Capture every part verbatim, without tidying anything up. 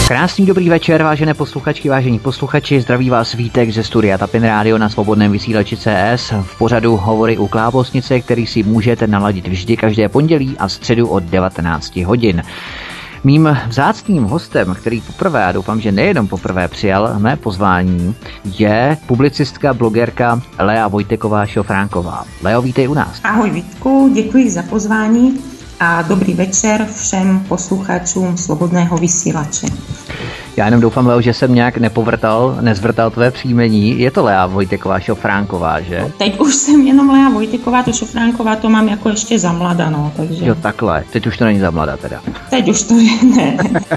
Krásný dobrý večer, vážené posluchačky, vážení posluchači, zdraví vás Vítek ze studia Tapin Radio na svobodném vysílači C S v pořadu Hovory u Klábosnice, který si můžete naladit vždy každé pondělí a středu od devatenáct hodin. Mým vzácným hostem, který poprvé, a doufám, že nejenom poprvé přijal mé pozvání, je publicistka, blogerka Lea Vojteková-Šofránková. Leo, vítej u nás. Ahoj Vítku, děkuji za pozvání a dobrý večer všem posluchačům Slobodného vysílače. Já jenom doufám, Leo, že jsem nějak nepovrtal, nezvrtal tvé příjmení. Je to Lea Vojteková-Šofránková, že? No, teď už jsem jenom Lea Vojteková, to Šofránková, to mám jako ještě za mlada, no, takže... Jo, takhle. Teď už to není za mlada teda. Teď už to je, ne.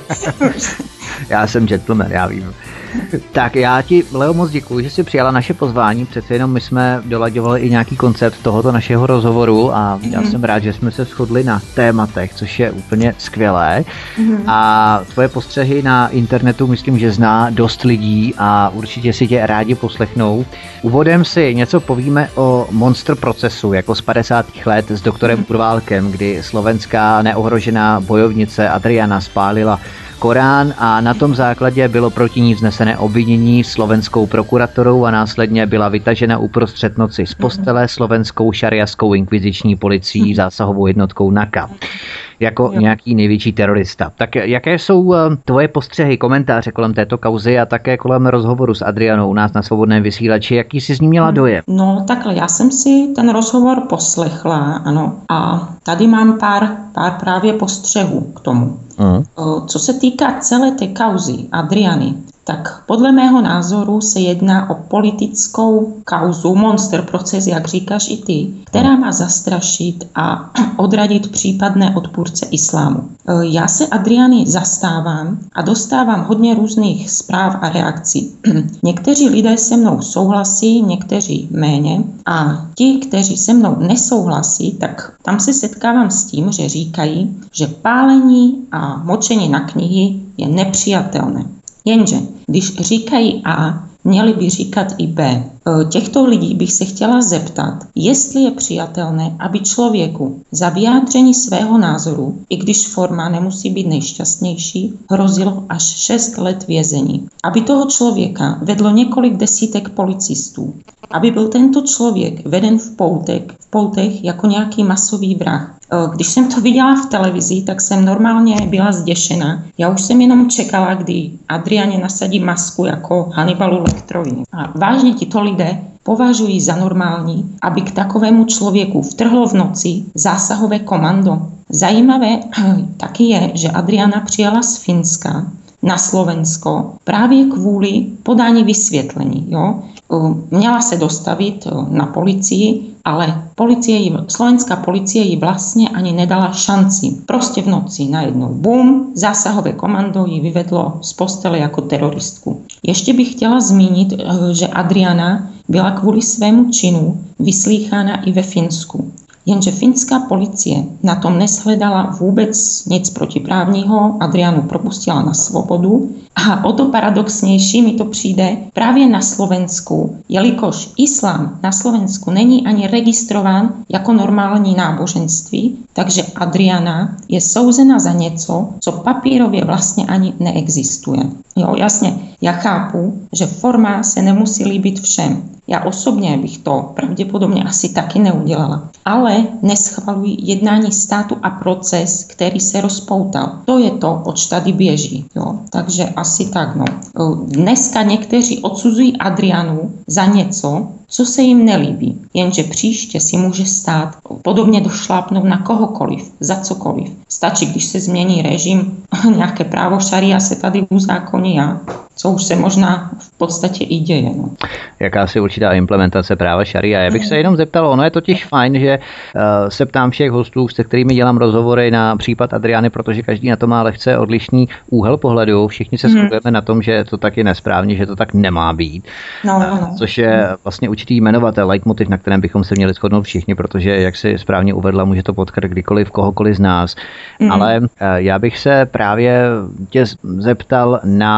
Já jsem gentleman, já vím. Tak já ti, Leo, moc děkuji, že jsi přijala naše pozvání. Přece jenom my jsme dolaďovali i nějaký koncept tohoto našeho rozhovoru a já mm. jsem rád, že jsme se shodli na tématech, což je úplně skvělé. Mm. A tvoje postřehy na internetu myslím, že zná dost lidí a určitě si tě rádi poslechnou. Úvodem si něco povíme o monster procesu, jako z padesátých let s doktorem Urválkem, kdy slovenská neohrožená bojovnice Adriana spálila Korán a na tom základě bylo proti ní vznesené obvinění slovenskou prokuratorou a následně byla vytažena uprostřed noci z postele slovenskou šariaskou inkviziční policií zásahovou jednotkou N A K A jako nějaký největší terorista. Tak jaké jsou tvoje postřehy, komentáře kolem této kauzy a také kolem rozhovoru s Adrianou u nás na Svobodném vysílači? Jaký jsi z ní měla dojem? No takhle, já jsem si ten rozhovor poslechla, ano, a tady mám pár, pár právě postřehů k tomu. Uh. Co se týká celé té kauzy Adriany, tak podle mého názoru se jedná o politickou kauzu, monster proces, jak říkáš i ty, která má zastrašit a odradit případné odpůrce islámu. Já se Adriany zastávám a dostávám hodně různých zpráv a reakcí. Někteří lidé se mnou souhlasí, někteří méně a ti, kteří se mnou nesouhlasí, tak tam se setkávám s tím, že říkají, že pálení a močení na knihy je nepřijatelné. Jenže, když říkají A, měli by říkat i B. Těchto lidí bych se chtěla zeptat, jestli je přijatelné, aby člověku za vyjádření svého názoru, i když forma nemusí být nejšťastnější, hrozilo až šest let vězení. Aby toho člověka vedlo několik desítek policistů. Aby byl tento člověk veden v poutech, v poutech jako nějaký masový vrah. Když jsem to viděla v televizi, tak jsem normálně byla zděšena. Já už jsem jenom čekala, kdy Adrianě nasadí masku jako Hannibalu Lecterovi. A vážně tito lidé považují za normální, aby k takovému člověku vtrhlo v noci zásahové komando. Zajímavé taky je, že Adriana přijela z Finska na Slovensko právě kvůli podání vysvětlení. Jo? Měla se dostavit na policii, ale policie jí, slovenská policie jí vlastně ani nedala šanci. Prostě v noci najednou bum, zásahové komando ji vyvedlo z postele jako teroristku. Ještě bych chtěla zmínit, že Adriana byla kvůli svému činu vyslýchána i ve Finsku. Jenže finská policie na tom neshledala vůbec nic protiprávního, Adrianu propustila na svobodu a o to paradoxnější mi to přijde právě na Slovensku, jelikož islám na Slovensku není ani registrován jako normální náboženství, takže Adriana je souzena za něco, co papírově vlastně ani neexistuje. Jo, jasně, já chápu, že forma se nemusí líbit všem. Já osobně bych to pravděpodobně asi taky neudělala. Ale neschvaluji jednání státu a proces, který se rozpoutal. To je to, oč tady běží. Jo? Takže asi tak, no. Dneska někteří odsuzují Adrianu za něco, co se jim nelíbí. Jenže příště si může stát podobně došlápnout na kohokoliv, za cokoliv. Stačí, když se změní režim, nějaké právo šaria se tady uzákoní a co už se možná v podstatě i děje. No. Jakási určitá implementace práva šaria. Já bych se jenom zeptal, ono je totiž fajn, že uh, se ptám všech hostů, se kterými dělám rozhovory na případ Adriany, protože každý na to má lehce odlišný úhel pohledu. Všichni se shodujeme hmm. na tom, že to tak je nesprávně, že to tak nemá být. No, no, no. Což je vlastně určitý jmenovatel, leitmotiv, na kterém bychom se měli shodnout všichni, protože, jak si správně uvedla, může to potkat kdykoliv, kohokoliv z nás. Hmm. Ale uh, já bych se právě tě zeptal na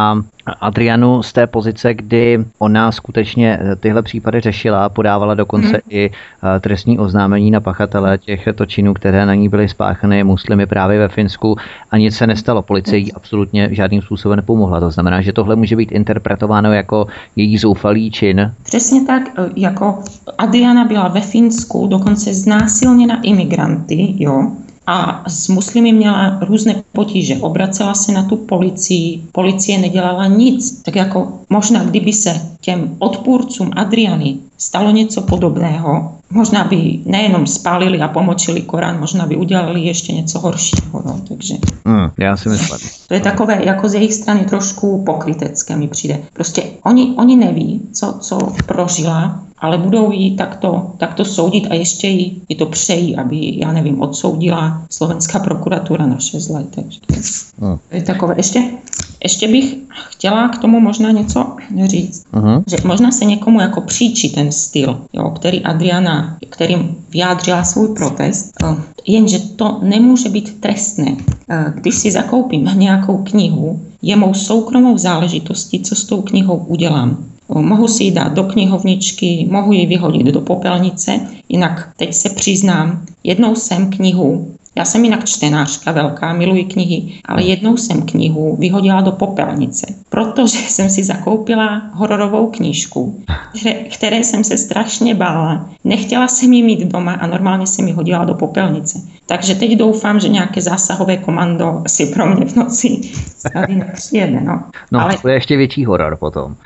Adrianu z té pozice, kdy ona skutečně tyhle případy řešila, podávala dokonce hmm. i trestní oznámení na pachatele těchto činů, které na ní byly spáchány muslimy právě ve Finsku a nic se nestalo. Policie jí absolutně žádným způsobem nepomohla. To znamená, že tohle může být interpretováno jako její zoufalý čin. Přesně tak, jako Adriana byla ve Finsku dokonce znásilněna imigranty, jo. A s muslimy měla různé potíže. Obracela se na tu policii, policie nedělala nic. Tak jako možná, kdyby se těm odpůrcům Adriany stalo něco podobného, možná by nejenom spálili a pomočili Korán, možná by udělali ještě něco horšího. No, takže mm, já si myslím. To je takové, jako z jejich strany trošku pokrytecké mi přijde. Prostě oni, oni neví, co, co prožila, ale budou jí takto, takto soudit a ještě jí, jí to přejí, aby, já nevím, odsoudila slovenská prokuratura na šest let. Takže mm. to je takové. Ještě, ještě bych chtěla k tomu možná něco říct, uh-huh. že možná se někomu jako příčí ten styl, jo, který Adriana, kterým vyjádřila svůj protest, jenže to nemůže být trestné. Když si zakoupím nějakou knihu, je mou soukromou záležitostí, co s tou knihou udělám. Mohu si ji dát do knihovničky, mohu ji vyhodit do popelnice, jinak teď se přiznám, jednou jsem knihu, já jsem jinak čtenářka velká, miluji knihy, ale jednou jsem knihu vyhodila do popelnice, protože jsem si zakoupila hororovou knížku, které, které jsem se strašně bála. Nechtěla jsem ji mít doma a normálně jsem ji hodila do popelnice. Takže teď doufám, že nějaké zásahové komando si pro mě v noci tady nepřijede. No, no ale to je ještě větší horor potom.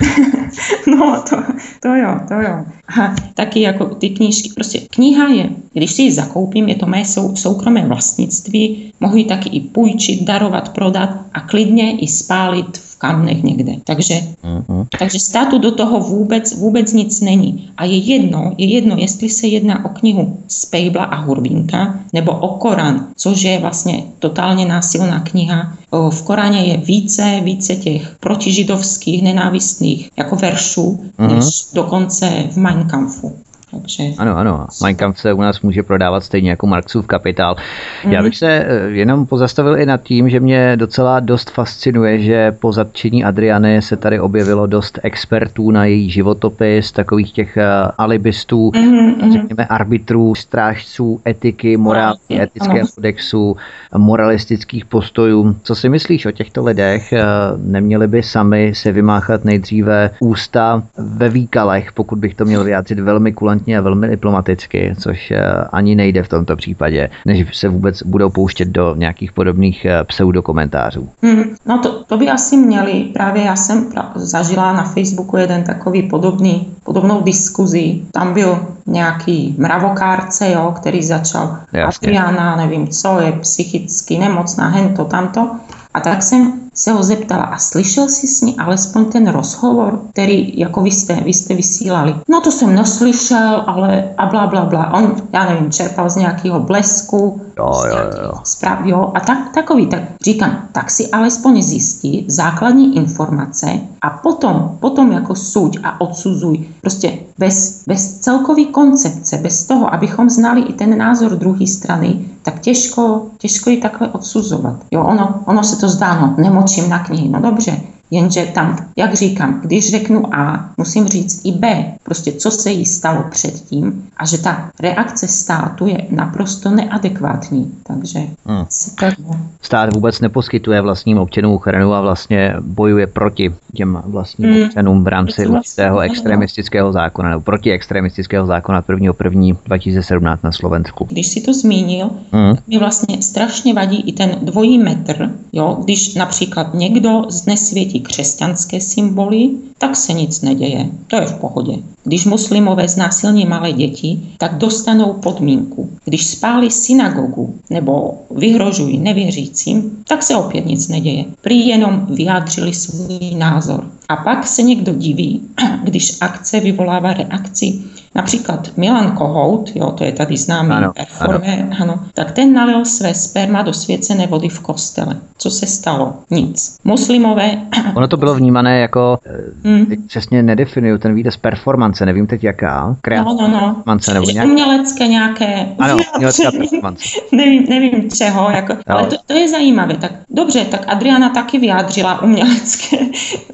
No, to, to jo, to jo. A taky jako ty knížky, prostě kniha je, když si ji zakoupím, je to mé sou, soukromé vlastnictví, mohu ji taky i půjčit, darovat, prodat a klidně i spálit v kamnech někde. Takže, uh-huh. takže státu do toho vůbec, vůbec nic není. A je jedno, je jedno, jestli se jedná o knihu Spejbla a Hurvínka, nebo o Korán, což je vlastně totálně násilná kniha. V Koráně je více, více těch protižidovských, nenávistných jako veršů, uh-huh. než dokonce v Mein Kampfu. Takže... Ano, ano. Mein Kampf se u nás může prodávat stejně jako Marxův Kapitál. Mm. Já bych se jenom pozastavil i nad tím, že mě docela dost fascinuje, že po zatčení Adriany se tady objevilo dost expertů na její životopis, takových těch alibistů, mm, řekněme arbitrů, strážců etiky, morálky, etického kodexu, moralistických postojů. Co si myslíš o těchto lidech? Neměli by sami se vymáchat nejdříve ústa ve výkalech, pokud bych to měl vyjádřit velmi kulantně a velmi diplomaticky, což ani nejde v tomto případě, než se vůbec budou pouštět do nějakých podobných pseudokomentářů. Hmm, no to, to by asi měli. Právě já jsem pra- zažila na Facebooku jeden takový podobný, podobnou diskuzi. Tam byl nějaký mravokárce, jo, který začal Adriana, nevím co, je psychicky nemocná, hento, tamto. A tak jsem se ho zeptala, a slyšel jsi s ní alespoň ten rozhovor, který jako vy jste, vy jste vysílali? No to jsem neslyšel, ale a bla, bla, bla. On, já nevím, čerpal z nějakého blesku, jo, jo, jo. Zpráv, jo. A tak, takový, tak říkám, tak si alespoň zjistí základní informace a potom, potom jako suď a odsuzuj. Prostě bez, bez celkový koncepce, bez toho, abychom znali i ten názor druhé strany, tak těžko, těžko ji takhle odsuzovat. Jo, ono, ono se to zdá, no, nemočím na knihy, no dobře, jenže tam, jak říkám, když řeknu A, musím říct i B, prostě co se jí stalo předtím a že ta reakce státu je naprosto neadekvátní, takže hmm. si tak... Stát vůbec neposkytuje vlastním občanům ochranu a vlastně bojuje proti těm vlastním hmm. občanům v rámci určitého extremistického zákona, nebo proti extremistického zákona prvního prvního dva tisíce sedmnáct na Slovensku. Když si to zmínil, hmm. tak mi vlastně strašně vadí i ten dvojí metr, jo, když například někdo znesvětí křesťanské symboly, tak se nic neděje. To je v pohodě. Když muslimové znásilní malé děti, tak dostanou podmínku. Když spálí synagogu nebo vyhrožují nevěřícím, tak se opět nic neděje. Prý jenom vyjádřili svůj názor. A pak se někdo diví, když akce vyvolává reakci. Například Milan Kohout, jo, to je tady známý performer, ano. ano, tak ten nalil své sperma do svěcené vody v kostele. Co se stalo? Nic. Muslimové... Ono to bylo vnímané jako, hmm. teď přesně nedefinuju ten výraz performance, nevím teď jaká. No, no, no. Nebo nějak... Umělecké nějaké... Ano, umělecká performance. nevím, nevím čeho, jako, ale to, to je zajímavé. Tak dobře, tak Adriana taky vyjádřila umělecké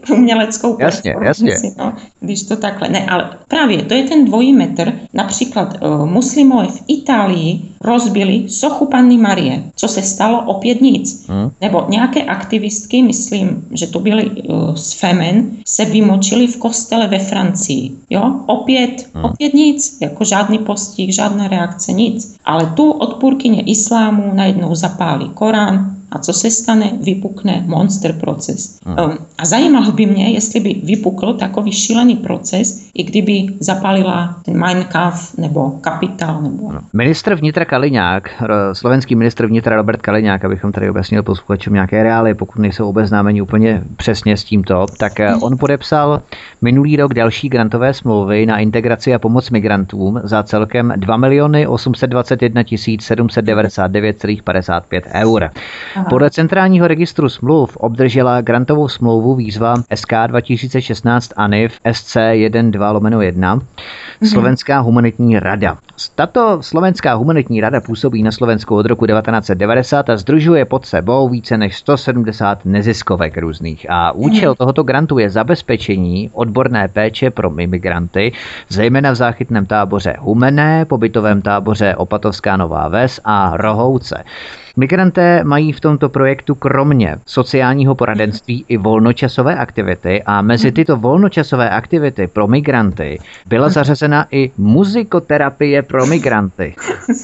uměleckou jasně, jasně. No, když to takhle. Ne, ale právě to je ten dvojí metr. Například uh, muslimové v Itálii rozbili sochu Panny Marie. Co se stalo? Opět nic. Hmm. Nebo nějaké aktivistky, myslím, že to byly uh, z Femen, se vymočili v kostele ve Francii. Jo? Opět, hmm. opět nic. Jako žádný postih, žádná reakce, nic. Ale tu odpůrkyně islámu najednou zapálí Korán. A co se stane? Vypukne monster proces. Hmm. Um, a zajímalo by mě, jestli by vypukl takový šílený proces, i kdyby zapálila ten Mein Kampf nebo Kapitál. Nebo... No. Ministr vnitra Kaliňák, slovenský ministr vnitra Robert Kaliňák, abychom tady objasnili posluchačům nějaké reály, pokud nejsou obeznámeni úplně přesně s tímto, tak on podepsal minulý rok další grantové smlouvy na integraci a pomoc migrantům za celkem dva miliony osm set dvacet jedna tisíc sedm set devadesát devět celá padesát pět eur. Aha. Podle centrálního registru smluv obdržela grantovou smlouvu výzva S K dva tisíce šestnáct A N I F S C jedna dva lomeno jedna Slovenská humanitní rada. Tato Slovenská humanitní rada působí na Slovensku od roku devatenáct set devadesát a sdružuje pod sebou více než sto sedmdesát neziskovek různých. A účel tohoto grantu je zabezpečení odborné péče pro imigranty, zejména v záchytném táboře Humenné, pobytovém táboře Opatovská Nová Ves a Rohouce. Migranté mají v tomto projektu kromě sociálního poradenství i volnočasové aktivity a mezi tyto volnočasové aktivity pro migranty byla zařazena i muzikoterapie pro migranty.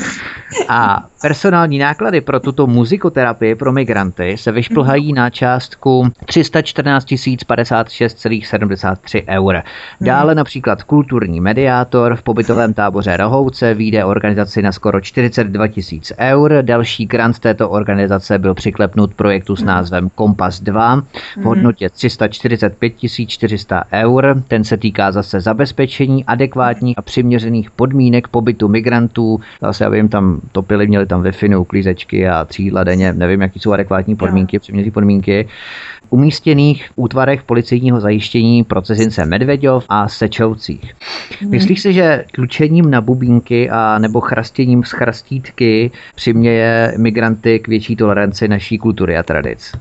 A personální náklady pro tuto muzikoterapii pro migranty se vyšplhají na částku tři sta čtrnáct tisíc padesát šest celá sedmdesát tři eur. Dále například kulturní mediátor v pobytovém táboře Rohouce vyjde organizaci na skoro čtyřicet dva tisíc eur. Další grant této organizace byl přiklepnut projektu s názvem Kompas dva v hodnotě tři sta čtyřicet pět tisíc čtyři sta eur. Ten se týká zase zabezpečení adekvátních a přiměřených podmínek pobytu migrantů. Zase, aby jim tam topili, měli tam Wi-Fi, uklízečky a třídla denně, nevím, jaký jsou adekvátní podmínky, přiměřené podmínky. Umístěných v útvarech policejního zajištění pro cizince Medveďov a Sečovcích. Myslíš si, že tlučením na bubínky a nebo chrastěním z chrastítky přiměje migranty k větší toleranci naší kultury a tradic?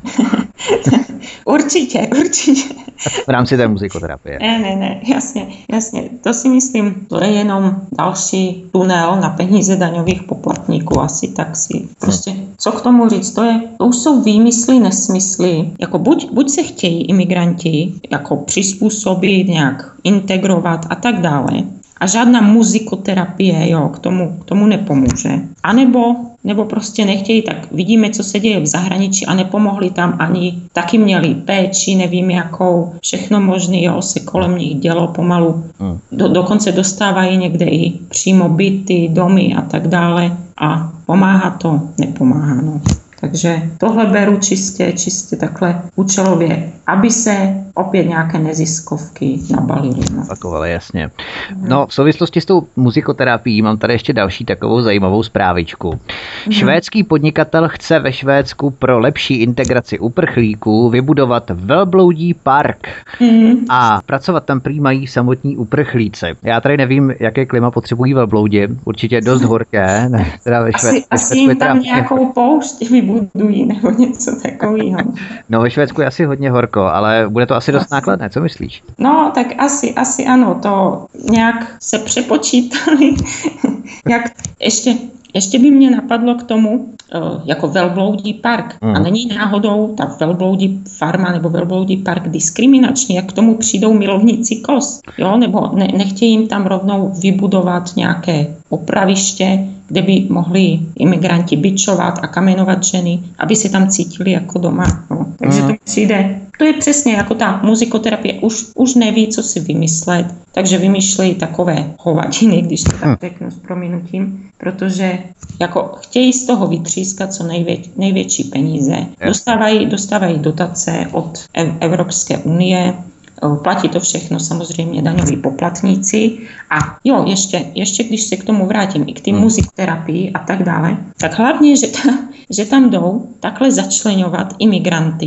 Určitě, určitě. V rámci té muzikoterapie. Ne, ne, ne, jasně, jasně. To si myslím, to je jenom další tunel na peníze daňových poplatníků. Asi tak si prostě, co k tomu říct, to je, to už jsou výmysly, nesmysly. Jako buď, buď se chtějí imigranti jako přizpůsobit, nějak integrovat a tak dále. A žádná muzikoterapie, jo, k tomu, k tomu nepomůže. A nebo, nebo prostě nechtějí, tak vidíme, co se děje v zahraničí a nepomohli tam ani, taky měli péči, nevím jakou, všechno možné, jo, se kolem nich dělo pomalu. Do, dokonce dostávají někde i přímo byty, domy a tak dále. A pomáhá to, nepomáhá, no. Takže tohle beru čistě, čistě takhle účelově, aby se opět nějaké neziskovky nabalily. No. Takové, jasně. No, v souvislosti s tou muzikoterapií mám tady ještě další takovou zajímavou zprávičku. Mm. Švédský podnikatel chce ve Švédsku pro lepší integraci uprchlíků vybudovat velbloudí park mm. a pracovat tam prý mají samotní uprchlíci. Já tady nevím, jaké klima potřebují velbloudi, určitě dost horké. Ne, teda ve Švédsku, asi, asi jim tam nějakou poušť vybudují nebo něco takového. No, ve Švédsku je asi hodně horko, ale bude to asi dost asi nákladné, co myslíš? No, tak asi, asi ano, to nějak se přepočítali. Jak ještě, ještě by mě napadlo k tomu, jako velbloudí park. Mm. A není náhodou ta velbloudí farma nebo velbloudí park diskriminační, jak k tomu přijdou milovníci koz, jo? Nebo ne, nechtějí jim tam rovnou vybudovat nějaké opraviště, kde by mohli imigranti bičovat a kamenovat ženy, aby se tam cítili jako doma. No. Takže to přijde, to je přesně jako ta muzikoterapie, už, už neví, co si vymyslet, takže vymýšlejí takové hovadiny, když to tak řeknu s prominutím, protože jako chtějí z toho vytřískat co největ, největší peníze. Dostávají, dostávají dotace od Evropské unie, platí to všechno samozřejmě daňoví poplatníci. A jo, ještě, ještě když se k tomu vrátím, i k té muzikoterapii a tak dále, tak hlavně, že, ta, že tam jdou takhle začleňovat imigranty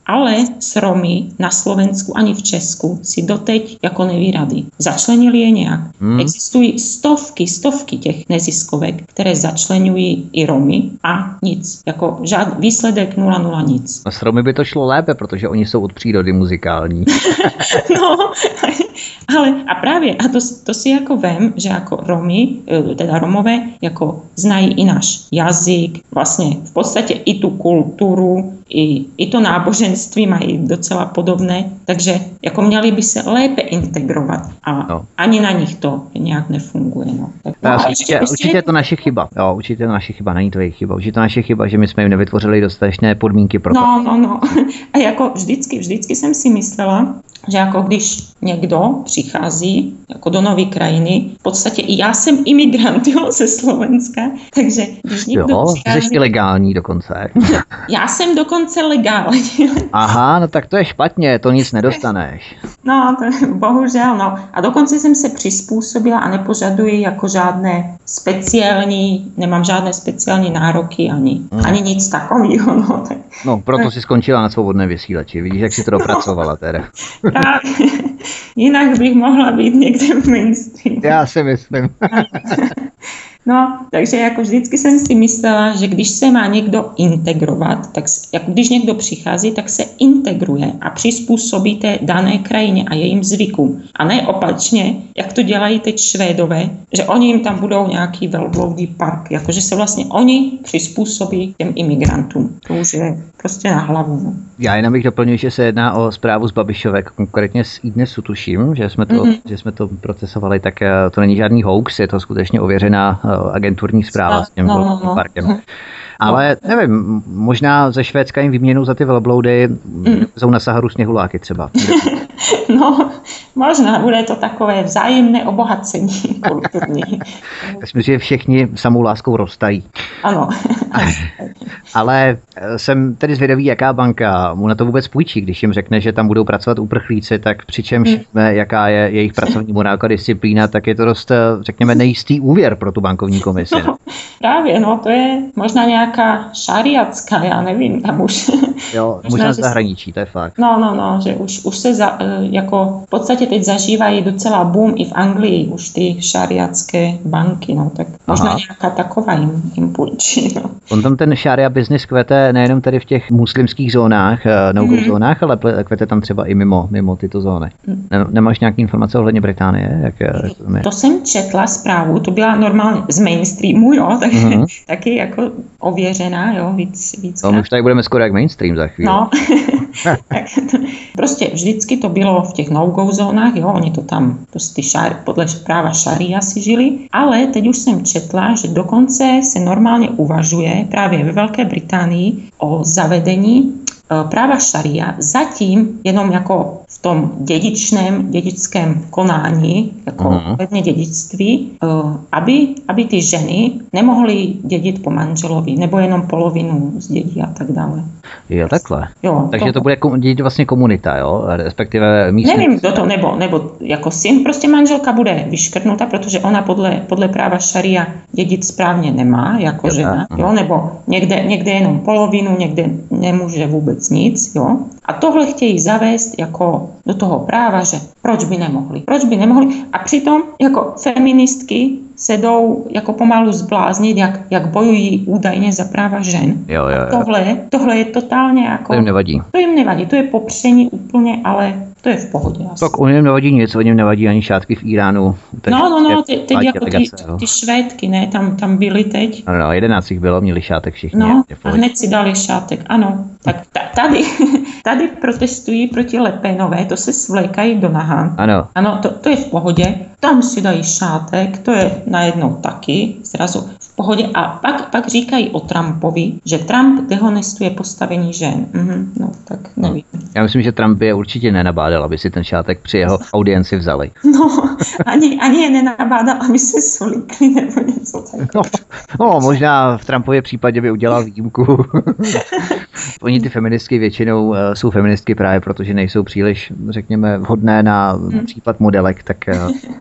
ale s Romy na Slovensku ani v Česku si doteď jako neví rady. Začlenili je nějak. Hmm. Existují stovky, stovky těch neziskovek, které začlenují i Romy a nic. Jako žád, výsledek nula nula nic. A s Romy by to šlo lépe, protože oni jsou od přírody muzikální. No, ale a právě, a to, to si jako vem, že jako Romy, teda Romové, jako znají i náš jazyk, vlastně v podstatě i tu kulturu, i, i to náboženství mají docela podobné, takže jako měli by se lépe integrovat a no. ani na nich to nějak nefunguje. No. Tak, no, no, určitě, ještě, určitě je to naše chyba. Jo, určitě je to naše chyba, není to jejich chyba. Určitě je to naše chyba, že my jsme jim nevytvořili dostatečné podmínky pro to. No, no, no. A jako vždycky, vždycky jsem si myslela, že jako když někdo přichází jako do nové krajiny, v podstatě i já jsem imigrant, jo, ze Slovenska, takže když někdo jo, přichází... jsi legální dokonce. Já jsem dokonce legální. Aha, no tak to je špatně, to nic nedostaneš. No, to, bohužel, no. A dokonce jsem se přizpůsobila a nepožaduji jako žádné speciální, nemám žádné speciální nároky ani, hmm. ani nic takového. No, tak. No, proto jsi skončila na svobodné vysílači. Vidíš, jak jsi to dopracovala teda. Právě. Jinak bych mohla být někde v mainstreamu. Já si myslím. No, takže jako vždycky jsem si myslela, že když se má někdo integrovat, tak jako když někdo přichází, tak se integruje a přizpůsobí té dané krajině a jejím zvykům. A ne opačně, jak to dělají teď Švédové, že oni jim tam budou nějaký velbloudý park, jakože se vlastně oni přizpůsobí těm imigrantům. To už je prostě na hlavu. No. Já jenom bych doplnil, že se jedná o zprávu z Babišovek, konkrétně z iDnesu tuším, že jsme to, mm-hmm. že jsme to procesovali, tak to není žádný hoax, je to skutečně ověřená agenturní zpráva s tím no, no, no. parkem. Ale nevím, možná ze Švédska jim výměnou za ty velbloudy mm. jsou na Saharu sněhuláky třeba. No, možná bude to takové vzájemné obohacení kulturní. Myslím, že všichni samou láskou roztají. Ano. Ale jsem tedy zvědavý, jaká banka mu na to vůbec půjčí, když jim řekne, že tam budou pracovat uprchlíci, tak přičemž hmm. jaká je jejich pracovní morálka, disciplína, tak je to dost, řekněme, nejistý úvěr pro tu bankovní komisi. No, právě, no, to je možná nějaká šariatská, já nevím, tam už. Jo, možná, možná z zahraničí, to je fakt. No, no, no, že už, už se za, jako v podstatě teď zažívají docela boom i v Anglii, už ty šariatské banky, no, tak možná Aha. nějaká taková jim, jim půjčí, no. On tam ten šaria business kvete nejenom tady v těch muslimských zónách, no-go mm. zónách, ale kvete tam třeba i mimo, mimo tyto zóny. Mm. Nemáš nějaké informace ohledně Británie? Jak, jak to, to jsem četla zprávu, to byla normálně z mainstreamu, jo, tak, mm. taky jako ověřená, jo, víc, víc. No, my už tady budeme skoro jak mainstream za chvíli. No, tak to, prostě vždycky to bylo v těch no-go zónách, jo, oni to tam prostě šar, podle práva šaria si žili, ale teď už jsem četla, že dokonce se normálně uvažuje právě ve Velké Británii o zavedení práva šaria zatím jenom jako v tom dědičném, dědickém konání, jako vedně dědictví, aby, aby ty ženy nemohly dědit po manželovi, nebo jenom polovinu z dědí a tak dále. Jo, takhle. Jo, Takže to, to bude dědit vlastně komunita, jo? Respektive místní. Nevím, kdo to, nebo, nebo jako syn, prostě manželka bude vyškrtnuta, protože ona podle, podle práva šaria dědit správně nemá, jako jo, žena, jo? Nebo někde, někde jenom polovinu, někde nemůže vůbec nic, jo? A tohle chtějí zavést jako do toho práva, že proč by nemohli, proč by nemohli a přitom jako feministky se jdou jako pomalu zbláznit, jak, jak bojují údajně za práva žen. Jo, jo, jo. Tohle, tohle je totálně jako... To jim nevadí. To jim nevadí, to je popření úplně, ale to je v pohodě. Asi. Tak on jim nevadí nic, on jim nevadí ani šátky v Iránu. No, no, no, teď, teď jako ty, ty Švédky, ne, tam, tam byly teď. No, no, jedenáct jich bylo, měli šátek všichni. No, a hned si dali šátek, ano. Tak tady, tady protestují proti Le Penové, to se svlékají do nahán. Ano. Ano, to, to je v pohodě. Tam si dají šátek, to je najednou taky zrazu v pohodě. A pak, pak říkají o Trumpovi, že Trump dehonestuje postavení žen. Mhm, no, tak nevím. Já myslím, že Trump je určitě nenabádal, aby si ten šátek při jeho audienci vzali. No, ani, ani je nenabádal, aby se svlíkli nebo něco takového. No, no, možná v Trumpově případě by udělal výjimku. Oni ty feministky většinou uh, jsou feministky právě, protože nejsou příliš, řekněme, vhodné na hmm. případ modelek, tak uh,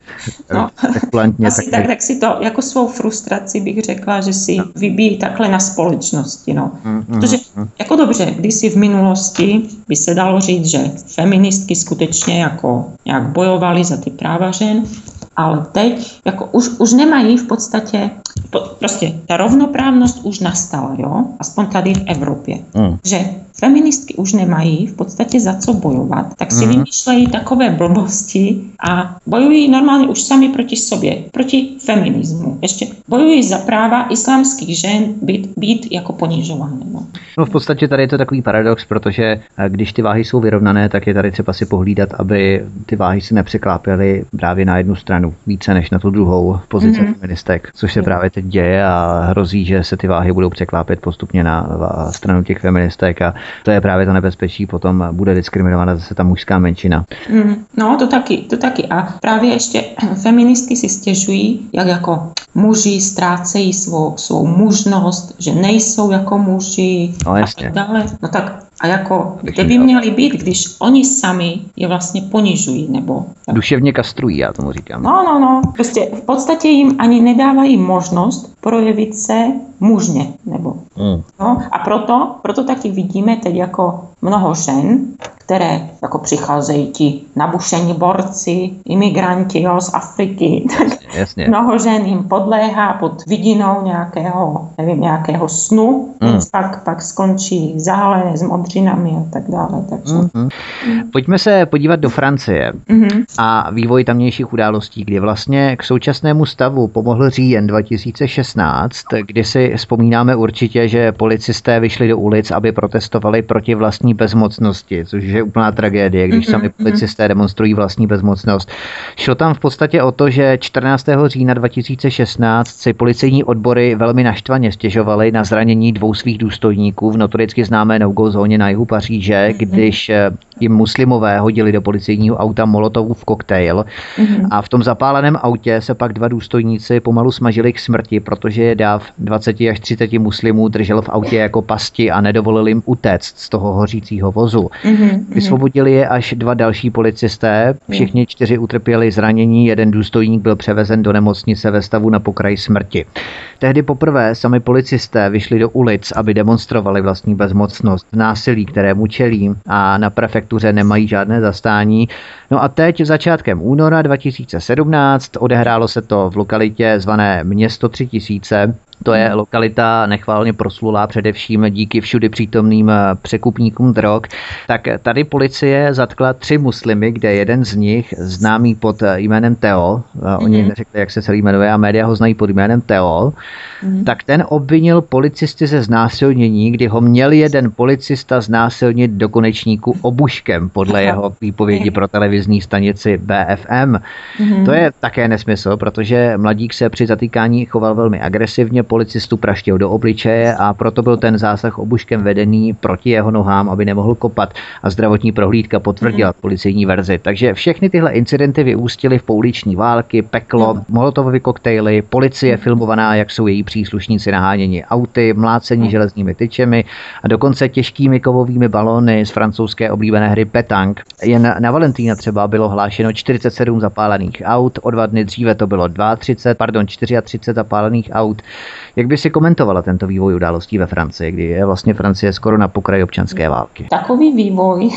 No, asi tak, tak si to, jako svou frustraci bych řekla, že si vybíjí takhle na společnosti. No. Protože jako dobře, kdysi v minulosti by se dalo říct, že feministky skutečně jako nějak bojovali za ty práva žen, ale teď jako už, už nemají v podstatě, prostě ta rovnoprávnost už nastala, jo? Aspoň tady v Evropě. Mm. Že feministky už nemají v podstatě za co bojovat, tak si mm. vymýšlejí takové blbosti a bojují normálně už sami proti sobě, proti feminismu. Ještě bojují za práva islámských žen být, být jako ponižovány. No. no v podstatě tady je to takový paradox, protože když ty váhy jsou vyrovnané, tak je tady třeba si pohlídat, aby ty váhy se nepřeklápěly právě na jednu stranu více než na tu druhou pozici mm-hmm. feministek, což se právě teď děje a hrozí, že se ty váhy budou překlápět postupně na stranu těch feministek a to je právě to nebezpečí, potom bude diskriminovaná zase ta mužská menšina. Mm, no to taky, to taky a právě ještě feministky si stěžují, jak jako muži ztrácejí svou, svou mužnost, že nejsou jako muži no, a tak dále. No tak a jako, kde by měli být, když oni sami je vlastně ponižují, nebo... Tak. Duševně kastrují, já tomu říkám. No, no, no. Prostě v podstatě jim ani nedávají možnost projevit se mužně, nebo... Mm. No, a proto, proto taky vidíme teď jako mnoho žen, které jako přicházejí ti nabušení borci, imigranti jo, z Afriky, tak Jasně. mnoho žen jim podléhá pod vidinou nějakého, nevím, nějakého snu, mm. pak, pak skončí zále s modřinami a tak dále. Takže... Mm-hmm. Pojďme se podívat do Francie mm-hmm. a vývoj tamnějších událostí, kdy vlastně k současnému stavu pomohl říjen dva tisíce šestnáct, kdy si vzpomínáme určitě, že policisté vyšli do ulic, aby protestovali proti vlastní bezmocnosti, což je úplná tragédie, když sami policisté demonstrují vlastní bezmocnost. Šlo tam v podstatě o to, že čtrnáctého října dva tisíce šestnáct si policejní odbory velmi naštvaně stěžovaly na zranění dvou svých důstojníků v notoricky známé no-go zóně na jihu Paříže, když jim muslimové hodili do policejního auta molotovův koktejl a v tom zapáleném autě se pak dva důstojníci pomalu smažili k smrti, protože je dáv dvacet až třicet muslimů držel v autě jako pasti a nedovolil jim utéct z toho hořícího vozu. Vysvobodili je až dva další policisté, všichni čtyři utrpěli zranění, jeden důstojník byl převezen do nemocnice ve stavu na pokraji smrti. Tehdy poprvé sami policisté vyšli do ulic, aby demonstrovali vlastní bezmocnost, násilí, kterému čelí a na prefektuře nemají žádné zastání. No a teď začátkem února dva tisíce sedmnáct odehrálo se to v lokalitě zvané Město tři tisíce. To je lokalita nechválně proslulá především díky všudy přítomným překupníkům drog. Tak tady policie zatkla tři muslimy, kde jeden z nich, známý pod jménem Teo, mm-hmm. oni neřekli, jak se celý jmenuje, a média ho znají pod jménem Teo, mm-hmm. tak ten obvinil policisty ze znásilnění, kdy ho měl jeden policista znásilnit do konečníku obuškem, podle jeho výpovědi pro televizní stanici B F M. Mm-hmm. To je také nesmysl, protože mladík se při zatýkání choval velmi agresivně, policistu praštil do obličeje a proto byl ten zásah obuškem vedený proti jeho nohám, aby nemohl kopat a zdravotní prohlídka potvrdila mm. policejní verzi. Takže všechny tyhle incidenty vyústily v pouliční války, peklo, mm. molotovovy koktejly, policie filmovaná, jak jsou její příslušníci naháněni auty, mlácení mm. železnými tyčemi a dokonce těžkými kovovými balóny z francouzské oblíbené hry Petang. Jen na Valentína třeba bylo hlášeno čtyřicet sedm zapálených aut, o dva dny dříve to bylo třicet dva, pardon, třicet čtyři zapálených aut. Jak by si komentovala tento vývoj událostí ve Francii, kdy je vlastně Francie skoro na pokraji občanské války? Takový vývoj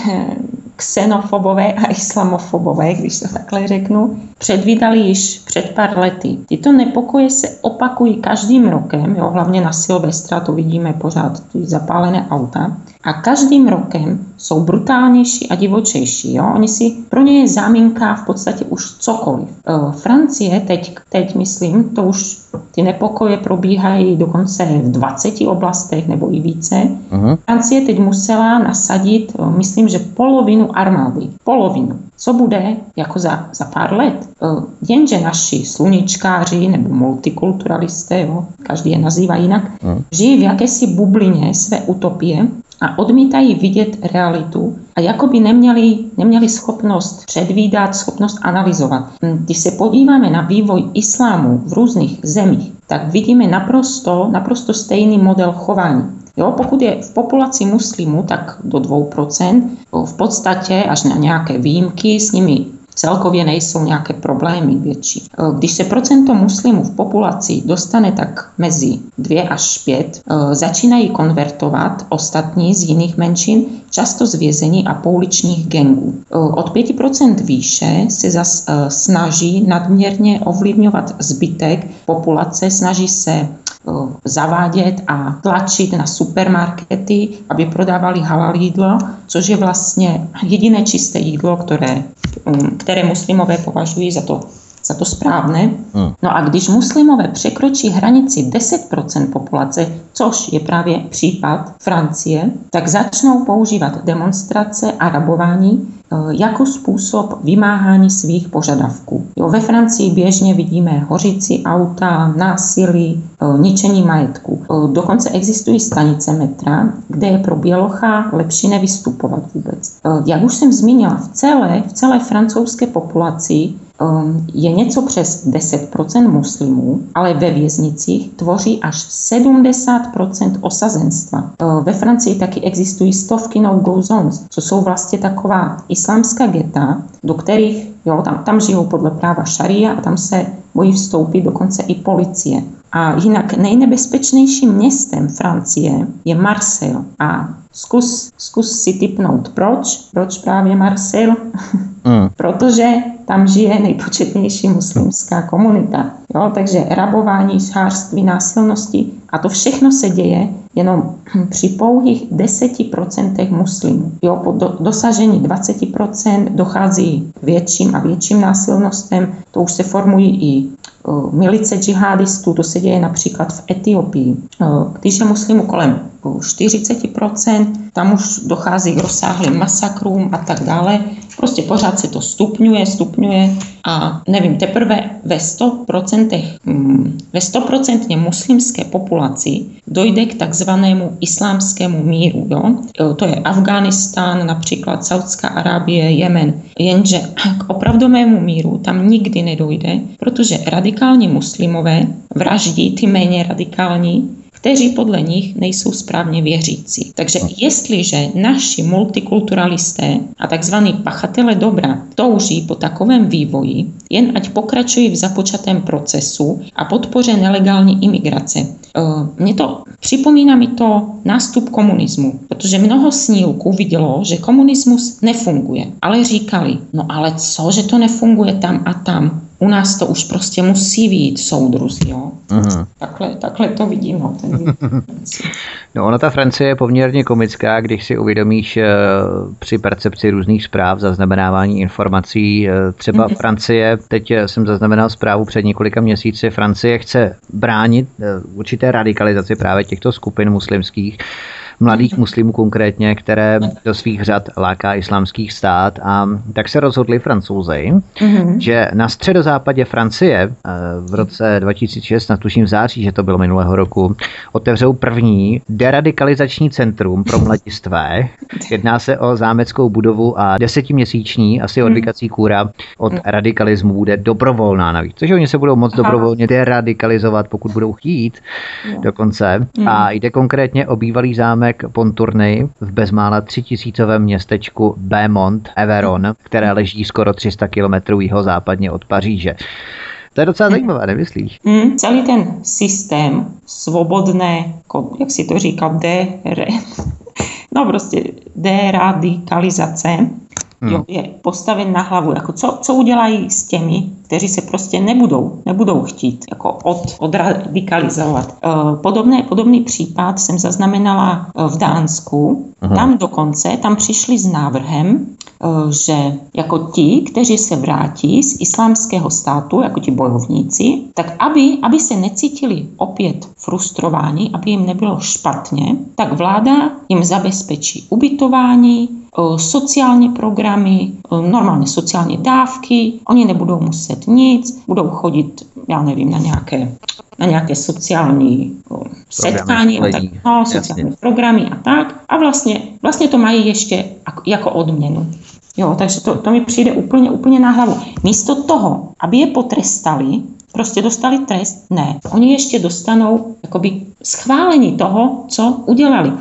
xenofobové a islamofobové, když to takhle řeknu, předvídali již před pár lety. Tyto nepokoje se opakují každým rokem, jo, hlavně na Silvestra, to vidíme pořád, ty zapálené auta. A každým rokem jsou brutálnější a divočejší. Jo? Oni si, pro ně je záminka v podstatě už cokoliv. E, Francie, teď, teď myslím, to už ty nepokoje probíhají dokonce v dvaceti oblastech nebo i více. Uh-huh. Francie teď musela nasadit, myslím, že polovinu armády. Polovinu. Co bude jako za, za pár let? E, jenže naši sluníčkáři nebo multikulturalisté, jo? Každý je nazývá jinak, uh-huh. žijí v jakési bublině své utopie a odmítají vidět realitu a jakoby neměli, neměli schopnost předvídat, schopnost analyzovat. Když se podíváme na vývoj islámu v různých zemích, tak vidíme naprosto, naprosto stejný model chování. Jo, pokud je v populaci muslimů, tak do dvou procent, v podstatě až na nějaké výjimky, s nimi celkově nejsou nějaké problémy větší. Když se procento muslimů v populaci dostane tak mezi dvě až pět, začínají konvertovat ostatní z jiných menšin, často z vězení a pouličních gangů. Od pět procent výše se zas snaží nadměrně ovlivňovat zbytek populace, snaží se zavádět a tlačit na supermarkety, aby prodávali halal jídlo, což je vlastně jediné čisté jídlo, které, které muslimové považují za to, za to správné. Hmm. No a když muslimové překročí hranici deset procent populace, což je právě případ Francie, tak začnou používat demonstrace a rabování jako způsob vymáhání svých požadavků. Jo, ve Francii běžně vidíme hořící auta, násilí, ničení majetku. Dokonce existují stanice metra, kde je pro bělocha lepší nevystupovat vůbec. Jak už jsem zmínila, v celé, v celé francouzské populaci je něco přes deset procent muslimů, ale ve věznicích tvoří až sedmdesát procent osazenstva. Ve Francii taky existují stovky no-go zones, co jsou vlastně taková islámská geta, do kterých jo, tam, tam žijou podle práva šaria a tam se bojí vstoupit dokonce i policie. A jinak nejnebezpečnějším městem Francie je Marseille. A zkus, zkus si tipnout, proč? Proč právě Marseille? Mm. Protože tam žije nejpočetnější muslimská komunita. Jo, takže rabování, žhářství, násilnosti a to všechno se děje jenom při pouhých deseti procentech muslimů. Jo, po do, dosažení dvacet procent dochází k větším a větším násilnostem. To už se formují i uh, milice džihadistů, to se děje například v Etiopii. Uh, když je muslimů kolem čtyřicet procent, tam už dochází k rozsáhlým masakrům a tak dále. Prostě pořád se to stupňuje, stupňuje a nevím, teprve ve sto procent ve sto procent muslimské populaci dojde k takzvanému islámskému míru. Jo? To je Afghánistán, například Saudská Arábie, Jemen. Jenže k opravdovému míru tam nikdy nedojde, protože radikální muslimové vraždí ty méně radikální, kteří podle nich nejsou správně věřící. Takže jestliže naši multikulturalisté a takzvaní pachatele dobra touží po takovém vývoji, jen ať pokračují v započatém procesu a podpoře nelegální imigrace. Mně to připomíná mi to nástup komunismu, protože mnoho snílků vidělo, že komunismus nefunguje, ale říkali, no ale co, že to nefunguje tam a tam. U nás to už prostě musí být, soudruzi, jo. Uh-huh. Takhle, takhle to vidím. No, ten... no ona ta Francie je poměrně komická, když si uvědomíš uh, při percepci různých zpráv, zaznamenávání informací. Uh, třeba uh-huh. Francie, teď jsem zaznamenal zprávu před několika měsíci, Francie chce bránit uh, určité radikalizaci právě těchto skupin muslimských, mladých muslimů konkrétně, které do svých řad láká islámský stát, a tak se rozhodli Francouzi, mm-hmm. že na středozápadě Francie v roce dva tisíce šest, tuším v září, že to bylo minulého roku, otevřou první deradikalizační centrum pro mladistvé. Jedná se o zámeckou budovu a desetiměsíční asi odvykací kůra od radikalismu bude dobrovolná navíc. Což oni se budou moc dobrovolně deradikalizovat, pokud budou chtít dokonce. A jde konkrétně o bývalý zámek Pontourny v bezmála třitisícovém městečku Beaumont-Everon, které leží skoro tři sta kilometrů jihozápadně od Paříže. To je docela zajímavé, nemyslíš? Mm, celý ten systém svobodné, jak si to říkal, de, re, no prostě deradikalizace, Hmm. Jo, je postaven na hlavu. Jako co, co udělají s těmi, kteří se prostě nebudou, nebudou chtít jako od, odradikalizovat. Podobné, podobný případ jsem zaznamenala v Dánsku. Aha. Tam dokonce, tam přišli s návrhem, že jako ti, kteří se vrátí z islámského státu, jako ti bojovníci, tak aby, aby se necítili opět frustrováni, aby jim nebylo špatně, tak vláda jim zabezpečí ubytování, sociální programy, normálně sociální dávky, oni nebudou muset nic, budou chodit, já nevím, na nějaké, na nějaké sociální setkání, a tak, no, sociální programy a tak. A vlastně, vlastně to mají ještě jako odměnu. Jo, takže to, to mi přijde úplně, úplně na hlavu. Místo toho, aby je potrestali, Prostě dostali trest? Ne. Oni ještě dostanou jakoby schválení toho, co udělali.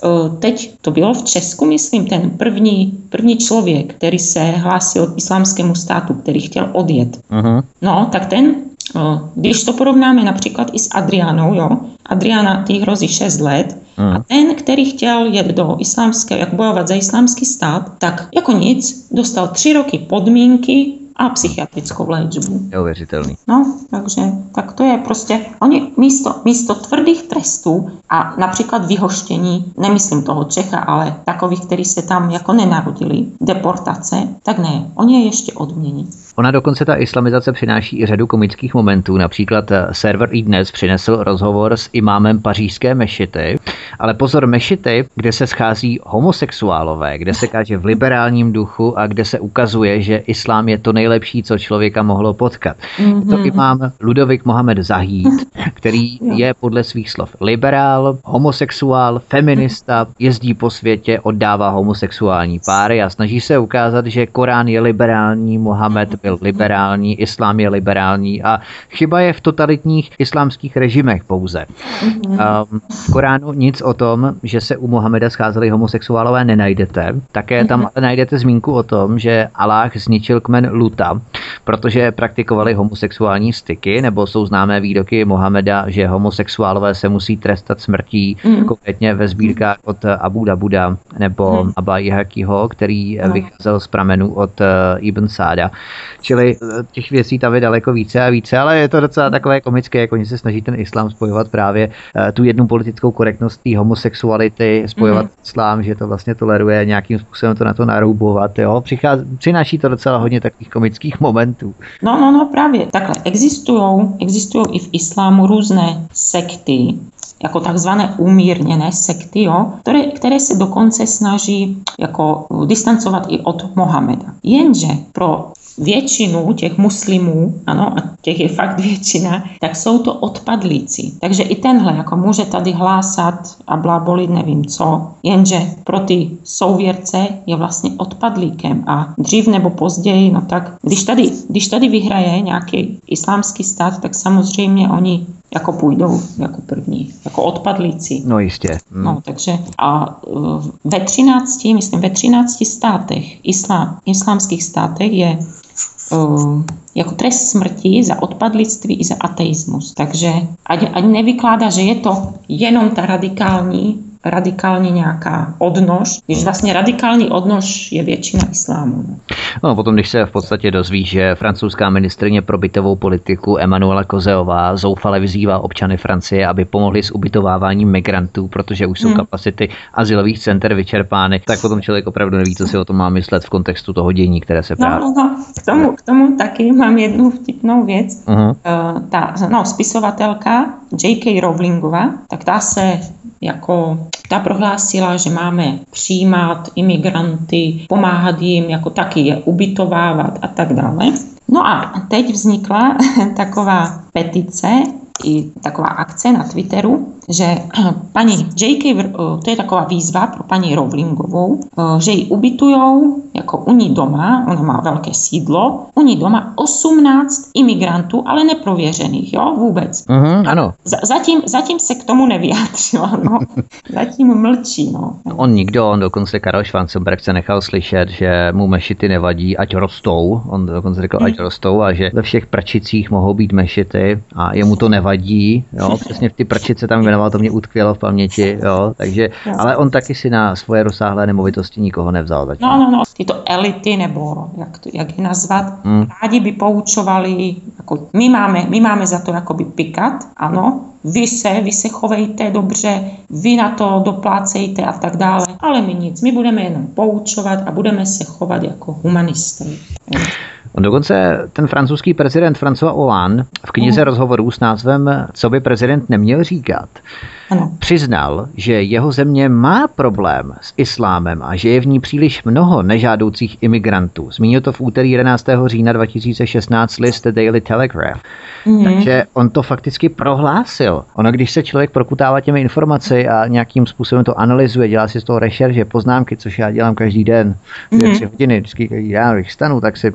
Teď to bylo v Česku, myslím, ten první, první člověk, který se hlásil k islámskému státu, který chtěl odjet. Uh-huh. No, tak ten, když to porovnáme například i s Adrianou, jo, Adriana, tý hrozí šest let, uh-huh. a ten, který chtěl jet do islámského, jak bojovat za islámský stát, tak jako nic, dostal tři roky podmínky a psychiatrickou léčbu. Neuvěřitelný. No, takže tak to je prostě, oni místo, místo tvrdých trestů a například vyhoštění, nemyslím toho Čecha, ale takových, kteří se tam jako nenarodili, deportace, tak ne, oni je ještě odmění. Ona dokonce ta islamizace přináší i řadu komických momentů, například server iDnes přinesl rozhovor s imámem pařížské mešity, ale pozor, mešity, kde se schází homosexuálové, kde se káže v liberálním duchu a kde se ukazuje, že islám je to nejlepší, co člověka mohlo potkat. Mm-hmm. To imám Ludovik Mohamed Zahid, který je podle svých slov liberál, homosexuál, feminista, jezdí po světě, oddává homosexuální páry a snaží se ukázat, že Korán je liberální, Mohamed byl liberální, islám je liberální a chyba je v totalitních islámských režimech pouze. Mm-hmm. Um, v Koránu nic o tom, že se u Mohameda scházeli homosexuálové, nenajdete. Také tam mm-hmm. najdete zmínku o tom, že Aláh zničil kmen Luta, protože praktikovali homosexuální styky, nebo jsou známé výroky Mohameda, že homosexuálové se musí trestat smrtí, mm. konkrétně ve sbírkách od Abu Dabuda nebo mm. Aba Jihakiho, který mm. vycházel z pramenů od Ibn Sáda. Čili těch věcí tam je daleko více a více, ale je to docela takové komické, jak oni se snaží ten islám spojovat právě tu jednu politickou korektnost té homosexuality, spojovat mm. islám, že to vlastně toleruje, nějakým způsobem to na to naroubovat, jo. Přichází, přináší to docela hodně takových komických momentů. No, no, no, právě. Takhle existují, existují i v islámu různé sekty, jako takzvané umírněné sekty, jo, které, které se dokonce snaží jako distancovat i od Mohameda. Jenže pro většinu těch muslimů, ano, a těch je fakt většina, tak jsou to odpadlíci. Takže i tenhle jako může tady hlásat a blábolit nevím co, jenže pro ty souvěrce je vlastně odpadlíkem a dřív nebo později, no tak, když tady, když tady vyhraje nějaký islámský stát, tak samozřejmě oni jako půjdou jako první, jako odpadlíci. No jistě. Hmm. No, takže a ve třinácti, myslím ve třinácti státech, islám, islámských státech je uh, jako trest smrti za odpadlictví i za ateismus. Takže ať, ať nevykládá, že je to jenom ta radikální radikálně nějaká odnož, když vlastně radikální odnož je většina islámu. No potom, když se v podstatě dozví, že francouzská ministryně pro bytovou politiku Emmanuela Kozeová zoufale vyzývá občany Francie, aby pomohli s ubytováváním migrantů, protože už jsou hmm. kapacity azylových center vyčerpány, tak potom člověk opravdu neví, co si o tom má myslet v kontextu toho dění, které se právě. No, no, k tomu, k tomu taky mám jednu vtipnou věc. Uh-huh. Uh, ta no, spisovatelka J K Rowlingová, tak ta se jako ta prohlásila, že máme přijímat imigranty, pomáhat jim, jako taky je ubytovávat a tak dále. No a teď vznikla taková petice i taková akce na Twitteru, že paní J K, to je taková výzva pro paní Rowlingovou, že ji ubytujou jako u ní doma, ona má velké sídlo, u ní doma osmnáct imigrantů, ale neprověřených, jo, vůbec. Mm-hmm, ano. Zatím, zatím se k tomu nevyjádřila, no. Zatím mlčí, no. On nikdo, on dokonce Karel Schwarzenberg se nechal slyšet, že mu mešity nevadí, ať rostou, on dokonce řekl, ať rostou a že ve všech prčicích mohou být mešity a jemu to nevadí, jo, přesně v ty prčice tam jmenoval, to mě utkvělo v paměti, jo, takže, ale on taky si na svoje rozsáhlé nemovitosti nikoho nevzal zatím. No, no, no, tyto elity, nebo jak, to, jak je nazvat, mm. rádi by poučovali, jako my máme, my máme za to jakoby pikat, ano, vy se, vy se chovejte dobře, vy na to doplácejte a tak dále, ale my nic, my budeme jenom poučovat a budeme se chovat jako humanisté. Dokonce ten francouzský prezident François Hollande v knize rozhovorů s názvem Co by prezident neměl říkat, ano. přiznal, že jeho země má problém s islámem a že je v ní příliš mnoho nežádoucích imigrantů. Zmínil to v úterý jedenáctého října dva tisíce šestnáct list The Daily Telegraph. Mm. Takže on to fakticky prohlásil. Ono, když se člověk prokutává těmi informaci a nějakým způsobem to analyzuje, dělá si z toho rešerže, poznámky, což já dělám každý den, dvě, mm. tři hodiny, vždycky každý ráno, když stanu, tak si projedu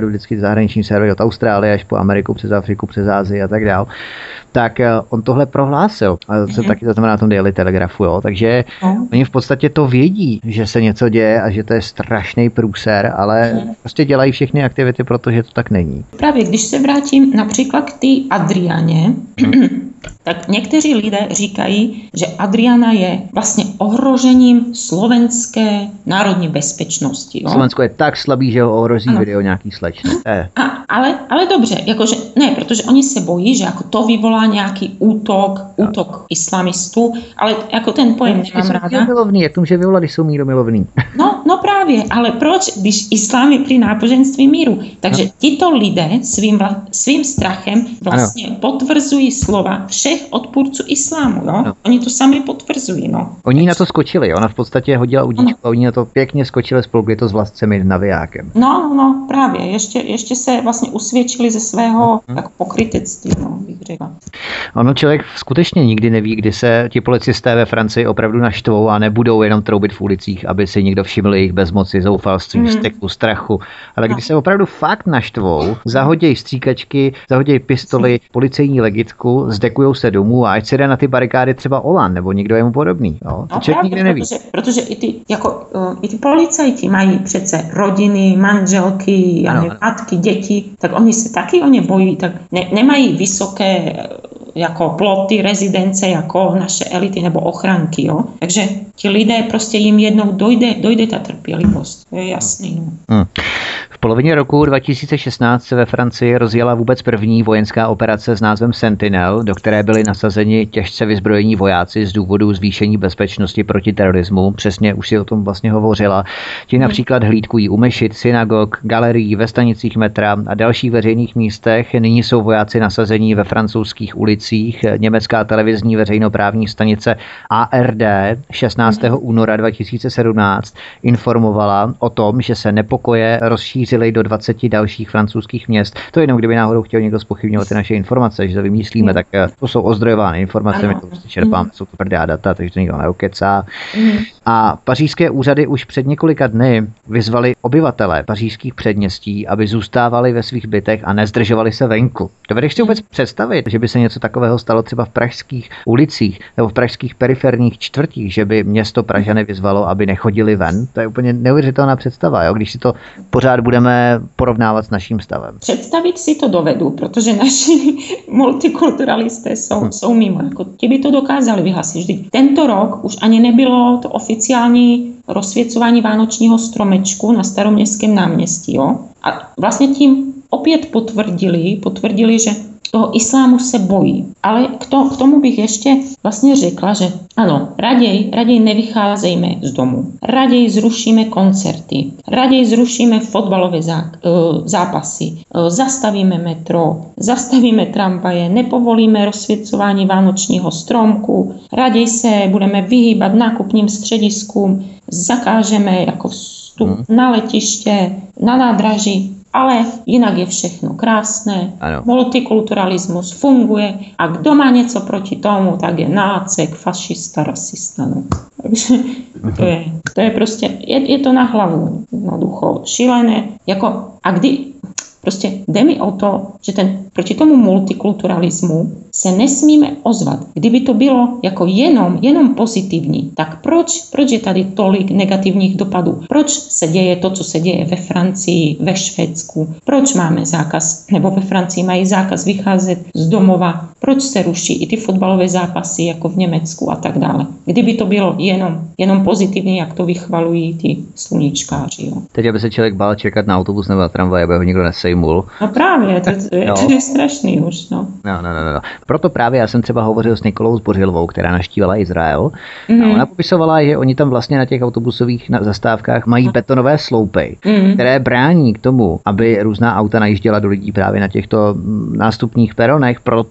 projedu vždycky zahraniční servery od Austrálie až po Ameriku, přes Afriku, přes Asii a tak dál, tak on tohle prohlásil. A to mm-hmm. taky to znamená na tom Daily Telegraphu, jo. Takže mm. oni v podstatě to vědí, že se něco děje a že to je strašný průser, ale mm. prostě dělají všechny aktivity, protože to tak není. Právě když se vrátím například k té Adrianě, mm. tak někteří lidé říkají, že Adriana je vlastně ohrožením slovenské národní bezpečnosti. Jo? Slovensko je tak slabý, že ho ohrozí ano. video nějaký slečny. Eh. A, ale, ale dobře, jakože, ne, protože oni se bojí, že jako to vyvolá nějaký útok, no. útok islamistů, ale jako ten pojem nemám ráda. Míromilovný, jak to může vyvolat, když jsou míromilovný? No, no právě, ale proč, když islám je pri náboženství míru? Takže no. tito lidé svým, svým strachem vlastně ano. potvrzují slova všech odpůrců islámu, jo? No. Oni to sami potvrzují, no. Oni Takže... na to skočili, ona v podstatě hodila udíčku a oni na to pěkně skočili spolu, je to s vlastcemi navijákem. No, no, právě, ještě, ještě se vlastně usvědčili ze svého no. jako pokrytectví, no, bych řekla. Ono člověk skutečně nikdy neví, kdy se ti policisté ve Francii opravdu naštvou a nebudou jenom troubit v ulicích, aby si někdo všiml jejich bezmoci, zoufalství, mm. steku, strachu, ale no. když se opravdu fakt naštvou, zahodějí stříkačky, zahodějí pistoli, policejní legitku, zdekujou se domů a ať se jde na ty barikády třeba Olan nebo někdo jemu podobný. Jo? To no, člověk nikdy neví. Protože, protože i, ty, jako, uh, i ty policajti mají přece rodiny, manželky, ano, ano. matky, děti, tak oni se taky o ně bojí, tak ne, nemají vysoké jako ploty, rezidence, jako naše elity nebo ochranky, jo. Takže ti lidé prostě jim jednou dojde, dojde ta trpělivost. To je jasný, no. Hmm. V polovině roku dva tisíce šestnáct se ve Francii rozjela vůbec první vojenská operace s názvem Sentinel, do které byli nasazeni těžce vyzbrojení vojáci z důvodu zvýšení bezpečnosti proti terorismu. Přesně už si o tom vlastně hovořila. Ti například hlídkují u mešit, synagog, galerií, ve stanicích metra a dalších veřejných místech. Nyní jsou vojáci nasazení ve francouzských ulicích. Německá televizní veřejnoprávní stanice A R D šestnáctého února dva tisíce sedmnáct informovala o tom, že se nepokoje rozšířily do dvaceti dalších francouzských měst. To jenom, kdyby náhodou chtěl někdo zpochybňovat ty naše informace, že to vymýšlíme, mm. tak to jsou ozdrojované informace, ano. my to prostě čerpáme, mm. jsou to tvrdá data, takže to nikdo neokecá. Mm. A pařížské úřady už před několika dny vyzvali obyvatele pařížských předměstí, aby zůstávali ve svých bytech a nezdržovali se venku. Dovedeš si vůbec představit, že by se něco takového stalo třeba v pražských ulicích nebo v pražských periferních čtvrtích, že by město Pražany vyzvalo, aby nechodili ven? To je úplně neuvěřitelná představa, jo? Když si to pořád budeme porovnávat s naším stavem. Představit si to dovedu, protože naši multikulturalisté jsou, hmm. jsou mimo. Jako ti by to dokázali vyhlasit. Vždyť tento rok už ani nebylo to oficiální rozsvěcování vánočního stromečku na Staroměstském náměstí. Jo? A vlastně tím opět potvrdili, potvrdili, že toho islámu se bojí. Ale k, to, k tomu bych ještě vlastně řekla, že ano, raději, raději nevycházejme z domu. Raději zrušíme koncerty. Raději zrušíme fotbalové zá, zápasy. Zastavíme metro. Zastavíme tramvaje. Nepovolíme rozsvěcování vánočního stromku. Raději se budeme vyhýbat nákupním střediskům. Zakážeme jako vstup hmm. na letiště, na nádraží. Ale jinak je všechno krásné, ano. Multikulturalismus funguje a kdo má něco proti tomu, tak je nácek, fašista, rasista. No. Takže to je, to je prostě, je, je to na hlavu, jednoducho, šílené. Jako, a kdy, prostě jde mi o to, že ten, proti tomu multikulturalismu se nesmíme ozvat. Kdyby to bylo jako jenom, jenom pozitivní, tak proč, proč je tady tolik negativních dopadů? Proč se děje to, co se děje ve Francii, ve Švédsku? Proč máme zákaz, nebo ve Francii mají zákaz vycházet z domova? Proč se ruší i ty fotbalové zápasy, jako v Německu a tak dále? Kdyby to bylo jenom, jenom pozitivní, jak to vychvalují ty sluníčkáři. Jo. Teď, aby se člověk bál čekat na autobus nebo na tramvaj, aby ho nikdo nesejmul. No právě, to, to, je, no. to je strašný už. No. No, no, no, no. Proto právě já jsem třeba hovořil s Nikolou Zbořilovou, která navštívila Izrael. Mm. A ona popisovala, že oni tam vlastně na těch autobusových zastávkách mají betonové sloupy, mm. které brání k tomu, aby různá auta najížděla do lidí právě na těchto nástupních peronech, protože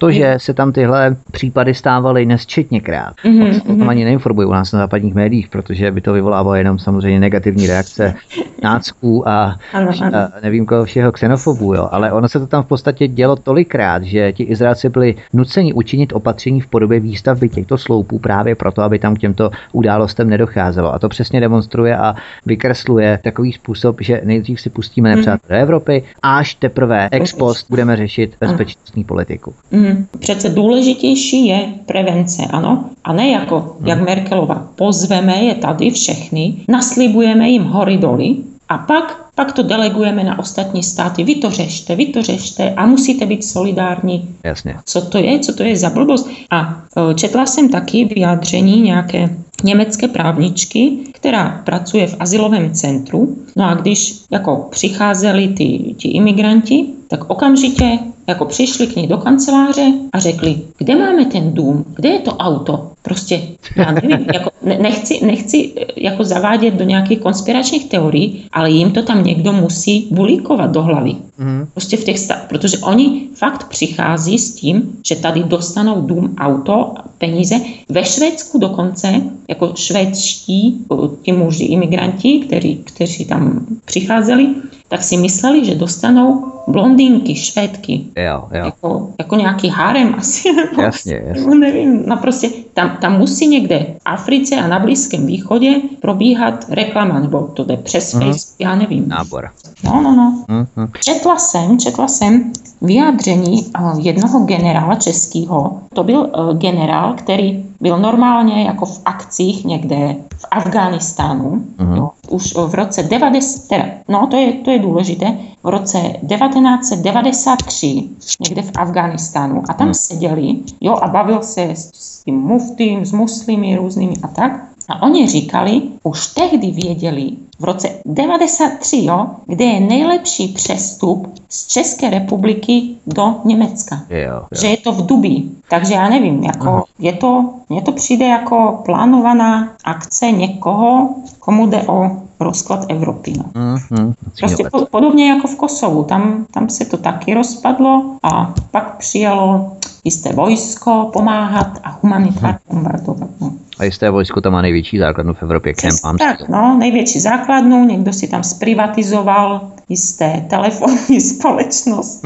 se tam tyhle případy stávaly nesčetněkrát. Mm-hmm. O tom ani neinformují u nás na západních médiích, protože by to vyvolávalo jenom samozřejmě negativní reakce nácků a, ano, ano. a nevím koho všeho xenofobů, jo. Ale ono se to tam v podstatě dělo tolikrát, že ti Izraelci byli nuceni učinit opatření v podobě výstavby těchto sloupů právě proto, aby tam k těmto událostem nedocházelo. A to přesně demonstruje a vykresluje takový způsob, že nejdřív si pustíme nepřátelé do Evropy, až teprve ex post budeme řešit bezpečnostní politiku. Mm, přece důležitější je prevence, ano? A ne jako, jak Merkelová. Pozveme je tady všechny, naslibujeme jim hory doly a pak pak to delegujeme na ostatní státy. Vy to řešte, vy to řešte a musíte být solidární. Jasně. Co to je? Co to je za blbost? A četla jsem taky vyjádření nějaké německé právničky, která pracuje v azylovém centru. No a když jako přicházeli ty, ti imigranti, tak okamžitě jako přišli k ní do kanceláře a řekli, kde máme ten dům, kde je to auto. Prostě, já nevím, jako nechci, nechci jako zavádět do nějakých konspiračních teorií, ale jim to tam někdo musí bulíkovat do hlavy. Mm. Prostě v těch stát, protože oni fakt přichází s tím, že tady dostanou dům, auto, peníze. Ve Švédsku dokonce, jako švédští, ti muži, imigranti, kteří, kteří tam přicházeli, tak si mysleli, že dostanou blondýnky, švédky. Jo, jo. Jako, jako nějaký harem asi. Nebo, jasně, jasně. Nebo nevím, no prostě tam, tam musí někde v Africe a na Blízkém východě probíhat reklama, nebo to jde přes mm. Facebook, já nevím. Nábor. No, no, no. Mm-hmm. Četla jsem, četla jsem vyjádření jednoho generála českého. To byl uh, generál, který byl normálně jako v akcích někde v Afghánistánu. Mm-hmm. Jo, už v roce devadesát, teda, no to je, to je důležité, v roce devatenáct set devadesát tři někde v Afghánistánu a tam mm. seděli, jo, a bavil se s, s tím muftým, s muslimy různými a tak. A oni říkali, už tehdy věděli, v roce devadesát tři, jo, kde je nejlepší přestup z České republiky do Německa. Jo, jo. Že je to v Dubí. Takže já nevím, jako je to, mně to přijde jako plánovaná akce někoho, komu jde o rozklad Evropy. No. Mm-hmm. Prostě po, podobně jako v Kosovu. Tam, tam se to taky rozpadlo a pak přijalo jisté vojsko pomáhat a humanitárně bombardovat. No. A jisté vojsko tam má největší základnu v Evropě, Camp Amsterdam. Tak, no, největší základnu, někdo si tam zprivatizoval jisté telefonní společnosti.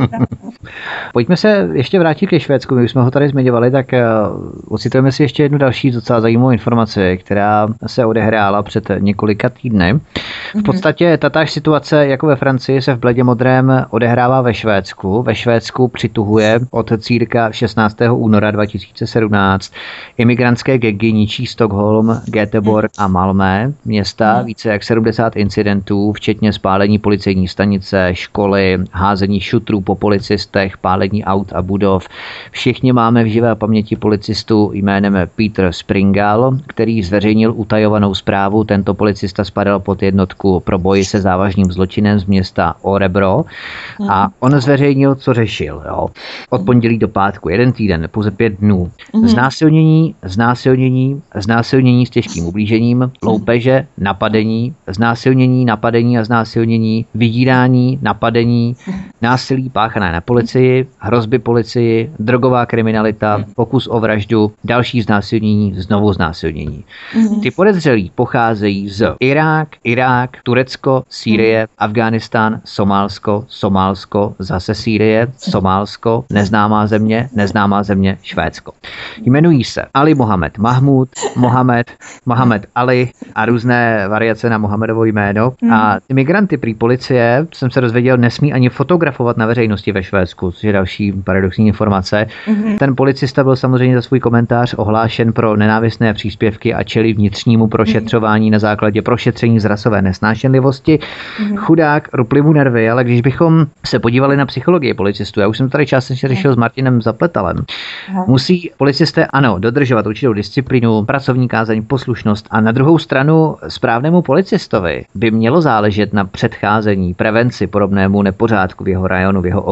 Pojďme se ještě vrátit ke Švédsku. My už jsme ho tady zmiňovali, tak uh, ocitujeme si ještě jednu další docela zajímavou informaci, která se odehrála před několika týdny. V podstatě tatáž situace jako ve Francii se v bledě modrém odehrává ve Švédsku. Ve Švédsku přituhuje od círka šestnáctého února dva tisíce sedmnáct imigrantské gegy ničí Stockholm, Göteborg a Malmö města. Více jak sedmdesát incidentů, včetně spálení policejní stanice, školy, házení šutrů po policistech, pálení aut a budov. Všichni máme v živé paměti policistu jménem Peter Springal, který zveřejnil utajovanou zprávu. Tento policista spadal pod jednotku pro boj se závažným zločinem z města Örebro a on zveřejnil, co řešil. Jo. Od pondělí do pátku, jeden týden, pouze pět dnů. Znásilnění, znásilnění, znásilnění s těžkým ublížením, loupeže, napadení, znásilnění, napadení a znásilnění, vydírání, napadení, násilí páchané na policii, hrozby policii, drogová kriminalita, pokus o vraždu, další znásilnění, znovu znásilnění. Ty podezřelí pocházejí z Irák, Irák, Turecko, Sýrie, Afghánistán, Somálsko, Somálsko, zase Sýrie, Somálsko, neznámá země, neznámá země, Švédsko. Jmenují se Ali Mohamed Mahmud, Mohamed, Mohamed Ali a různé variace na Mohamedovo jméno. A ty migranty prý policie, jsem se dozvěděl, nesmí ani fotografovat na veřejnosti ve Švédsku, což je další paradoxní informace. Mm-hmm. Ten policista byl samozřejmě za svůj komentář ohlášen pro nenávistné příspěvky a čelí vnitřnímu prošetřování mm-hmm. na základě prošetření z rasové nesnášenlivosti. Mm-hmm. Chudák, rupli mu nervy, ale když bychom se podívali na psychologii policistů, já už jsem tady částečně řešil mm-hmm. s Martinem Zapletalem, mm-hmm. musí policisté, ano, dodržovat určitou disciplínu, pracovní kázeň, poslušnost a na druhou stranu správnému policistovi by mělo záležet na předcházení, prevenci podobnému nepořádku v jeho rajonu, v jeho okrsku,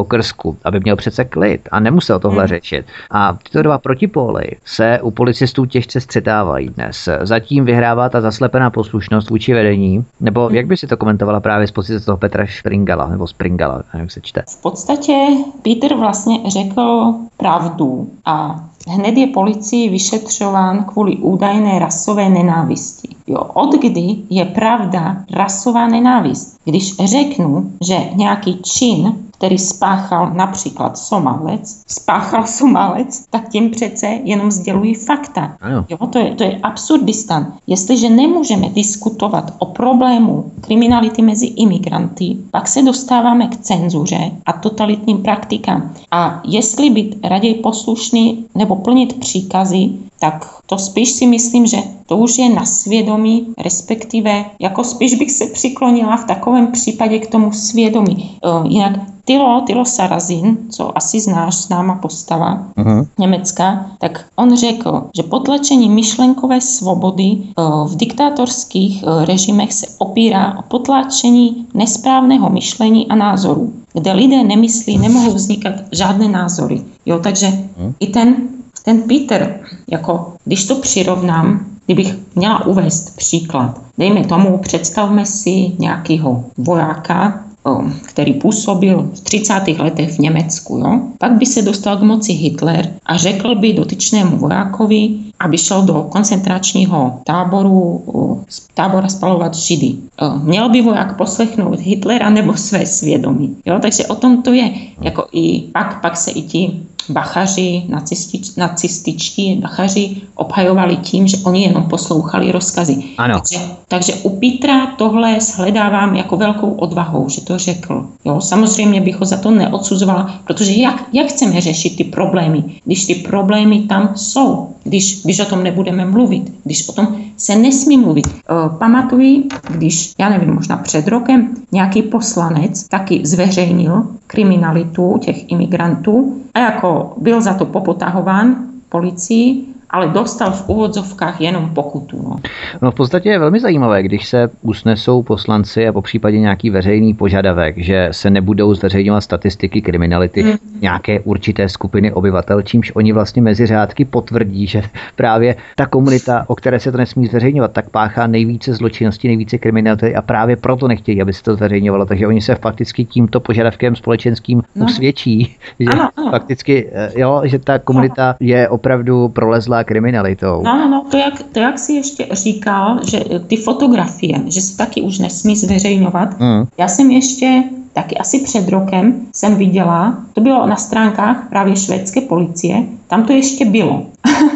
Švédsku, aby měl přece klid a nemusel tohle řečit. A tyto dva protipóly se u policistů těžce střetávají dnes. Zatím vyhrává ta zaslepená poslušnost vůči vedení, nebo jak by si to komentovala právě z pozice toho Petra Springala, nebo Springala, jak se čte? V podstatě Peter vlastně řekl pravdu a hned je policii vyšetřován kvůli údajné rasové nenávisti. Jo, od kdy je pravda rasová nenávist? Když řeknu, že nějaký čin, který spáchal například Somálec, spáchal Somálec, tak tím přece jenom sdělují fakta. Jo, to je, to je absurdistan. Jestliže nemůžeme diskutovat o problému kriminality mezi imigranty, pak se dostáváme k cenzuře a totalitním praktikám. A jestli být raději poslušný nebo plnit příkazy, tak to spíš si myslím, že to už je na svědomí, respektive jako spíš bych se přiklonila v takovém případě k tomu svědomí. Uh, jinak Tilo, Tilo Sarrazin, co asi znáš, známá postava uh-huh. německá, tak on řekl, že potlačení myšlenkové svobody uh, v diktátorských uh, režimech se opírá o potlačení nesprávného myšlení a názorů. Kde lidé nemyslí, nemohou vznikat žádné názory. Jo, takže uh-huh. i ten Ten Peter, jako když to přirovnám, kdybych měla uvést příklad, dejme tomu, představme si nějakého vojáka, který působil v třicátých letech v Německu, jo? Pak by se dostal k moci Hitler a řekl by dotyčnému vojákovi, aby šel do koncentračního táboru, tábora spalovat Židy. Měl by voják poslechnout Hitlera nebo své svědomí. Jo? Takže o tom to je. Jako i, pak, pak se i ti bachaři, nacistič, nacističtí bachaři obhajovali tím, že oni jenom poslouchali rozkazy. Ano. Takže, takže u Petra tohle shledávám jako velkou odvahou, že to řekl. Jo, samozřejmě bych ho za to neodsuzovala, protože jak, jak chceme řešit ty problémy, když ty problémy tam jsou, když, když o tom nebudeme mluvit, když o tom se nesmí mluvit. E, pamatuji, když, já nevím, možná před rokem nějaký poslanec taky zveřejnil kriminalitu těch imigrantů a jako byl za to popotahován policií, ale dostal v úvodzovkách jenom pokutu. No. no v podstatě je velmi zajímavé, když se usnesou poslanci a popřípadě nějaký veřejný požadavek, že se nebudou zveřejňovat statistiky kriminality hmm. nějaké určité skupiny obyvatel, čímž oni vlastně mezi řádky potvrdí, že právě ta komunita, o které se to nesmí zveřejňovat, tak páchá nejvíce zločinnosti, nejvíce kriminality a právě proto nechtějí, aby se to zveřejňovalo. Takže oni se fakticky tímto požadavkem společenským no. usvědčí, že ano, ano. fakticky, jo, že ta komunita je opravdu prolezlá kriminalitou. No, no, to jak, to jak jsi ještě říkal, že ty fotografie, že se taky už nesmí zveřejňovat. Mm. Já jsem ještě taky asi před rokem jsem viděla, to bylo na stránkách právě švédské policie, tam to ještě bylo.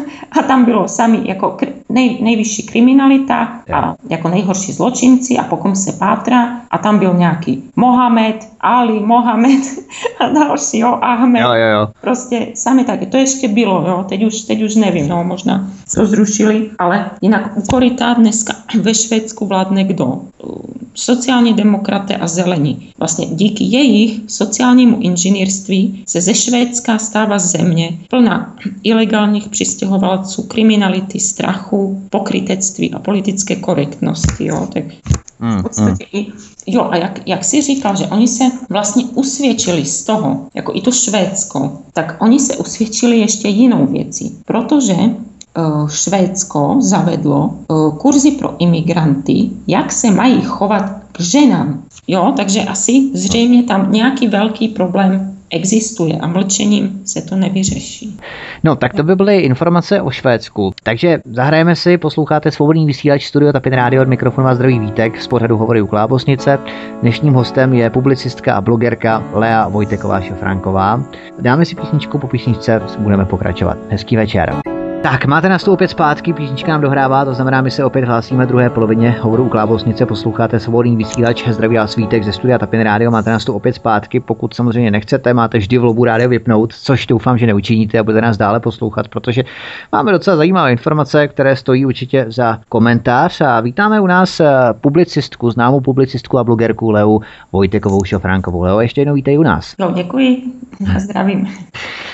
A tam bylo sami jako nej, nejvyšší kriminalita a jako nejhorší zločinci a potom se pátra a tam byl nějaký Mohamed, Ali, Mohamed a další, jo, Ahmed. Jo, jo, jo. Prostě sami taky, to ještě bylo, jo, teď už, teď už nevím, no, možná to zrušili, ale jinak u koryta dneska ve Švédsku vládne kdo? Sociální demokraté a zelení. Vlastně díky jejich sociálnímu inženýrství se ze Švédska stává země plná ilegálních přistěhovalců, kriminality, strachu, pokrytectví a politické korektnosti. Jo? Tak v podstatě mm, mm. i, jo, a jak, jak jsi říkal, že oni se vlastně usvědčili z toho, jako i to Švédsko, tak oni se usvědčili ještě jinou věcí, protože Švédsko zavedlo kurzy pro imigranty, jak se mají chovat k ženám. Jo, takže asi zřejmě tam nějaký velký problém existuje a mlčením se to nevyřeší. No, tak to by byly informace o Švédsku. Takže zahrajeme si, posloucháte Svobodný vysílač Studio Tapin Rádio, od mikrofonu vás zdraví Vítek z pořadu Hovory u Klábosnice. Dnešním hostem je publicistka a blogerka Lea Vojteková Šafránková. Dáme si písničku, po písničce budeme pokračovat. Hezký večer. Tak, máte nás tu opět zpátky, písnička nám dohrává, to znamená, my se opět hlásíme v druhé polovině Hovoru u Klábosnice, posloucháte Svobodný vysílač, zdraví vás Vítek ze Studia Tapin Rádio, máte nás tu opět zpátky, pokud samozřejmě nechcete, máte vždy v lobu rádio vypnout, což doufám, že neučiníte a budete nás dále poslouchat, protože máme docela zajímavé informace, které stojí určitě za komentář a vítáme u nás publicistku, známou publicistku a blogerku Leu Vojtekovou Šafránkovou. Leo, ještě jednou vítej u nás. No, děkuji a zdravím.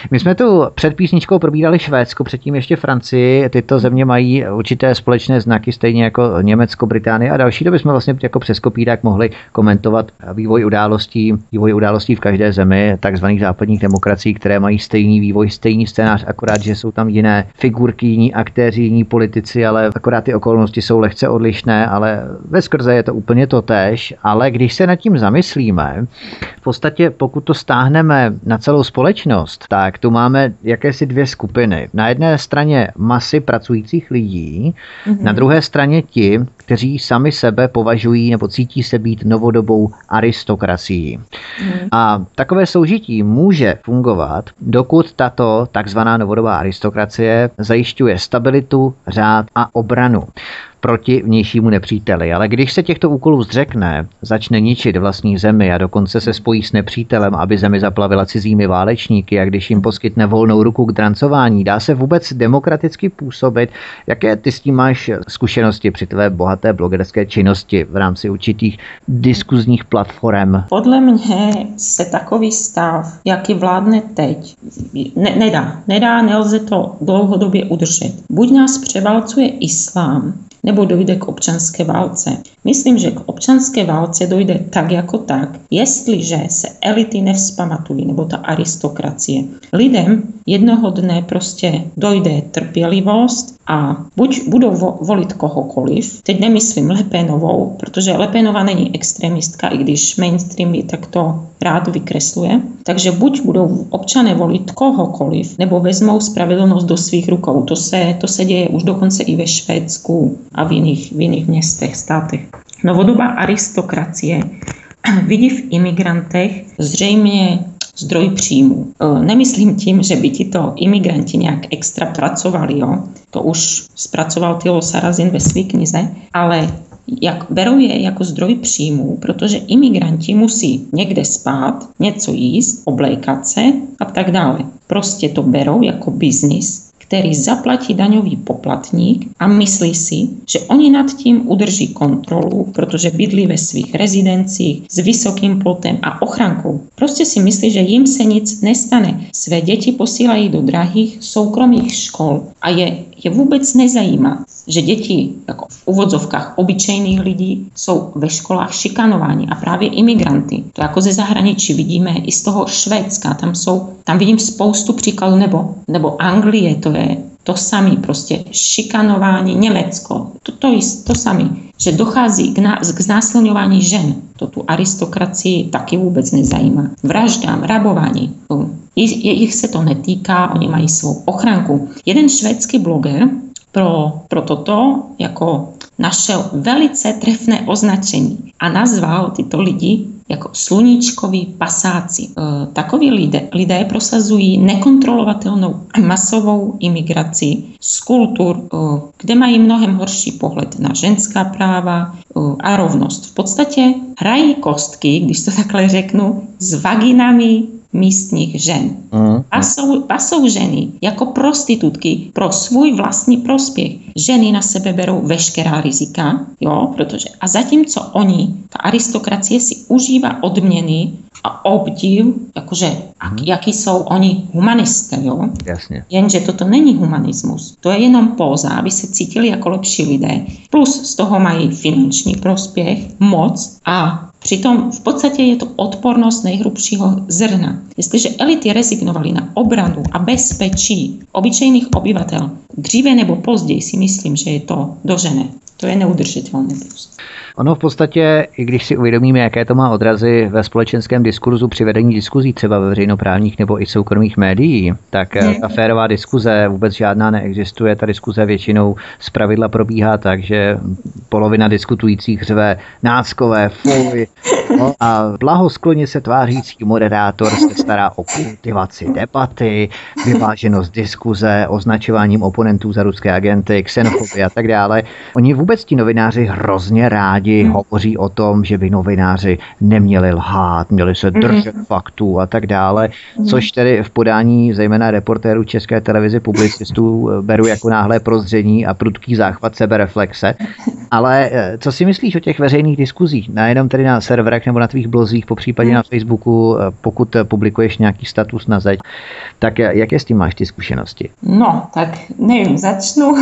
My jsme tu před písničkou probírali Švédsko, předtím ještě Francii. Tyto země mají určité společné znaky, stejně jako Německo, Británie a další. To bychom vlastně jako přes kopírák mohli komentovat vývoj událostí, vývoj událostí v každé zemi, takzvaných západních demokracií, které mají stejný vývoj, stejný scénář, akorát, že jsou tam jiné figurky, jiní aktéři, jiní politici, ale akorát ty okolnosti jsou lehce odlišné, ale veskrze je to úplně totéž. Ale když se nad tím zamyslíme, v podstatě pokud to stáhneme na celou společnost, tak tu máme jakési dvě skupiny. Na jedné straně masy pracujících lidí, mm-hmm. na druhé straně ti, kteří sami sebe považují nebo cítí se být novodobou aristokracií. Mm. A takové soužití může fungovat, dokud tato takzvaná novodobá aristokracie zajišťuje stabilitu, řád a obranu proti vnějšímu nepříteli. Ale když se těchto úkolů zřekne, začne ničit vlastní zemi a dokonce se spojí s nepřítelem, aby zemi zaplavila cizími válečníky, a když jim poskytne volnou ruku k drancování, dá se vůbec demokraticky působit? Jaké ty s tím máš zkušenosti při tvé bohaté blogerské činnosti v rámci určitých diskuzních platform? Podle mě se takový stav, jaký vládne teď, ne, nedá. Nedá, nelze to dlouhodobě udržet. Buď nás převálcuje islám, nebo dojde k občanské válce. Myslím, že k občanské válce dojde tak jako tak, jestliže se elity nevzpamatují, nebo ta aristokracie. Lidem jednoho dne prostě dojde trpělivost a buď budou vo- volit kohokoliv, teď nemyslím Le Penovou, protože Le Penová není extremistka, i když mainstream ji takto rád vykresluje. Takže buď budou občané volit kohokoliv, nebo vezmou spravedlnost do svých rukou. To se, to se děje už dokonce i ve Švédsku a v jiných, v jiných městech, státech. Novodobá aristokracie vidí v imigrantech zřejmě zdroj příjmu. Nemyslím tím, že by tito imigranti nějak extra pracovali, jo? To už zpracoval Thilo Sarrazin ve své knize, ale jak berou je jako zdroj příjmu, protože imigranti musí někde spát, něco jíst, oblékat se a tak dále. Prostě to berou jako biznis, který zaplatí daňový poplatník a myslí si, že oni nad tím udrží kontrolu, protože bydlí ve svých rezidencích s vysokým plotem a ochrankou. Prostě si myslí, že jim se nic nestane. Své děti posílají do drahých soukromých škol a je, je vůbec nezajímá, že děti jako v uvozovkách obyčejných lidí jsou ve školách šikanováni a právě imigranty. To jako ze zahraničí vidíme i z toho Švédska, tam jsou, tam vidím spoustu příkladů, nebo, nebo Anglie, to je to samé, prostě šikanování, Německo, to, to je to samé, že dochází k, ná, k znásilňování žen. To tu aristokracii taky vůbec nezajímá. Vraždám, rabování. Jich se to netýká, oni mají svou ochranku. Jeden švédský bloger pro, pro toto jako našel velice trefné označení a nazval tyto lidi jako sluníčkoví pasáci. E, takoví lidé, lidé prosazují nekontrolovatelnou masovou imigraci z kultur, e, kde mají mnohem horší pohled na ženská práva e, a rovnost. V podstatě hrají kostky, když to takhle řeknu, s vaginami místních žen. Mm. A, jsou, a jsou ženy jako prostitutky pro svůj vlastní prospěch. Ženy na sebe berou veškerá rizika, jo, protože a zatímco oni, ta aristokracie si užívá odměny a obdiv, jakože mm. jaký jsou oni humanisté, jo. Jasně. Jenže toto není humanismus. To je jenom póza, aby se cítili jako lepší lidé. Plus z toho mají finanční prospěch, moc a přitom v podstatě je to odpornost nejhrubšího zrna. Jestliže elity rezignovaly na obranu a bezpečí obyčejných obyvatel, dříve nebo později si myslím, že je to dožené. To je neudržitelné prostě. Ono v podstatě, i když si uvědomíme, jaké to má odrazy ve společenském diskurzu při vedení diskuzí třeba ve veřejnoprávních nebo i soukromých médií, tak hmm. ta férová diskuze vůbec žádná neexistuje. Ta diskuze většinou zpravidla probíhá tak, že polovina diskutujících řve náckové, fuj. No a blahoskloně se tvářící moderátor se stará o kultivaci debaty, vyváženost diskuze, označováním oponentů za ruské agenty, xenofobie a tak dále. Oni vůbec ti novináři hrozně rádi rádi mm. hovoří o tom, že by novináři neměli lhát, měli se držet mm. faktů a tak dále, mm. což tedy v podání zejména reportérů České televize, publicistů beru jako náhlé prozření a prudký záchvat sebereflexe. Ale co si myslíš o těch veřejných diskuzích? Nejenom tedy na serverech nebo na tvých blozích, popřípadě mm. na Facebooku, pokud publikuješ nějaký status na zeď, tak jaké s tím máš ty zkušenosti? No, tak nevím, začnu.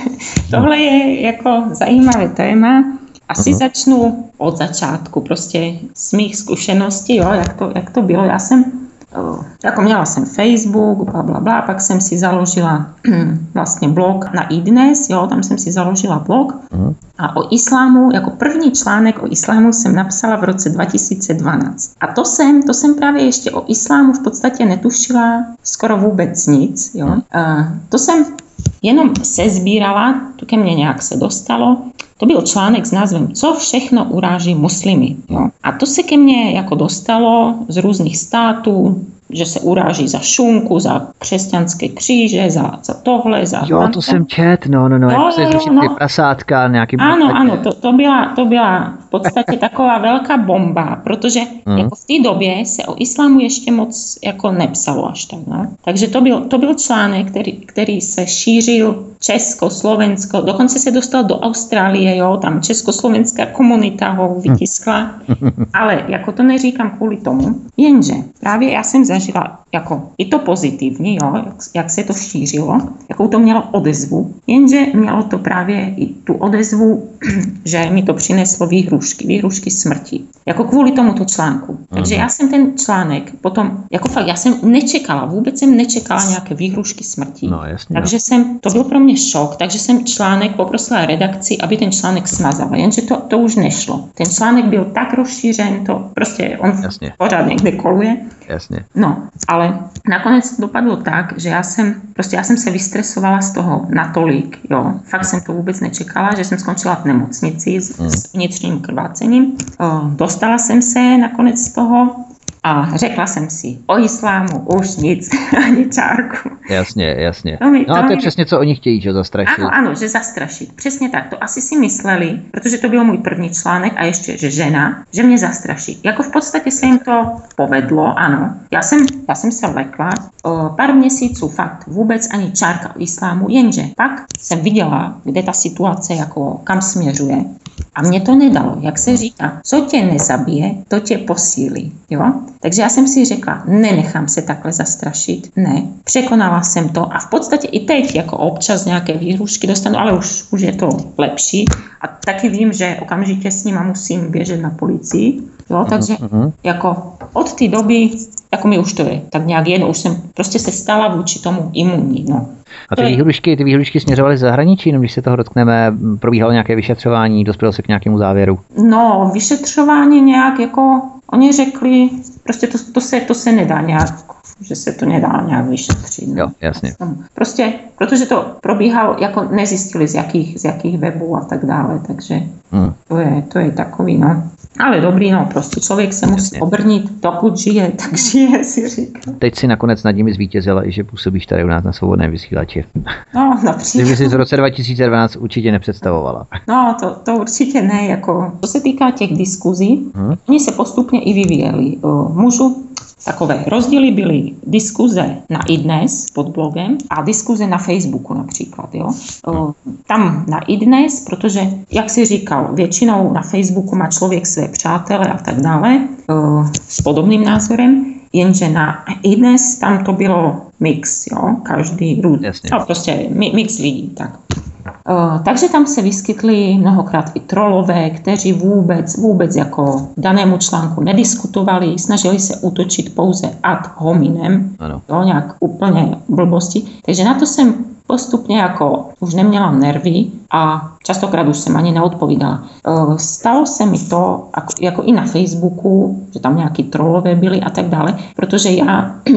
Tohle je jako zajímavé téma. Asi uh-huh. začnu od začátku, prostě z mých zkušeností, jo, jak to, jak to bylo. Já jsem, jako měla jsem Facebook, bla, bla, bla, pak jsem si založila vlastně blog na iDnes, jo, tam jsem si založila blog uh-huh. a o islámu, jako první článek o islámu jsem napsala v roce dva tisíce dvanáct. A to jsem, to jsem právě ještě o islámu v podstatě netušila skoro vůbec nic, jo. Uh, to jsem jenom se sbírala, to ke mně nějak se dostalo. To byl článek s názvem Co všechno uráží muslimy. Jo? A to se ke mně jako dostalo z různých států, že se uráží za šunku, za křesťanské kříže, za, za tohle, za... Jo, to jsem čet, no, no, no, jak se zrušit ty prasátka, nějaký... Ano, ano, to, to, byla, to byla v podstatě taková velká bomba, protože mm. jako v té době se o islámu ještě moc jako nepsalo až tak, no. Takže to byl, to byl článek, který, který se šířil Česko, Slovensko, dokonce se dostal do Austrálie, jo, tam československá komunita ho vytiskla, ale jako to neříkám kvůli tomu, jenže právě já jsem zažila jako i to pozitivní, jo, jak, jak se to šířilo, jakou to mělo odezvu, jenže mělo to právě i tu odezvu, že mi to přineslo výhrušky, výhrušky smrti, jako kvůli tomuto článku. Takže já jsem ten článek potom, jako fakt, já jsem nečekala, vůbec jsem nečekala nějaké výhrušky smrti, no, jasně, takže jsem, to byl pro mě šok, takže jsem článek poprosila redakci, aby ten článek smazala, jenže to, to už nešlo. Ten článek byl tak rozšířen, to prostě on jasně. pořád někde koluje. Jasně. No, ale nakonec to dopadlo tak, že já jsem, prostě já jsem se vystresovala z toho natolik, jo. Fakt jsem to vůbec nečekala, že jsem skončila v nemocnici s, mm. s vnitřním krvácením. O, dostala jsem se nakonec z toho a řekla jsem si, o islámu už nic, ani čárku. Jasně, jasně. To mi, to no a to je mi... přesně, co oni chtějí, že zastrašit. Ano, ano, že zastrašit. Přesně tak. To asi si mysleli, protože to byl můj první článek a ještě, že žena, že mě zastraší. Jako v podstatě se jim to povedlo, ano. Já jsem, já jsem se lekla o pár měsíců fakt vůbec ani čárka o islámu, jenže pak jsem viděla, kde ta situace jako kam směřuje a mě to nedalo, jak se říká, co tě nezabije, to tě posílí, jo. Takže já jsem si řekla, nenechám se takhle zastrašit, ne, překonala jsem to a v podstatě i teď jako občas nějaké výhrušky dostanu, ale už, už je to lepší a taky vím, že okamžitě s nima musím běžet na policii, jo, takže uh-huh. jako od té doby, jako mi už to je, tak nějak jedno, už jsem prostě se stala vůči tomu imunní, no. A ty výhrušky, ty výhrušky směřovaly z zahraničí, no, když se toho dotkneme, probíhalo nějaké vyšetřování, dospělo se k nějakému závěru? No, vyšetřování nějak jako, oni řekli, prostě to, to, se, to se nedá nějak, že se to nedá nějak vyšetřit. No. Jo, jasně. Prostě, protože to probíhalo, jako nezjistili z jakých, z jakých webů a tak dále, takže hmm. to, je, to je takový, no. Ale dobrý, no, prostě člověk se musí jasně. obrnit, dokud žije, tak žije, si říká. Teď si nakonec nad nimi zvítězila i že působíš tady u nás na Svobodném vysílači. No, například. Kdyby jsi v roce dva tisíce dvanáct určitě nepředstavovala. No, to, to určitě ne, jako, co se týká těch diskuzí, hmm. oni se postupně i vyvíjeli. Můžu takové rozdíly byly diskuze na iDnes pod blogem a diskuze na Facebooku například. Jo? O, tam na iDnes, protože, jak si říkal, většinou na Facebooku má člověk své přátele a tak dále o, s podobným názorem, jenže na iDnes tam to bylo mix, jo? Každý růd, no, prostě mix lidí. Tak. Uh, takže tam se vyskytly mnohokrát i trolové, kteří vůbec, vůbec jako danému článku nediskutovali, snažili se útočit pouze ad hominem, jo, nějak úplně blbosti. Takže na to jsem postupně jako už neměla nervy a častokrát už jsem ani neodpovídala. Uh, stalo se mi to jako, jako i na Facebooku, že tam nějaký trolové byli a tak dále, protože já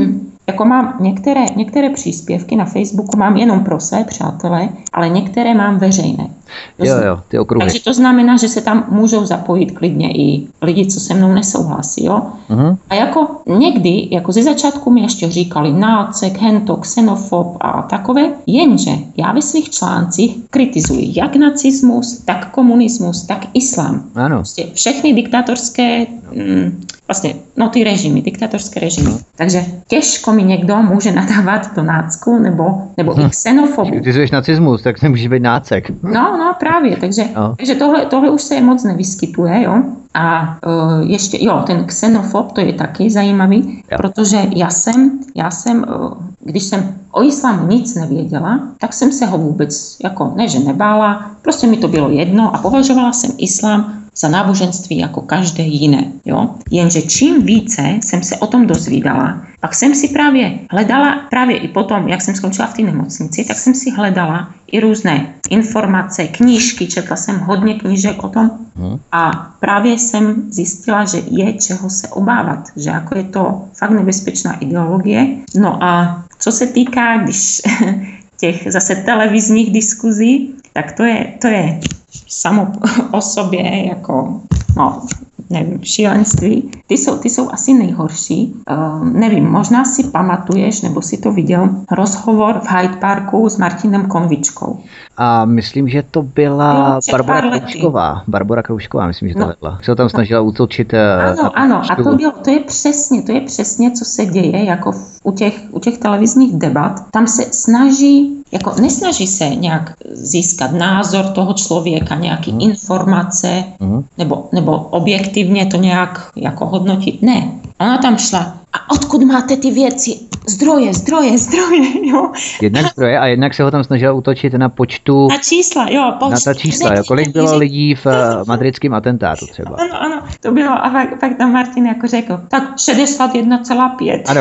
jako mám některé, některé příspěvky na Facebooku mám jenom pro své přátele, ale některé mám veřejné. Jo, jo, ty okruhy. Takže to znamená, že se tam můžou zapojit klidně i lidi, co se mnou nesouhlasí, jo. Uh-huh. A jako někdy, jako ze začátku mi ještě říkali nácek, hento, xenofob a takové, jenže já ve svých článcích kritizuji jak nacismus, tak komunismus, tak islám. Ano. Prostě všechny diktátorské, mm, vlastně, no ty režimy, diktátorské režimy. Uh-huh. Takže těžko mi někdo může nadávat do nácku nebo, nebo uh-huh. i xenofobu. Když ty jsi nacismus, tak nemůžeš být nácek. No, no právě, takže, no. takže tohle, tohle už se moc nevyskytuje, jo. A uh, ještě, jo, ten xenofob, to je taky zajímavý, jo. Protože já jsem, já jsem, uh, když jsem o islámu nic nevěděla, tak jsem se ho vůbec, jako ne, že nebála, prostě mi to bylo jedno a považovala jsem islám za náboženství jako každé jiné, jo. Jenže čím více jsem se o tom dozvídala, pak jsem si právě hledala, právě i potom, jak jsem skončila v té nemocnici, tak jsem si hledala i různé informace, knížky, četla jsem hodně knížek o tom hmm. a právě jsem zjistila, že je čeho se obávat, že jako je to fakt nebezpečná ideologie. No a co se týká, když těch zase televizních diskuzí, tak to je, to je samo o sobě jako, no, nevím, šílenství. Ty jsou, ty jsou asi nejhorší. Uh, nevím, možná si pamatuješ, nebo si to viděl, rozhovor v Hyde Parku s Martinem Konvičkou. A myslím, že to byla jo, Barbora Kroužková. Barbora Kroužková, myslím, že to no. vedla. Se ho tam snažila útočit. Ano, ano, a to bylo, to je přesně, to je přesně, co se děje, jako v, u, těch, u těch televizních debat. Tam se snaží, jako nesnaží se nějak získat názor toho člověka, nějaký hmm. informace, hmm. nebo, nebo objektivně to nějak jako hodnotit. Ne, ona tam šla. A odkud máte ty věci? Zdroje, zdroje, zdroje, jo. Jednak zdroje a jednak se ho tam snažila útočit na počtu... Na čísla, jo. Počtu, na ta čísla, jo. Kolik bylo lidí v madridském atentátu třeba. Ano, ano, to bylo. A pak, pak tam Martin jako řekl, tak šedesát jedna celá pět. Ano,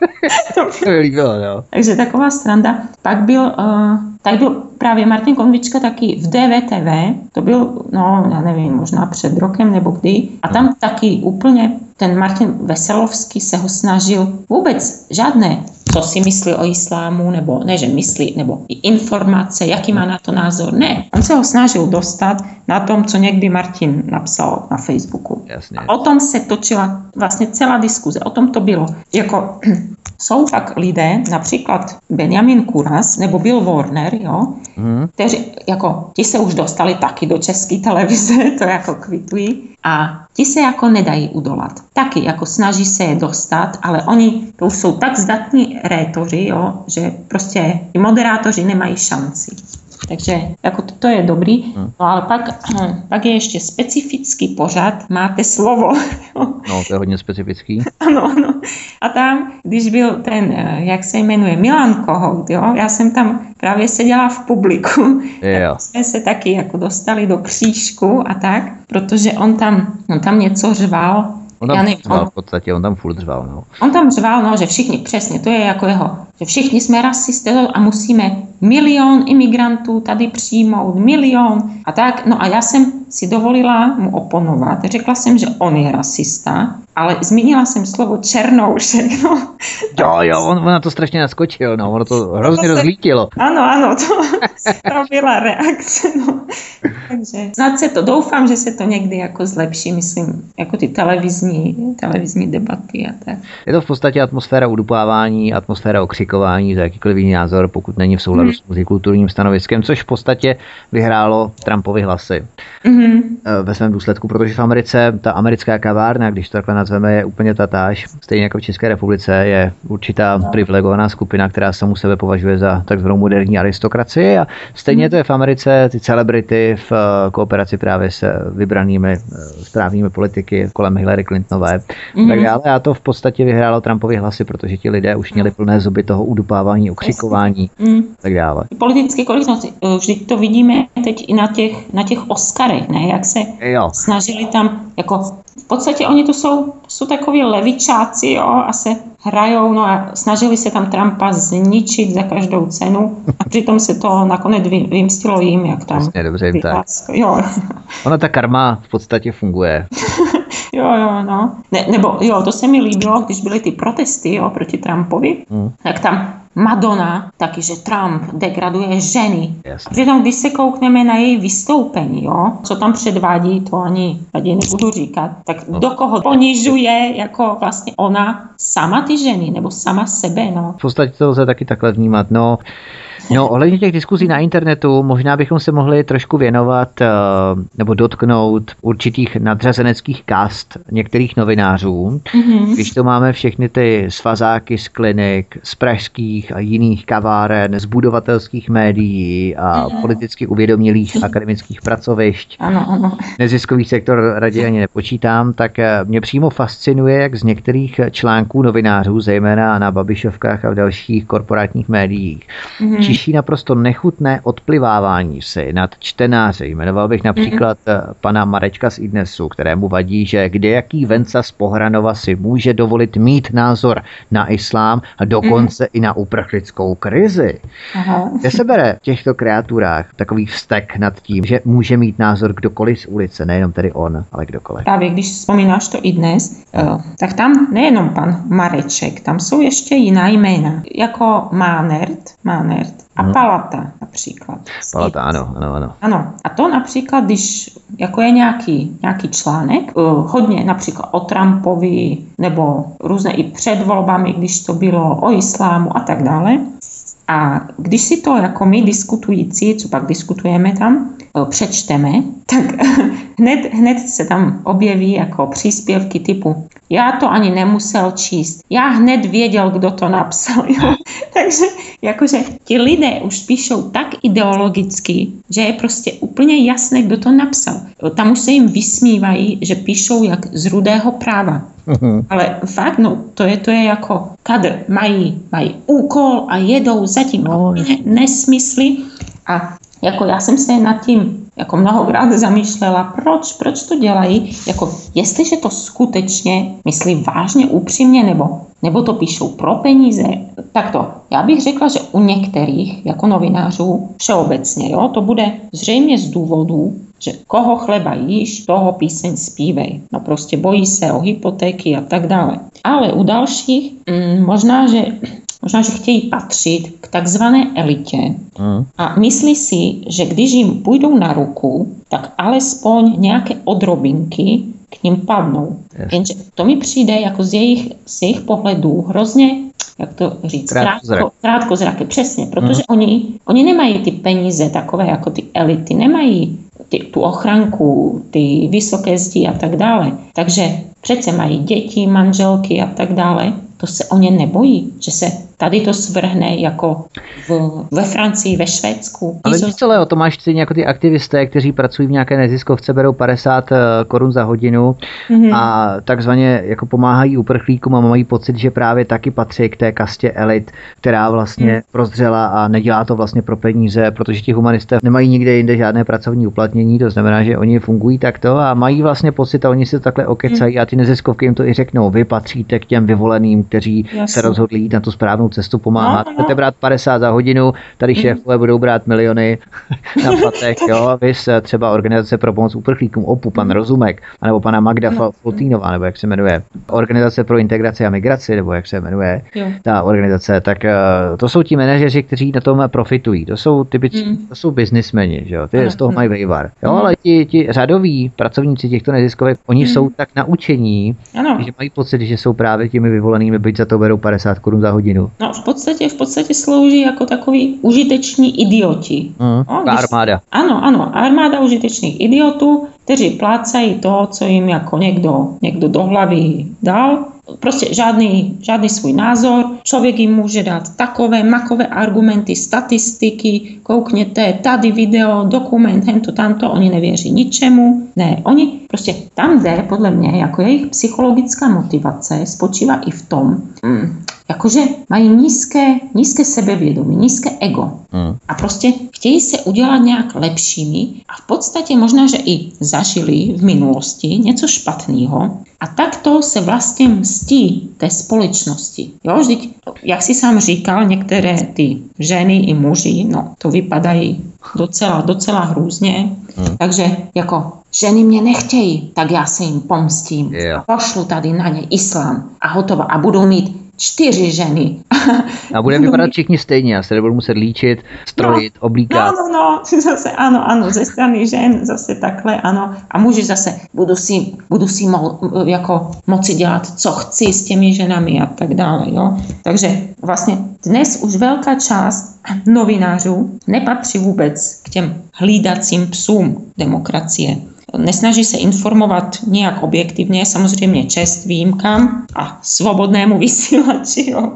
to mi líbilo, jo. Takže taková stranda. Pak byl, uh, tak byl právě Martin Konvička taky v D V T V, to byl, no, já nevím, možná před rokem nebo kdy. A tam taky úplně ten Martin Veselovský se ho snažil vůbec žádné, co si myslí o islámu, nebo ne, že myslí, nebo informace, jaký má na to názor. Ne, on se ho snažil dostat na tom, co někdy Martin napsal na Facebooku. Jasně. A o tom se točila vlastně celá diskuze, o tom to bylo. Jako, jsou tak lidé, například Benjamin Kuras nebo Bill Warner, jo, mm. kteří, jako, ti se už dostali taky do české televize, to jako kvitují, a ti se jako nedají udolat. Taky jako snaží se je dostat, ale oni to už jsou tak zdatní rétoři, jo, že prostě i moderátoři nemají šanci. Takže jako to, to je dobrý. Hmm. No ale pak, pak je ještě specifický pořad, máte slovo. No, to je hodně specifický. Ano, ano. A tam, když byl ten, jak se jmenuje, Milan Kohout, jo, já jsem tam právě seděla v publiku. Jo. Tak jsme se taky jako dostali do křížku a tak, protože on tam, on tam něco řval. On tam řval v podstatě, on tam furt řval, no. On tam řval, no, že všichni, přesně, to je jako jeho, že všichni jsme rasisté a musíme milion imigrantů tady přijmout, milion a tak. No a já jsem si dovolila mu oponovat. Řekla jsem, že on je rasista, ale zmínila jsem slovo černoušek, no. Jo, jo, on, on na to strašně naskočil, no, ono to hrozně rozlítilo. Ano, ano, to, to byla reakce, no. Takže snad se to, doufám, že se to někdy jako zlepší, myslím, jako ty televizní, televizní debaty a tak. Je to v podstatě atmosféra udupávání, atmosféra okřikování za jakýkoliv jiný názor, pokud není v souladu s multikulturním stanoviskem, což v podstatě vyhrálo Trumpovy hlasy. Mm-hmm. Ve svém důsledku, protože v Americe ta americká kavárna, když to takhle nazveme, je úplně tatáž. Stejně jako v České republice je určitá privilegovaná skupina, která samu sebe považuje za takzvanou moderní aristokracii a stejně to je v Americe ty celebrity v kooperaci právě s vybranými správnými politiky kolem Hillary Clintonové. Mm-hmm. Tak dále. A to v podstatě vyhrálo Trumpovy hlasy, protože ti lidé už měli plné zuby toho udupávání, okřikování mm. tak dále. Politické korektnosti, vždyť to vidíme teď i na těch, na těch Oscarech, ne? Jak se jo. snažili tam, jako v podstatě oni to jsou, jsou takoví levičáci, jo, a se hrajou, no a snažili se tam Trumpa zničit za každou cenu a přitom se to nakonec vymstilo jim, jak tam. Jasně, dobře jim tak. Jo. Ona ta karma v podstatě funguje. Jo, jo, no. Ne, nebo jo, to se mi líbilo, když byly ty protesty, jo, proti Trumpovi, mm. tak tam Madonna, taky, že Trump degraduje ženy. Yes. Přitom, když se koukneme na její vystoupení, jo, co tam předvádí, to ani tady nebudu říkat, tak no. do koho ponižuje jako vlastně ona sama ty ženy, nebo sama sebe, no. V podstatě to lze taky takhle vnímat, no. No, ohledně těch diskuzí na internetu, možná bychom se mohli trošku věnovat nebo dotknout určitých nadřazeneckých kast některých novinářů. Mm-hmm. Když to máme všechny ty svazáky z klinik, z pražských a jiných kaváren, z budovatelských médií a mm-hmm. politicky uvědomělých akademických pracovišť. Ano, ano. Neziskový sektor raději ani nepočítám, tak mě přímo fascinuje, jak z některých článků novinářů, zejména na Babišovkách a v dalších korporátních médiích, mm-hmm. čiší naprosto nechutné odplivávání si nad čtenáři. Jmenoval bych například mm-hmm. pana Marečka z iDnesu, kterému vadí, že kdejaký Venca z Pohranova si může dovolit mít názor na islám a dokonce mm-hmm. i na uprchlickou krizi. Aha. Kde se bere v těchto kreaturách takový vztek nad tím, že může mít názor kdokoliv z ulice, nejenom tedy on, ale kdokoliv. Právě když vzpomínáš to iDnes, tak tam nejenom pan Mareček, tam jsou ještě jiná jména, jako Mánert, Mánert a hmm. Palata například. Palata, ano, ano, ano. Ano, a to například, když jako je nějaký, nějaký článek, uh, hodně například o Trumpovi, nebo různé i před volbami, když to bylo o islámu a tak dále. A když si to jako my diskutující, co pak diskutujeme tam, přečteme, tak hned, hned se tam objeví jako příspěvky typu já to ani nemusel číst, já hned věděl, kdo to napsal. Jo? Takže jakože ti lidé už píšou tak ideologicky, že je prostě úplně jasné, kdo to napsal. Tam už se jim vysmívají, že píšou jak z Rudého práva. Uhum. Ale fakt, no, to je, to je jako kadr. Mají, mají úkol a jedou zatím no. ne, nesmysly. A jako já jsem se nad tím jako mnohokrát zamýšlela, proč, proč to dělají, jako jestliže to skutečně myslí vážně, upřímně, nebo, nebo to píšou pro peníze, tak to. Já bych řekla, že u některých jako novinářů všeobecně, jo, to bude zřejmě z důvodů, že koho chleba jíš, toho píseň zpívej. No prostě bojí se o hypotéky a tak dále. Ale u dalších mm, možná, že Možná, že chtějí patřit k takzvané elitě mm. a myslí si, že když jim půjdou na ruku, tak alespoň nějaké odrobinky k ním padnou. Yes. Jenže to mi přijde jako z jejich, z jejich pohledů hrozně, jak to říct, krátko, krátkozraké, přesně, protože mm. oni, oni nemají ty peníze takové jako ty elity, nemají ty, tu ochranku, ty vysoké zdi a tak dále. Takže přece mají děti, manželky a tak dále. To se o ně nebojí, že se tady to svrhne jako v, ve Francii, ve Švédsku. Ale víš co, Leo, to máš stejně jako ty aktivisté, kteří pracují v nějaké neziskovce, berou padesát korun za hodinu mm-hmm. a takzvaně jako pomáhají uprchlíkům a mají pocit, že právě taky patří k té kastě elit, která vlastně mm. prozřela a nedělá to vlastně pro peníze, protože ti humanisté nemají nikde jinde žádné pracovní uplatnění, to znamená, že oni fungují takto a mají vlastně pocit a oni si to takhle okecají mm. a ty neziskovky jim to i řeknou, vy patříte k těm vyvoleným, kteří Jasně. se rozhodli jít na tu správnou cestu pomáhat. No, no. Budete brát padesát za hodinu, tady šéfové mm. budou brát miliony na platech, jo, vys třeba Organizace pro pomoc uprchlíkům, O P U, pan Rozumek, anebo pana Magda no. Fultínová, nebo jak se jmenuje, Organizace pro integraci a migraci, nebo jak se jmenuje jo. ta organizace, tak uh, to jsou ti manažeři, kteří na tom profitují. To jsou typicky, mm. to jsou biznismeni, že jo, ty ano. z toho mají vejvar. Jo, mm. ale ti, ti řadoví pracovníci těchto neziskovek, oni mm. jsou tak naučení, ano. že mají pocit, že jsou právě těmi vyvolenými, byť za to berou padesát korun za hodinu. No v podstatě, v podstatě slouží jako takový užiteční idioti. Mm, no, když, armáda. Ano, ano, armáda užitečných idiotů, kteří plácají to, co jim jako někdo, někdo do hlavy dal. Prostě žádný, žádný svůj názor. Člověk jim může dát takové makové argumenty, statistiky, koukněte, tady video, dokument, hento, tamto, oni nevěří ničemu. Ne, oni prostě tam jde, podle mě, jako jejich psychologická motivace spočívá i v tom, mm, jakože mají nízké, nízké sebevědomí, nízké ego. Mm. A prostě chtějí se udělat nějak lepšími a v podstatě možná, že i zažili v minulosti něco špatného a takto se vlastně mstí té společnosti. Jo, vždyť, jak si sám říkal, některé ty ženy i muži, no to vypadají docela, docela hrůzně. Hmm. Takže jako ženy mě nechtějí, tak já se jim pomstím. Yeah. A pošlu tady na ně islám a hotovo. A budou mít čtyři ženy. A budeme vypadat všichni stejně, já se nebudu muset líčit, strojit, no, oblíkat. No, no, no, zase ano, ano, ze strany žen zase takhle, ano. A muži zase budu si, budu si mo, jako moci dělat, co chci s těmi ženami a tak dále, jo. Takže vlastně dnes už velká část novinářů nepatří vůbec k těm hlídacím psům demokracie. Nesnaží se informovat nějak objektivně, samozřejmě čest výjimkám a svobodnému vysílači, jo.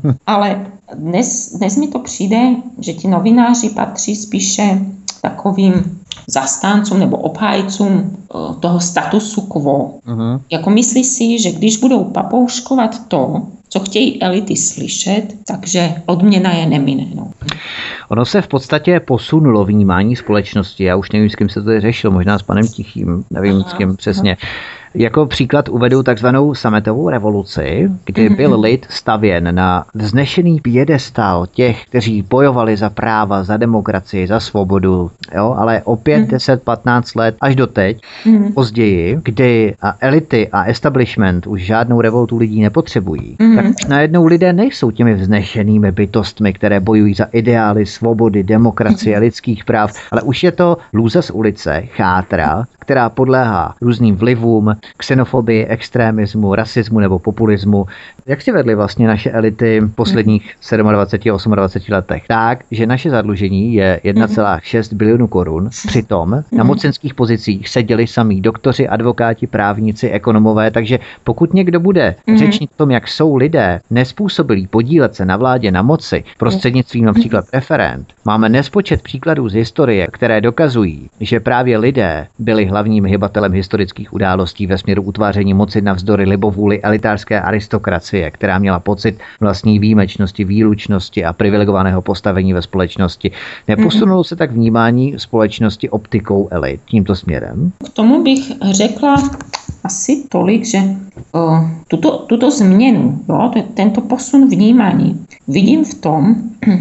Ale dnes, dnes mi to přijde, že ti novináři patří spíše takovým zastáncům nebo obhájcům toho statusu quo. Uh-huh. Jako myslí si, že když budou papouškovat to, co chtějí elity slyšet, takže odměna je nemine. No. Ono se v podstatě posunulo vnímání společnosti. Já už nevím, s kým se to řešilo, možná s panem Tichým, nevím aha, s kým přesně. Aha. Jako příklad uvedu takzvanou sametovou revoluci, kdy byl lid stavěn na vznešený piedestál těch, kteří bojovali za práva, za demokracii, za svobodu, jo, ale opět deset patnáct let až do teď, později, kdy elity a establishment už žádnou revoltu lidí nepotřebují, tak najednou lidé nejsou těmi vznešenými bytostmi, které bojují za ideály svobody, demokracie, lidských práv, ale už je to lůza z ulice, chátra, která podléhá různým vlivům, xenofobii, extremismu, rasismu nebo populismu. Jak si vedly vlastně naše elity v posledních dvaceti sedmi, dvaceti osmi letech? Tak, že naše zadlužení je jedna celá šest bilionu korun. Přitom na mocenských pozicích seděli samí doktoři, advokáti, právníci, ekonomové, takže pokud někdo bude řečnit o tom, jak jsou lidé nespůsobilí podílet se na vládě, na moci, prostřednictvím například referend, máme nespočet příkladů z historie, které dokazují, že právě lidé byli hlavním hybatelem historických událostí ve směru utváření moci navzdory libovůli elitářské aristokracie, která měla pocit vlastní výjimečnosti, výlučnosti a privilegovaného postavení ve společnosti. Neposunulo se tak vnímání společnosti optikou elit tímto směrem? K tomu bych řekla asi tolik, že o, tuto, tuto změnu, jo, tento posun vnímání vidím v tom,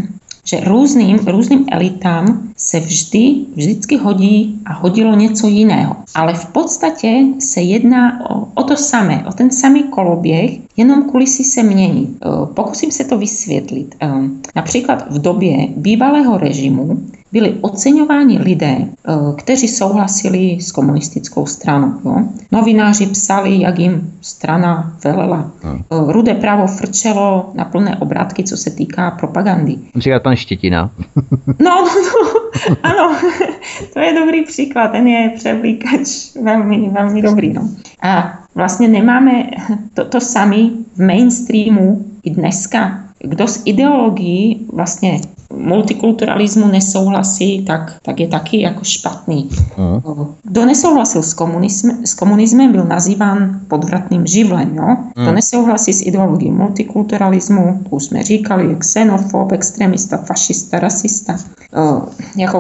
že různým, různým elitám se vždy, vždycky hodí a hodilo něco jiného. Ale v podstatě se jedná o, o to samé, o ten samý koloběh, jenom kulisy se mění. Pokusím se to vysvětlit. Například v době bývalého režimu byli oceňováni lidé, kteří souhlasili s komunistickou stranou. Jo? Novináři psali, jak jim strana velela. Hmm. Rudé právo frčelo na plné obrátky, co se týká propagandy. Například pan Štětina. No, no, no, ano, to je dobrý příklad, ten je převlíkač velmi, velmi dobrý. No. A vlastně nemáme to, to samé v mainstreamu i dneska. Kdo s ideologií vlastně multikulturalismu nesouhlasí, tak, tak je taky jako špatný. Mm. Kdo nesouhlasil s komunismem, s komunismem, byl nazýván podvratným živlem. Jo? Mm. Kdo nesouhlasí s ideologií multikulturalismu, to už jsme říkali, je xenofob, extremista, fašista, rasista. Uh, jako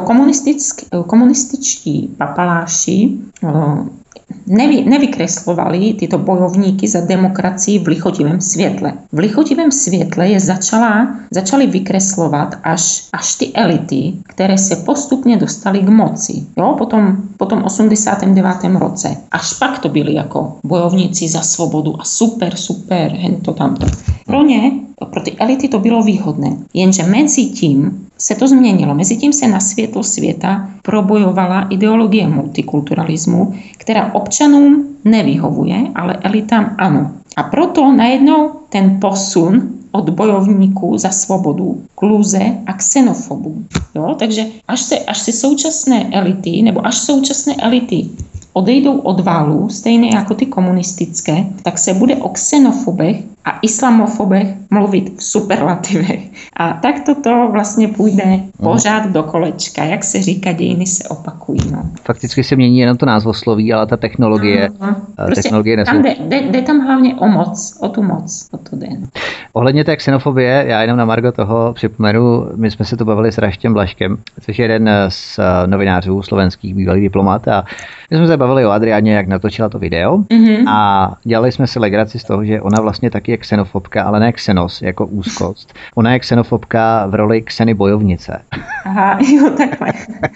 komunističtí papaláši uh, Nevy, nevykreslovali tyto bojovníky za demokracii v lichotivém světle. V lichotivém světle je začala, začali vykreslovat až, až ty elity, které se postupně dostaly k moci. Jo, potom, potom osmdesátém devátém roce. Až pak to byli jako bojovníci za svobodu a super, super, hento tamto. Pro ně, pro ty elity to bylo výhodné. Jenže mezi tím se to změnilo. Mezitím se na světlo světa probojovala ideologie multikulturalismu, která občanům nevyhovuje, ale elitám ano. A proto najednou ten posun od bojovníků za svobodu k lůze a xenofobům. Jo? Takže až se, až se současné elity, nebo až současné elity odejdou od válu, stejně jako ty komunistické, tak se bude o xenofobech a islamofobech mluvit v superlativech. A tak toto vlastně půjde pořád do kolečka. Jak se říká, dějiny se opakují. No. Fakticky se mění jenom to názvosloví, ale ta technologie, no, no. Prostě technologie nesou... Tam jde, jde, jde tam hlavně o moc, o tu moc, o to jde. Ohledně té xenofobie, já jenom na margo toho připomenu, my jsme se to bavili s Raštěm Blažkem, což je jeden z novinářů slovenských, bývalý diplomat, a my jsme se bavili o Adriáně, jak natočila to video, mm-hmm. a dělali jsme si legraci z toho, že ona vlastně taky je xenofobka, ale ne xenos, jako úzkost. Ona je xenofobka v roli xeny bojovnice. Aha, jo, takhle.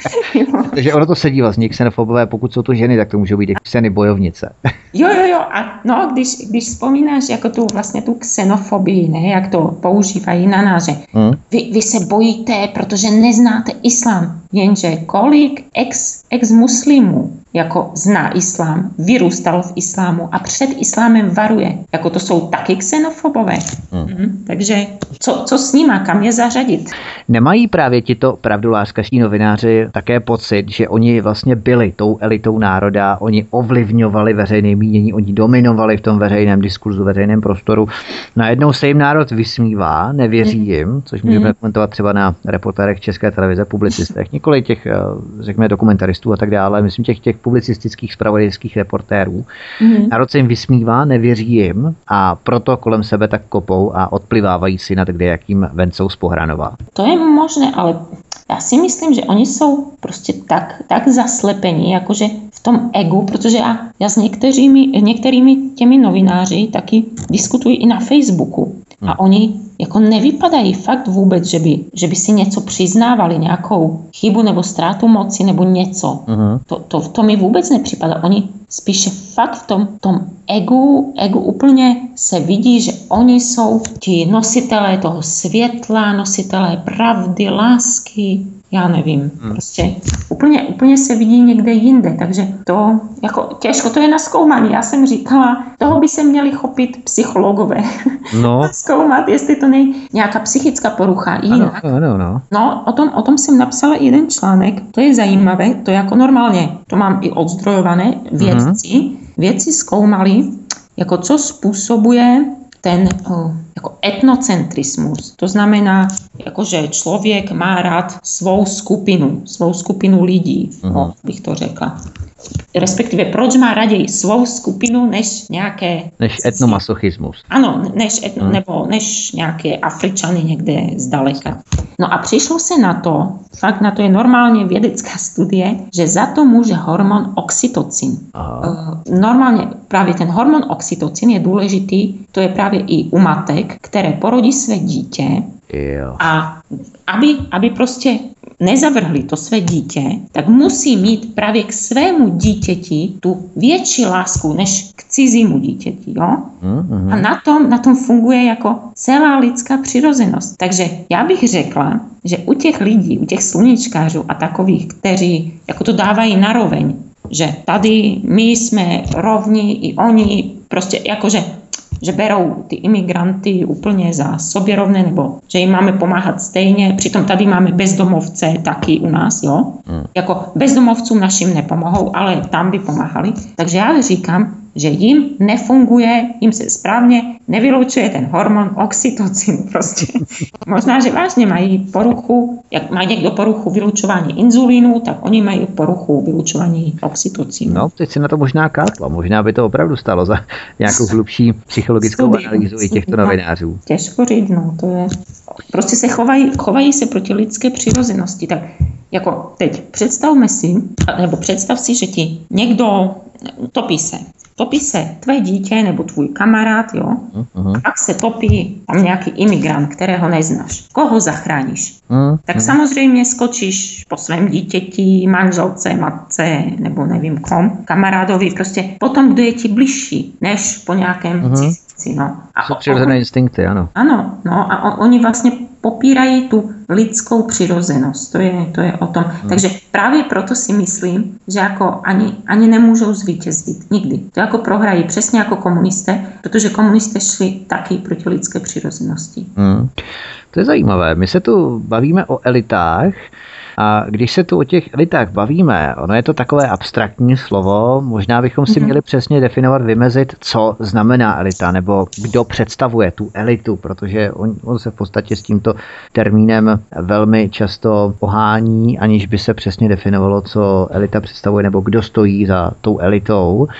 Takže ono to sedí vlastně, xenofobové, pokud jsou to ženy, tak to můžou být xeny bojovnice. Jo, jo, jo, a no, když, když vzpomínáš jako tu vlastně tu xenofobii, ne, jak to používají na nás, že hmm. vy, vy se bojíte, protože neznáte islám, jenže kolik ex, ex-muslimů jako zná islám, vyrůstal v islámu a před islámem varuje. Jako to jsou taky xenofobové. Hmm. Hmm, takže co, co s nima, kam je zařadit? Nemají právě tito pravdolářskaští novináři také pocit, že oni vlastně byli tou elitou národa, oni ovlivňovali veřejné mínění, oni dominovali v tom veřejném diskurzu, veřejném prostoru. Najednou se jim národ vysmívá, nevěří jim, což můžeme komentovat třeba na reportérech České televize, publicistech, několik těch, řekněme, dokumentaristů a tak dále, myslím těch těch publicistických zpravodajských reportérů. Mm. Národ se jim vysmívá, nevěří jim a proto kolem sebe tak kopou a odplivávají si nad kde jakým Vencou z Pohranova. To je možné, ale já si myslím, že oni jsou prostě tak, tak zaslepení, jakože v tom egu, protože já, já s některými, některými těmi novináři taky diskutuji i na Facebooku. Hmm. A oni jako nevypadají fakt vůbec, že by, že by si něco přiznávali, nějakou chybu nebo ztrátu moci nebo něco. Hmm. To, to, to mi vůbec nepřipadá. Oni spíše fakt v tom, tom egu, egu úplně se vidí, že oni jsou ti nositelé toho světla, nositelé pravdy, lásky, já nevím, hmm. prostě úplně, úplně se vidí někde jinde, takže to jako těžko, to je na zkoumání. Já jsem říkala, toho by se měli chopit psychologové. No. Zkoumat, jestli to není nějaká psychická porucha jinak. Ano, ano, no. No, o tom, o tom jsem napsala jeden článek, to je zajímavé, to jako normálně, to mám i odzdrojované, vědci, hmm. vědci zkoumali, jako co způsobuje ten oh, jako etnocentrismus. To znamená, jako, že člověk má rád svou skupinu, svou skupinu lidí, uh-huh. oh, bych to řekla. Respektive, proč má raději svou skupinu, než nějaké... Než etnomasochismus. Ano, než, etno, hmm. nebo než nějaké Afričany někde zdaleka. No a přišlo se na to, fakt na to je normálně vědecká studie, že za to může hormon oxytocin. Aha. Normálně právě ten hormon oxytocin je důležitý, to je právě i u matek, které porodí své dítě. Jo. A aby, aby prostě nezavrhli to své dítě, tak musí mít právě k svému dítěti tu větší lásku než k cizímu dítěti. Jo? Mm-hmm. A na tom, na tom funguje jako celá lidská přirozenost. Takže já bych řekla, že u těch lidí, u těch sluníčkářů a takových, kteří jako to dávají naroveň, že tady my jsme rovní i oni, prostě jakože že berou ty imigranty úplně za sobě rovné, nebo že jim máme pomáhat stejně, přitom tady máme bezdomovce taky u nás, jo. Hmm. Jako bezdomovcům našim nepomohou, ale tam by pomáhali. Takže já říkám, že jim nefunguje, jim se správně nevylučuje ten hormon oxytocin prostě. Možná, že vážně mají poruchu, jak má někdo poruchu vylučování inzulínu, tak oni mají poruchu vylučování oxytocinu. No, teď si na to možná kápla, možná by to opravdu stalo za nějakou hlubší psychologickou Studi, analýzu i těchto novinářů. No, těžko říct, no, to je... Prostě se chovají, chovají se proti lidské přirozenosti, tak jako teď představme si, nebo představ si, že ti někdo topí se. Topí se tvé dítě nebo tvůj kamarád, jo? Uh-huh. A pak se topí tam nějaký imigrant, kterého neznáš. Koho zachráníš? Uh-huh. Tak samozřejmě skočíš po svém dítěti, manželce, matce, nebo nevím kom, kamarádovi, prostě potom, kdo je ti bližší, než po nějakém uh-huh. cizci, no. A jsou přirozené instinkty, ano. Ano, no a on, oni vlastně popírají tu lidskou přirozenost. To je, to je o tom. Hmm. Takže právě proto si myslím, že jako ani, ani nemůžou zvítězit. Nikdy. To jako prohrají přesně jako komunisté, protože komunisté šli taky proti lidské přirozenosti. Hmm. To je zajímavé. My se tu bavíme o elitách, a když se tu o těch elitách bavíme, ono je to takové abstraktní slovo, možná bychom si měli přesně definovat, vymezit, co znamená elita, nebo kdo představuje tu elitu, protože on, on se v podstatě s tímto termínem velmi často pohání, aniž by se přesně definovalo, co elita představuje, nebo kdo stojí za tou elitou.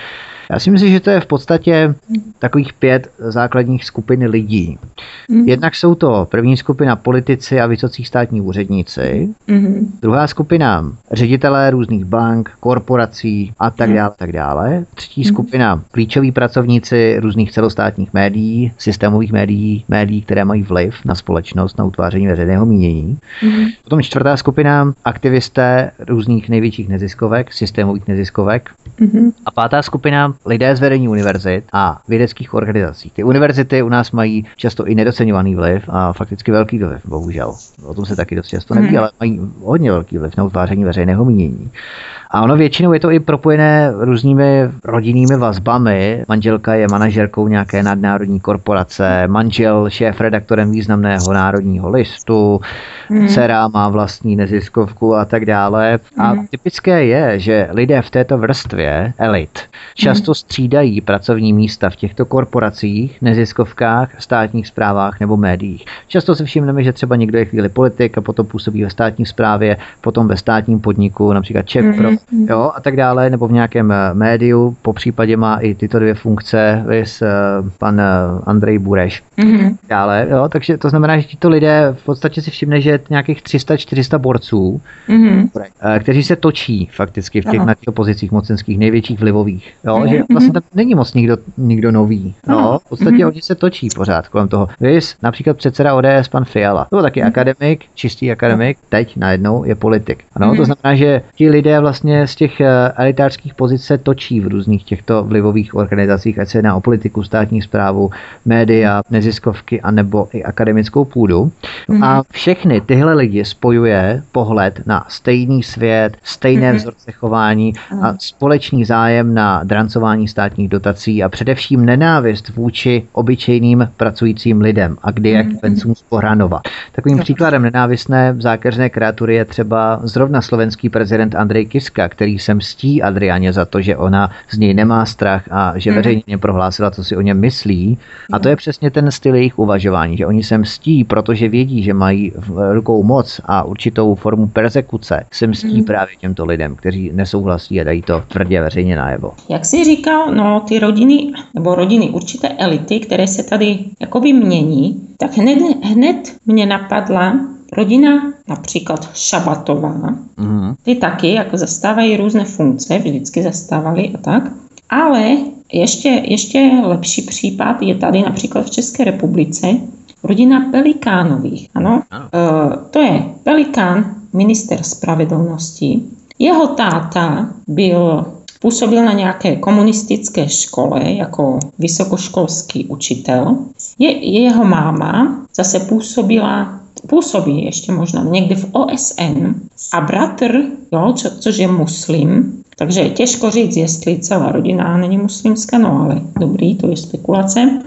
Já si myslím, že to je v podstatě takových pět základních skupin lidí. Mm. Jednak jsou to první skupina politici a vysocí státní úředníci, mm. druhá skupina ředitelé různých bank, korporací a tak dále, tak dále. Třetí mm. skupina klíčoví pracovníci různých celostátních médií, systémových médií, médií, které mají vliv na společnost, na utváření veřejného mínění. Mm. Potom čtvrtá skupina aktivisté různých největších neziskovek, systémových neziskovek. Mm. A pátá skupina lidé z vedení univerzit a vědeckých organizací. Ty univerzity u nás mají často i nedoceňovaný vliv a fakticky velký vliv, bohužel. O tom se taky dost často neví, mm. ale mají hodně velký vliv na utváření veřejného mínění. A ono většinou je to i propojené různými rodinnými vazbami. Manželka je manažerkou nějaké nadnárodní korporace, manžel šéf-redaktorem významného národního listu, mm. dcera má vlastní neziskovku a tak dále. A mm. typické je, že lidé v této vrstvě elit často střídají pracovní místa v těchto korporacích, neziskovkách, státních správách nebo médiích. Často si všimneme, že třeba někdo je chvíli politik a potom působí ve státní správě, potom ve státním podniku, například Czech Pro, jo, a tak dále, nebo v nějakém médiu, po případě má i tyto dvě funkce, vys pan Andrej Bureš. Mm-hmm. Dále, jo, takže to znamená, že tito lidé v podstatě si všimne, že je nějakých tři sta čtyři sta borců, mm-hmm. kteří se točí fakticky v těch na těchto pozicích mocenských, největších vlivových. Jo, mm-hmm. že vlastně tam není moc nikdo, nikdo nový. No, v podstatě mm-hmm. oni se točí pořád kolem toho. Vys, například předseda O D S pan Fiala. To byl taky mm-hmm. akademik, čistý akademik, teď najednou je politik. No, mm-hmm. to znamená, že ti lidé vlastně z těch elitářských pozic se točí v různých těchto vlivových organizacích, ať se jedná o politiku, státní správu, média, neziskovky anebo i akademickou půdu. Mm-hmm. A všechny tyhle lidi spojuje pohled na stejný svět, stejné mm-hmm. vzorce chování a společný zájem na drancování státních dotací a především nenávist vůči obyčejným pracujícím lidem a kdy jak vencům z Pohranova. Takovým příkladem nenávistné zákeřné kreatury je třeba zrovna slovenský prezident Andrej Kiska, který se mstí Adrianě za to, že ona z něj nemá strach a že veřejně prohlásila, co si o něm myslí. A to je přesně ten styl jejich uvažování, že oni se mstí, protože vědí, že mají v rukou moc a určitou formu persekuce, se mstí právě těmto lidem, kteří nesouhlasí a dají to tvrdě veřejně najevo. Jak jsi říkal, no ty rodiny, nebo rodiny určité elity, které se tady jakoby mění, tak hned, hned mě napadla rodina například Šabatová. Mm. Ty taky jako zastávají různé funkce, vždycky zastávali a tak. Ale ještě, ještě lepší případ je tady například v České republice rodina Pelikánových. Ano? Ano. E, to je Pelikán, minister spravedlnosti. Jeho táta byl, působil na nějaké komunistické škole jako vysokoškolský učitel. Je, jeho máma zase působila Působí ještě možná někde v O S N a bratr, jo, co, což je muslim, takže je těžko říct, jestli celá rodina není muslimská, no ale dobrý, to je spekulace. E,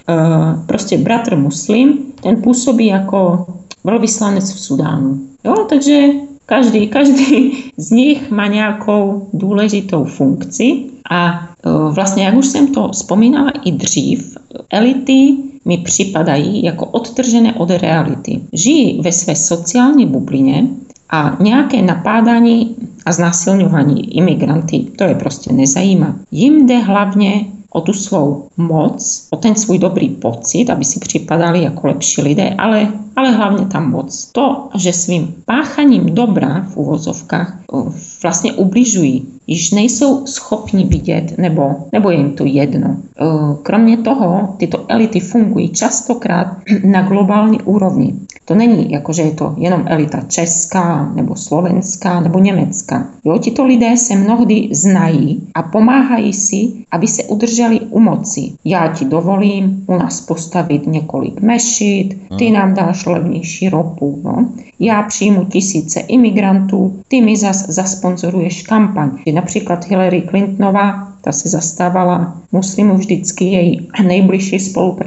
prostě bratr muslim, ten působí jako velvyslanec v Sudánu. Jo, takže každý, každý z nich má nějakou důležitou funkci a e, vlastně, jak už jsem to vzpomínala i dřív, elity mi připadají jako odtržené od reality. Žijí ve své sociální bublině a nějaké napádání a znásilňování imigranty, to je prostě nezajímá. Jim jde hlavně o tu svou moc, o ten svůj dobrý pocit, aby si připadali jako lepší lidé, ale, ale hlavně ta moc. To, že svým páchaním dobra v uvozovkách vlastně ubližují, již nejsou schopni vidět, nebo, nebo je jim to jedno. Kromě toho, tyto elity fungují častokrát na globální úrovni. To není jako, že je to jenom elita česká, nebo slovenská, nebo německá. Jo, tito lidé se mnohdy znají a pomáhají si, aby se udrželi u moci. Já ti dovolím u nás postavit několik mešit, ty nám dáš levnější ropu. No. Já přijmu tisíce imigrantů, ty mi zas zasponzoruješ kampaň. Například Hillary Clintonová, ta se zastávala muslimů vždycky, její nejbližší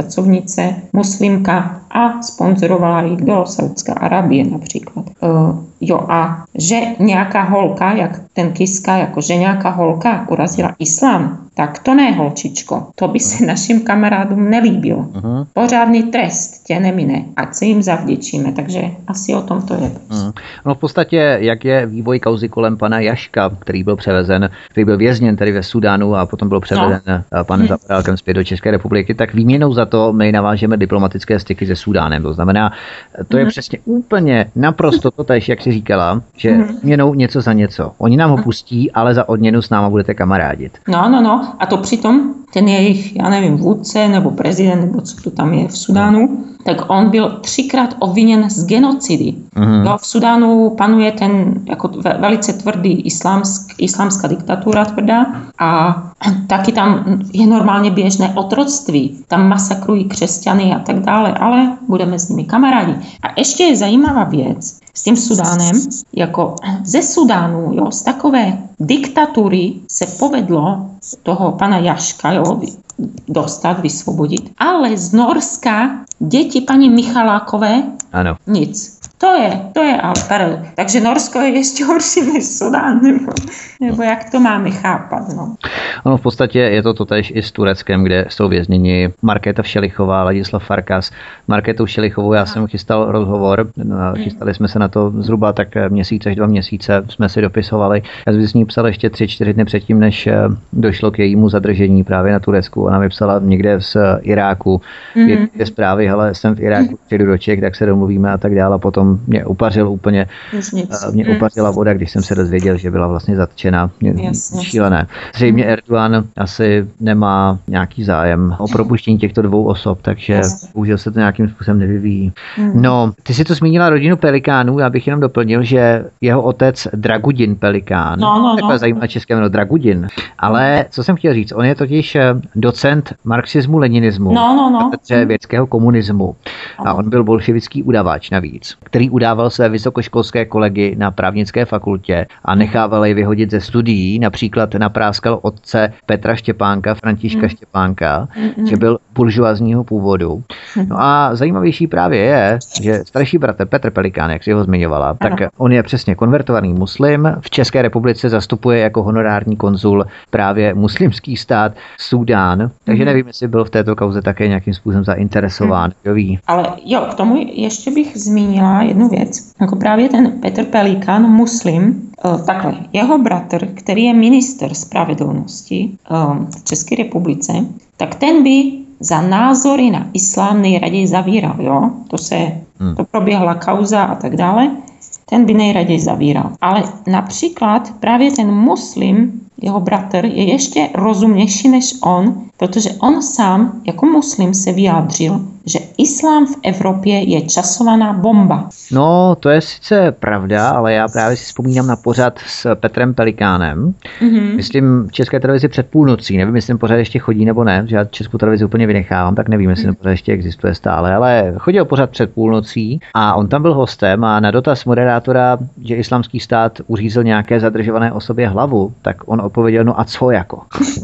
spolupracovnice muslimka a sponzorovala ji do Saudská Arábie například. Jo, a že nějaká holka, jak ten Kiska, jako že nějaká holka urazila islám, tak to ne, holčičko. To by se našim kamarádům nelíbilo. Uh-huh. Pořádný trest tě nemine, ať se jim zavděčíme, takže asi o tom to je. Uh-huh. No v podstatě, jak je vývoj kauzy kolem pana Jaška, který byl převezen, který byl vězněn tady ve Sudánu a potom byl převezen no. panem uh-huh. Zaorálkem zpět do České republiky, tak výměnou za to my navážeme diplomatické styky se Súdánem. To znamená, to je uh-huh. přesně úplně naprosto to tež, jak si říkala, že uh-huh. výměnou něco za něco. Oni nám ho pustí, ale za odměnu s náma budete kamarádit. No, no, no. A to přitom ten jejich, já nevím, vůdce nebo prezident, nebo co to tam je v Sudánu, tak on byl třikrát obviněn z genocidy. Mm-hmm. Jo, v Sudánu panuje ten jako velice tvrdý islámsk, islámská diktatura tvrdá a taky tam je normálně běžné otroctví. Tam masakrují křesťany a tak dále, ale budeme s nimi kamarádi. A ještě je zajímavá věc s tím Sudánem, jako ze Sudánu, jo, z takové diktatury se povedlo toho pana Jaška, jo, dostat, vysvobodit, ale z Norska děti paní Michalákové ano. nic. To je, to je ale perel. Takže Norsko je ještě horší než Sudán, nebo, nebo jak to máme chápat, no. Ono v podstatě je to totéž i s Tureckem, kde jsou vězněni Markéta Všelichová, Ladislav Farkas. Markétou Všelichovou já jsem chystal rozhovor, chystali jsme se na to zhruba tak měsíc až dva měsíce, jsme si dopisovali. Já jsem s ní psal ještě tři, čtyři dny předtím, než došlo k jejímu zadržení právě na Turecku. Ona mi psala někde z Iráku, mm-hmm. je zprávy, hele, jsem v Iráku, přijdu do Čech, tak se domluvíme a tak dále. A potom mě upařil úplně, mě upařila voda, když jsem se dozvěděl, že byla vlastně zatčena. Šílené. Zřejmě Erdogan asi nemá nějaký zájem o propuštění těchto dvou osob, takže bohužel se to nějakým způsobem nevyvíjí. No, ty si to zmínila rodinu Pelikánů, já bych jenom doplnil, že jeho otec Dragudin Pelikán, no, no, no. takové zajímavé české jméno Dragudin, ale co jsem chtěl říct, on je totiž docent marxismu, leninismu, no, no, no. katedře vědeckého komunismu a on byl bolševický udavač navíc, který udával své vysokoškolské kolegy na právnické fakultě a nechával je vyhodit ze studií, například napráskal otce Petra Štěpánka, Františka mm. Štěpánka, mm. že byl buržoazního původu. No a zajímavější právě je, že starší bratr Petr Pelikán, jak si ho zmiňovala, tak on je přesně konvertovaný muslim, v České republice zastupuje jako honorární konzul právě muslimský stát Súdán, takže nevím, jestli byl v této kauze také nějakým způsobem zainteresován. Kdo ví. Ale jo, k tomu ještě bych zmínila jednu věc. Jako právě ten Petr Pelikán, muslim, takhle, jeho bratr, který je minister spravedlnosti v České republice, tak ten by za názory na islám nejraději zavíral, jo? To se, hmm. to proběhla kauza a tak dále, ten by nejraději zavíral. Ale například právě ten muslim, jeho bratr, je ještě rozumnější než on, protože on sám jako muslim se vyjádřil, že islám v Evropě je časovaná bomba. No, to je sice pravda, ale já právě si vzpomínám na pořad s Petrem Pelikánem. Mm-hmm. Myslím v České televizi před půlnocí. Nevím, jestli ten pořad ještě chodí nebo ne, že já Českou televizi úplně vynechávám, tak nevím, jestli ten pořad ještě existuje stále, ale chodil pořad před půlnocí a on tam byl hostem a na dotaz moderátora, že Islámský stát uřízl nějaké zadržované osobě hlavu, tak on odpověděl, no a co jako?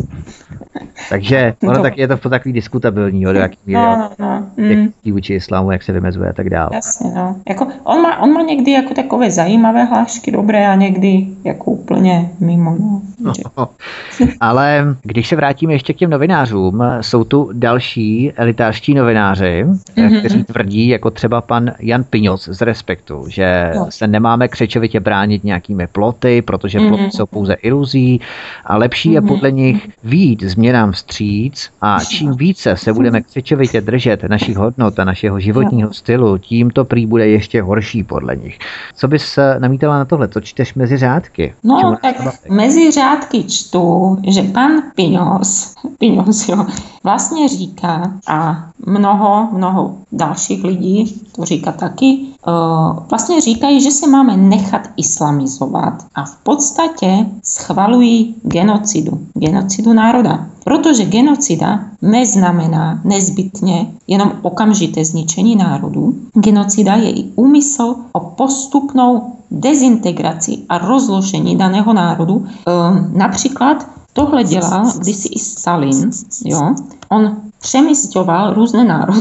Takže ono taky je to takový diskutabilní, do jaký míry no, no, no. vůči islámu, jak se vymezuje a tak dále. Jasně, no. Jako, on, má, on má někdy jako takové zajímavé hlášky dobré a někdy jako úplně mimo. No. No, ale když se vrátíme ještě k těm novinářům, jsou tu další elitářští novináři, mm-hmm. kteří tvrdí, jako třeba pan Jan Piňoc z Respektu, že no. se nemáme křečovitě bránit nějakými ploty, protože ploty mm-hmm. jsou pouze iluzí a lepší mm-hmm. je podle nich vyjít změnám vstříc a čím více se budeme křečovitě držet našich hodnot a našeho životního stylu, tím to prý bude ještě horší podle nich. Co bys namítala na tohle? To čteš mezi řádky? No, Čemu tak mezi řádky čtu, že pan Piňos, Piňos jo, vlastně říká a mnoho, mnoho dalších lidí to říká taky, uh, vlastně říkají, že se máme nechat islamizovat a v podstatě schvalují genocidu. Genocidu národa. Protože genocida neznamená nezbytně jenom okamžité zničení národu. Genocida je i úmysl o postupnou dezintegraci a rozložení daného národu. E, například tohle dělal kdysi i Stalin. Jo? On přemysťoval různé národy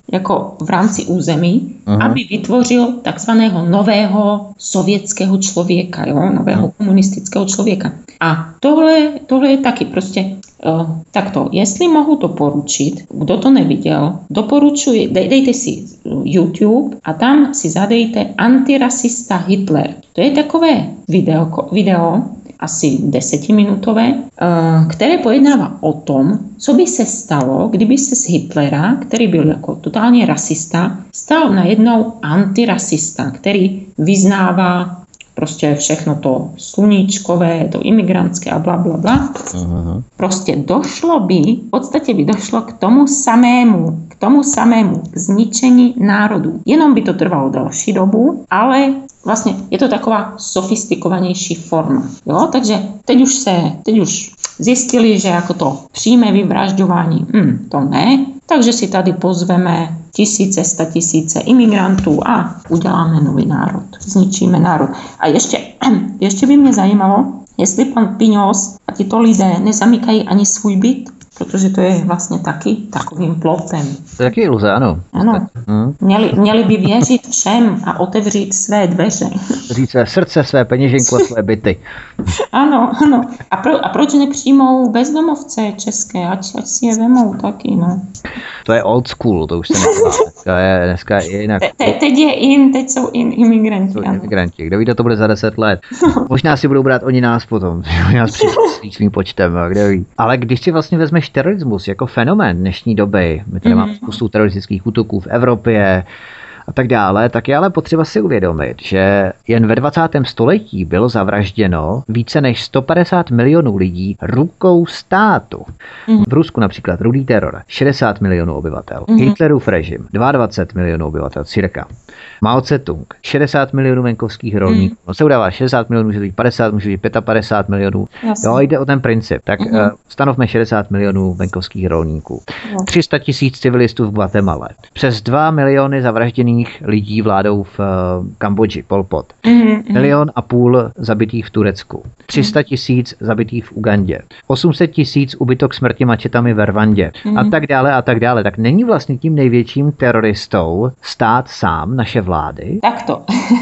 jako v rámci území, uh-huh. aby vytvořil takzvaného nového sovětského člověka, jo, nového komunistického člověka. A tohle, tohle je taky prostě uh, takto. Jestli mohu doporučit, kdo to neviděl, doporučuji, dej, dejte si YouTube a tam si zadejte antirasista Hitler. To je takové video, video asi desetiminutové, které pojednává o tom, co by se stalo, kdyby se z Hitlera, který byl jako totálně rasista, stal najednou antirasista, který vyznává prostě všechno to sluníčkové, to imigrantské a bla, bla, bla. Uh-huh. Prostě došlo by, v podstatě by došlo k tomu samému, k tomu samému zničení národů. Jenom by to trvalo další dobu, ale vlastně je to taková sofistikovanější forma. Jo? Takže teď už se, teď už zjistili, že jako to přímé vyvražďování, hm, to ne, takže si tady pozveme tisíce, sta tisíce imigrantů a uděláme nový národ, zničíme národ. A ještě, ještě by mě zajímalo, jestli pan Piňos a tyto lidé nezamykají ani svůj byt, protože to je vlastně taky takovým plotem. To je taky iluze, ano. Ano. Hmm. Měli, měli by věřit všem a otevřít své dveře. Říct své srdce, své peněženku a své byty. Ano, ano. A, pro, a proč nepřijmou bezdomovce české, ať, ať si je vemou taky, no. To je old school, to už se nedělá. Dneska je, dneska je jinak. Te, te, teď je in, teď jsou in imigranti. Jsou imigranti. Kdo ví, to bude za deset let. Možná si budou brát oni nás potom. Oni nás přijdou svým počtem, kdo ví. Ale když si vlastně vezmeš terorismus jako fenomén dnešní doby, my tady mm-hmm. máme spoustu teroristických útoků v Evropě a tak dále, tak je ale potřeba si uvědomit, že jen ve dvacátém století bylo zavražděno více než sto padesát milionů lidí rukou státu. Mm. V Rusku například rudý teror, šedesát milionů obyvatel. Mm. Hitlerův režim, dvacet dva milionů obyvatel, cirka. Mao Tse-tung, šedesát milionů venkovských rolníků. Mm. No se udává šedesát milionů, může být padesát, může být padesát pět milionů. Jasně. Jo, jde o ten princip. Tak mm. uh, stanovme šedesát milionů venkovských rolníků. Mm. tři sta tisíc civilistů v Guatemale. Přes dva miliony zavražděných lidí vládou v uh, Kambodži, Pol Pot. Mm-hmm. Milion a půl zabitých v Turecku. tři sta tisíc zabitých v Ugandě. osm set tisíc ubytok smrti mačetami ve Rwandě. Mm-hmm. A tak dále a tak dále. Tak není vlastně tím největším teroristou stát sám, naše vlády? Takto.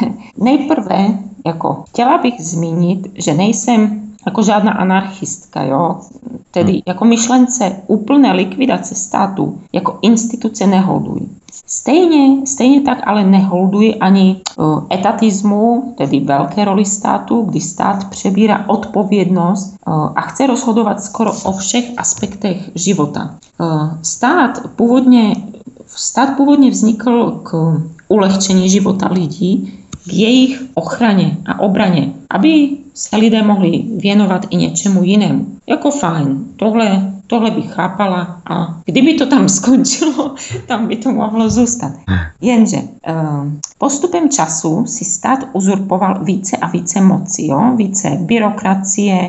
Nejprve, jako chtěla bych zmínit, že nejsem jako žádná anarchistka, jo. Tedy hmm. jako myšlence úplné likvidace státu jako instituce neholduji. Stejně, stejně tak ale neholduji ani uh, etatismu, tedy velké roli státu, kdy stát přebírá odpovědnost uh, a chce rozhodovat skoro o všech aspektech života. Uh, stát původně, stát původně vznikl k ulehčení života lidí, k jejich ochraně a obraně, aby se lidé mohli věnovat i něčemu jinému. Jako fajn, tohle, tohle bych chápala a kdyby to tam skončilo, tam by to mohlo zůstat. Jenže postupem času si stát uzurpoval více a více moci, jo? Více byrokracie,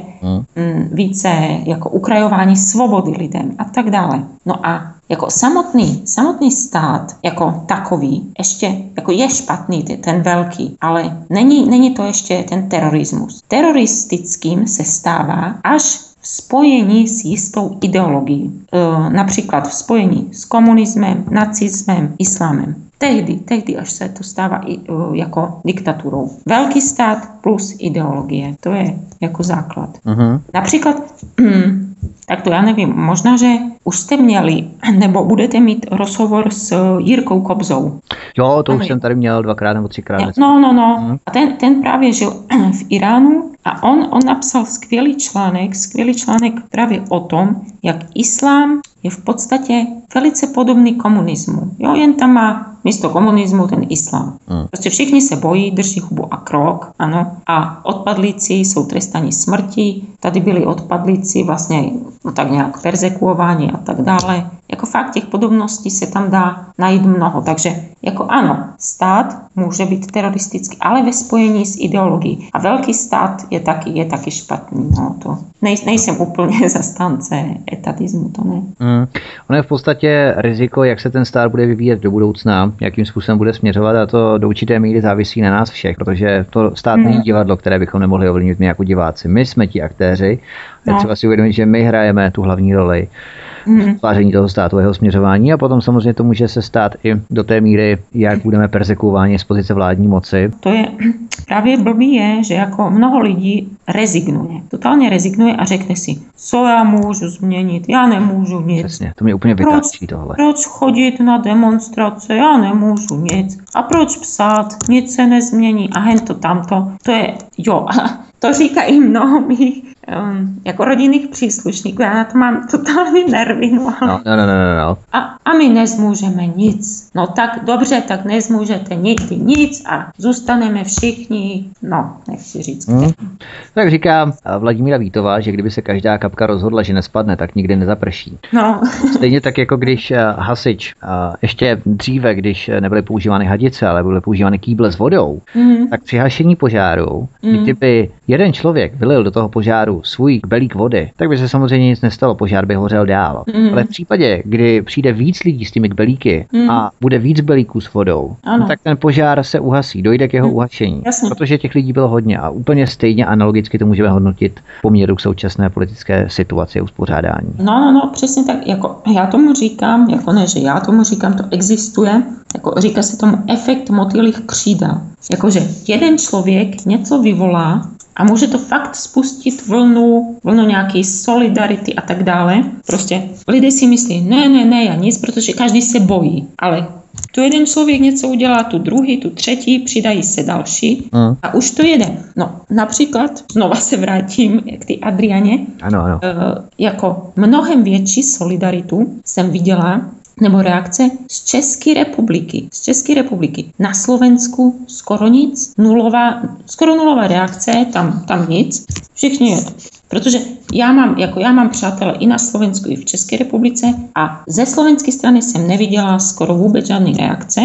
více jako ukrajování svobody lidem a tak dále. No a jako samotný, samotný stát jako takový ještě jako je špatný, ten velký, ale není, není to ještě ten terorismus. Teroristickým se stává až v spojení s jistou ideologií. E, například v spojení s komunismem, nacismem, islámem. Tehdy, tehdy až se to stává i, uh, jako diktaturou. Velký stát plus ideologie. To je jako základ. Uh-huh. Například, hm, tak to já nevím, možná, že už jste měli, nebo budete mít rozhovor s Jirkou Kobzou. Jo, to ano. Už jsem tady měl dvakrát nebo třikrát. No, no, no. Uh-huh. A ten, ten právě žil v Iránu a on, on napsal skvělý článek, skvělý článek právě o tom, jak islám je v podstatě velice podobný komunismu. Jo, jen tam má místo komunismu ten islám. Hmm. Prostě všichni se bojí, drží hubu a krok, ano. A odpadlíci jsou trestaní smrti. Tady byli odpadlíci vlastně no, tak nějak perzekuováni a tak dále. Jako fakt těch podobností se tam dá najít mnoho. Takže jako ano, stát může být teroristický, ale ve spojení s ideologií. A velký stát je taky, je taky špatný. No, to. Nej, nejsem úplně zastánce etatismu, to ne. Mm. Ono je v podstatě riziko, jak se ten stát bude vyvíjet do budoucna, jakým způsobem bude směřovat, a to do určité míry závisí na nás všech, protože to stát mm. není divadlo, které bychom nemohli ovlivnit my jako diváci. My jsme ti aktéři. Je no. třeba si uvědomit, že my hrajeme tu hlavní roli v tváření toho státu, jeho směřování, a potom samozřejmě to může se stát i do té míry, jak budeme persekuováni z pozice vládní moci. To je právě blbý je, že jako mnoho lidí rezignuje. Totálně rezignuje a řekne si, co já můžu změnit, já nemůžu nic. Přesně, to mě úplně vytáčí tohle. Proč chodit na demonstrace, já nemůžu nic. A proč psát, nic se nezmění a hen to tamto. To je, jo, to říkají mnoho mých um, jako rodinných příslušníků. Já na to mám totální nervy. No, no, no, no, no, no. A, a my nezmůžeme nic. No tak dobře, tak nezmůžete nikdy nic a zůstaneme všichni, no, nechci říct. Hmm. Tak říká Vladimíra Vítová, že kdyby se každá kapka rozhodla, že nespadne, tak nikdy nezaprší. No. Stejně tak, jako když hasič, ještě dříve, když nebyly používány hadice, ale byly používány kýble s vodou, hmm. tak při hašení požáru, hmm. kdyby jeden člověk vylil do toho požáru svůj belík vody, tak by se samozřejmě nic nestalo, požár by hořel dál. Mm. Ale v případě, kdy přijde víc lidí s těmi belíky mm. a bude víc belíků s vodou, no, tak ten požár se uhasí, dojde k jeho mm. uhašení. Jasně. Protože těch lidí bylo hodně a úplně stejně analogicky to můžeme hodnotit v poměru k současné politické situaci a uspořádání. No, no, no, přesně tak. Jako já tomu říkám, jako ne, že já tomu říkám, to existuje, jako říká se tomu efekt motýlých křídel. Jakože jeden člověk něco vyvolá a může to fakt spustit vlnu, vlnu nějaké solidarity a tak dále. Prostě lidé si myslí, ne, ne, ne, já nic, protože každý se bojí. Ale tu jeden člověk něco udělá, tu druhý, tu třetí, přidají se další mm. a už to jede. No, například, znova se vrátím k té Adrianě, ano, ano. E, jako mnohem větší solidaritu jsem viděla, nebo reakce z České republiky. Z České republiky. Na Slovensku skoro nic, nulová, skoro nulová reakce, tam, tam nic. Všichni je. Protože já mám, jako já mám přátelé i na Slovensku, i v České republice a ze slovenské strany jsem neviděla skoro vůbec žádné reakce,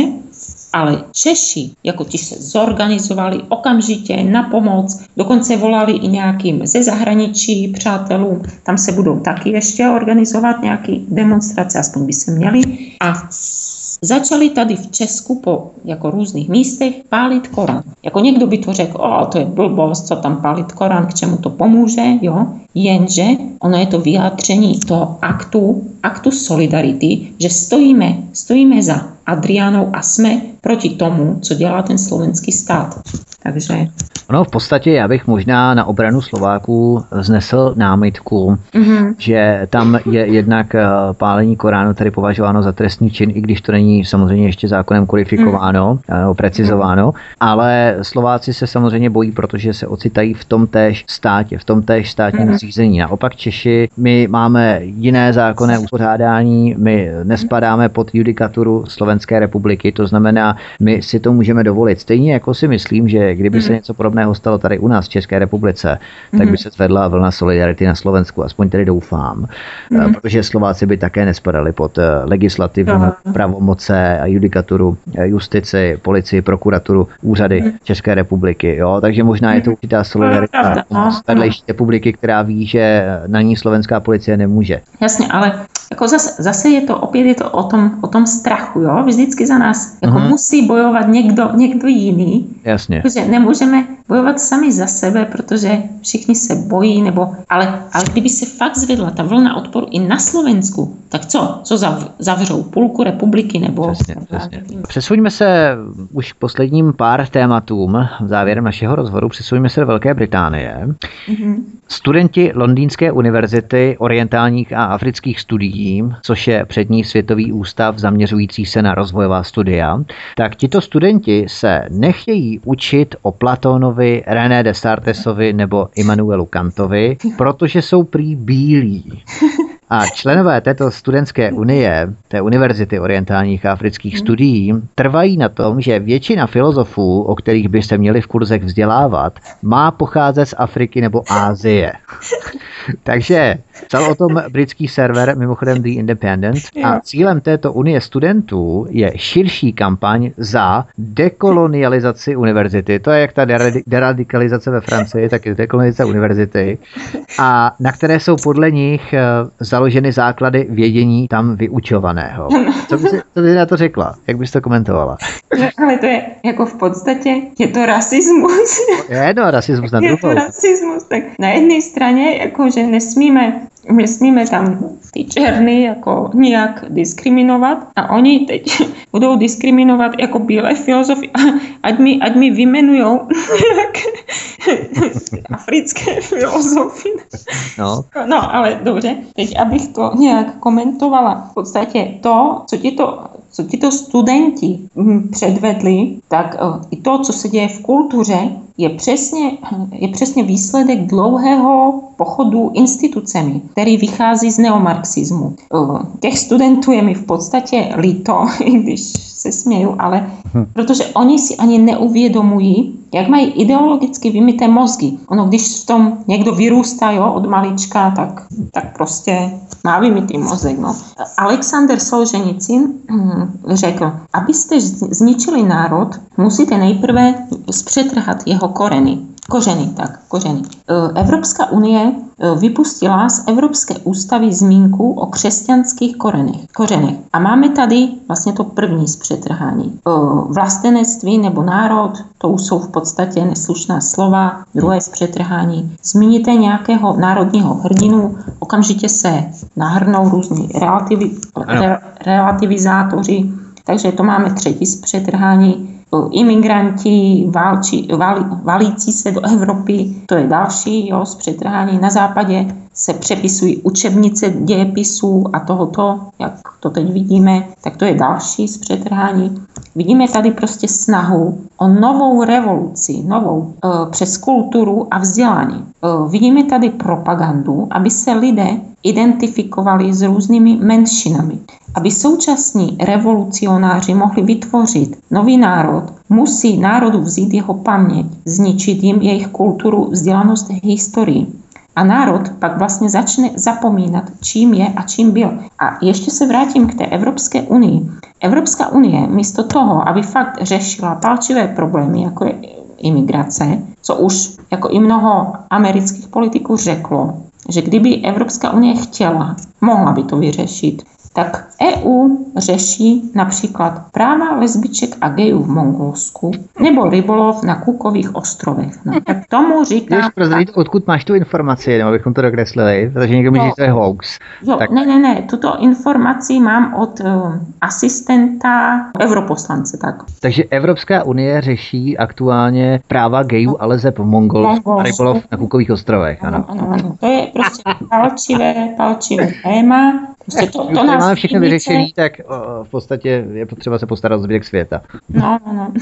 ale Češi, jako ti se zorganizovali okamžitě na pomoc, dokonce volali i nějakým ze zahraničí přátelům, tam se budou taky ještě organizovat nějaké demonstrace, aspoň by se měli. A začali tady v Česku po jako různých místech pálit Korán. Jako někdo by to řekl, o, to je blbost, co tam pálit Korán, k čemu to pomůže, jo? Jenže ono je to vyjádření toho aktu, aktu solidarity, že stojíme, stojíme za Adrianou a jsme proti tomu, co dělá ten slovenský stát. Takže... Ono v podstatě já bych možná na obranu Slováků znesl námitku, mm-hmm. že tam je jednak pálení Koránu tady považováno za trestný čin, i když to není samozřejmě ještě zákonem kodifikováno, mm. precizováno, ale Slováci se samozřejmě bojí, protože se ocitají v tom též státě, v tom též státním mm. řízení. Naopak Češi, my máme jiné zákonné uspořádání, my nespadáme pod judikaturu Slovenské republiky, to znamená, my si to můžeme dovolit. Stejně jako si myslím, že kdyby se něco podobného stalo tady u nás v České republice, tak by se zvedla vlna solidarity na Slovensku, aspoň tedy doufám, mm. protože Slováci by také nespadali pod legislativní pravomoce a judikaturu, justici, policii, prokuraturu, úřady mm. České republiky. Jo? Takže možná je to určitá solidarita z vedlejší republiky, která ví, že na ní slovenská policie nemůže. Jasně, ale jako zase, zase je to, opět je to o tom, o tom strachu, jo? Vždycky za nás jako mm. musí bojovat někdo, někdo jiný. Jasně. Takže nemůžeme bojovat sami za sebe, protože všichni se bojí, nebo, ale, ale kdyby se fakt zvedla ta vlna odporu i na Slovensku, tak co? Co zav, zavřou? Půlku republiky? Nebo... Přesně, přesně. Přesuňme se už k posledním pár tématům závěrem našeho rozhovoru. Přesuňme se do Velké Británie. Mm-hmm. Studenti Londýnské univerzity orientálních a afrických studií, což je přední světový ústav zaměřující se na rozvojová studia, tak tito studenti se nechtějí učit o Platónovi, René Descartesovi nebo Immanuelu Kantovi, protože jsou prý bílí. A členové této studentské unie, té univerzity orientálních a afrických studií, trvají na tom, že většina filozofů, o kterých by se měli v kurzech vzdělávat, má pocházet z Afriky nebo Asie. Takže Psal o tom britský server, mimochodem The Independent. A cílem této unie studentů je širší kampaň za dekolonializaci univerzity. To je jak ta deradikalizace ve Francii, tak je dekolonizace univerzity. A na které jsou podle nich založeny základy vědění tam vyučovaného. Co bys, co bys na to řekla? Jak bys to komentovala? No, ale to je jako v podstatě, je to rasismus. Je to rasismus na druhou. Je to rasismus. Tak na jedné straně, jako, že nesmíme, nesmíme tam ty černý jako nijak diskriminovat a oni teď budou diskriminovat jako bílé filozofy. Ať mi, ať mi vymenujou africké filozofy. No. no, ale dobře, teď abych to nějak komentovala. V podstatě to, co ti to co tito studenti předvedli, tak i to, co se děje v kultuře, je přesně, je přesně výsledek dlouhého pochodu institucemi, který vychází z neomarxismu. Těch studentů je mi v podstatě líto, i když se směju, ale protože oni si ani neuvědomují, jak mají ideologicky vymyté mozgy. Ono, když v tom někdo vyrůstá, jo, od malička, tak, tak prostě má vymytý mozek. No. Alexander Solženicin řekl, abyste zničili národ, musíte nejprve zpřetrhat jeho koreny. Kořeny, tak, kořeny. Evropská unie vypustila z Evropské ústavy zmínku o křesťanských korenech, kořenech. A máme tady vlastně to první zpřetrhání. Vlastenectví nebo národ, to už jsou v podstatě neslušná slova. Druhé zpřetrhání. Zmíníte nějakého národního hrdinu, okamžitě se nahrnou různí relativi, re, relativizátoři. Takže to máme třetí zpřetrhání. Imigranti válči, válí, válící se do Evropy, to je další, jo, zpřetrhání. Na západě se přepisují učebnice dějepisů a tohoto, jak to teď vidíme, tak to je další zpřetrhání. Vidíme tady prostě snahu o novou revoluci, novou e, přes kulturu a vzdělání. E, vidíme tady propagandu, aby se lidé identifikovali s různými menšinami. Aby současní revolucionáři mohli vytvořit nový národ, musí národu vzít jeho paměť, zničit jim jejich kulturu, vzdělanost, historii. A národ pak vlastně začne zapomínat, čím je a čím byl. A ještě se vrátím k té Evropské unii. Evropská unie místo toho, aby fakt řešila palčivé problémy, jako je imigrace, co už jako i mnoho amerických politiků řeklo, že kdyby Evropská unie chtěla, mohla by to vyřešit, tak E U řeší například práva lesbiček a gejů v Mongolsku nebo rybolov na Cookových ostrovech. No, tak tomu říkám... Můžeš prozradit, odkud máš tu informaci, nebo abychom to dokreslili, protože někdo myslí, že to je hoax. Jo, tak... Ne, ne, ne, tuto informaci mám od uh, asistenta europoslance. Tak. Takže Evropská unie řeší aktuálně práva gejů a lezeb v Mongolsku a rybolov na Cookových ostrovech. Ano, ano, ano. ano. To je prostě palčivé, palčivé téma. Prostě to, to nás máme všechno vyřešený, tak o, v podstatě je potřeba se postarat o zbytek světa. No, no, no.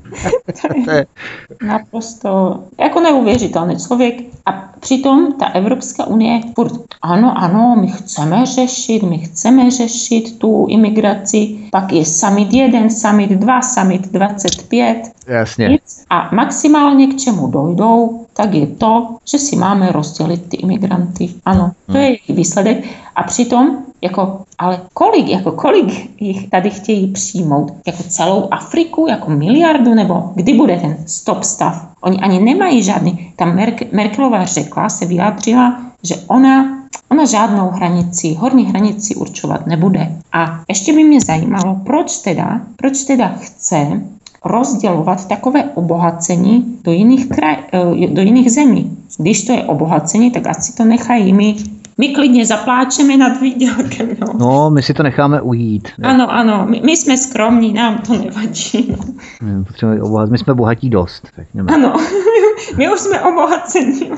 To je naprosto jako neuvěřitelný člověk. A přitom ta Evropská unie furt, ano, ano, my chceme řešit, my chceme řešit tu imigraci, pak je summit jeden, summit dva, summit dvacet pět. Jasně. A maximálně k čemu dojdou, tak je to, že si máme rozdělit ty imigranty. Ano, to je jejich výsledek. A přitom, jako, ale kolik, jako kolik jich tady chtějí přijmout? Jako celou Afriku, jako miliardu, nebo kdy bude ten stop stav? Oni ani nemají žádný. Ta Merk- Merkelová řekla, se vyjádřila, že ona, ona žádnou hranici, horní hranici určovat nebude. A ještě by mě zajímalo, proč teda, proč teda chce rozdělovat takové obohacení do jiných, kraj, do jiných zemí. Když to je obohacení, tak asi to nechají. My, my klidně zapláčeme nad výdělkem. No. no, my si to necháme ujít. Ne? Ano, ano, my, my jsme skromní, nám to nevadí. No. Potřebujeme obohat, my jsme bohatí dost. Řekněme. Ano, my už jsme obohacení.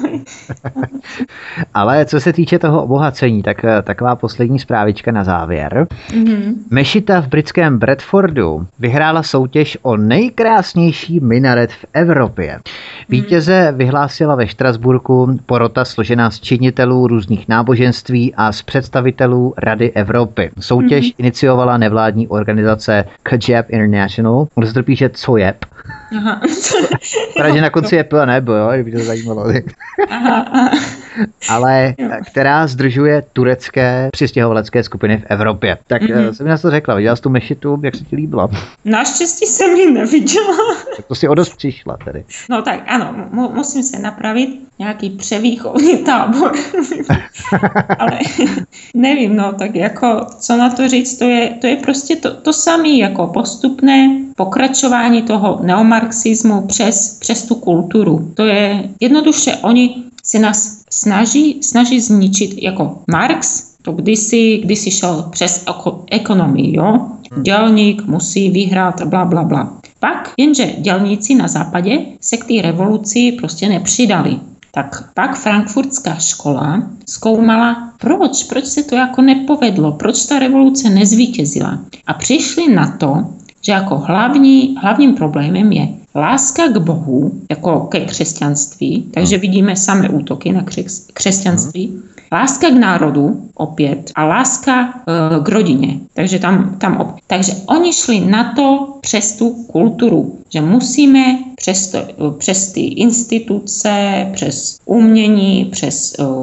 Ale co se týče toho obohacení, tak taková poslední zprávička na závěr. Mm-hmm. Mešita v britském Bradfordu vyhrála soutěž o nejkrásnější minaret v Evropě. Vítěze vyhlásila ve Štrasburku porota složená z činitelů různých náboženství a z představitelů Rady Evropy. Soutěž mm-hmm. iniciovala nevládní organizace Kajab International. On se to píše Cojeb. Aha. Protože na konci je P a nebo, jo, kdyby to zajímalo. Aha, aha. ale která zdržuje turecké přistěhovalecké skupiny v Evropě. Tak mm-hmm. jsem mi na to řekla, viděla jsi tu mešitu, jak se ti líbila? Naštěstí jsem ji neviděla. Tak to si o dost přišla tedy. No tak ano, mu, musím se napravit nějaký převýchovný tábor. Ale nevím, no tak jako, co na to říct, to je, to je prostě to, to samé jako postupné pokračování toho neomarxismu přes, přes tu kulturu. To je jednoduše, oni se nás snaží, snaží zničit jako Marx, to kdysi, kdysi šel přes ekonomii, jo? Dělník musí vyhrát, bla, bla, bla. Pak, jenže dělníci na západě se k té revoluci prostě nepřidali. Tak pak frankfurtská škola zkoumala, proč, proč se to jako nepovedlo, proč ta revoluce nezvítězila. A přišli na to, že jako hlavní, hlavním problémem je láska k Bohu, jako ke křesťanství, takže vidíme samé útoky na křes, křesťanství, láska k národu opět a láska e, k rodině. Takže tam, tam op- takže oni šli na to přes tu kulturu, že musíme přes, to, přes ty instituce, přes umění, přes e,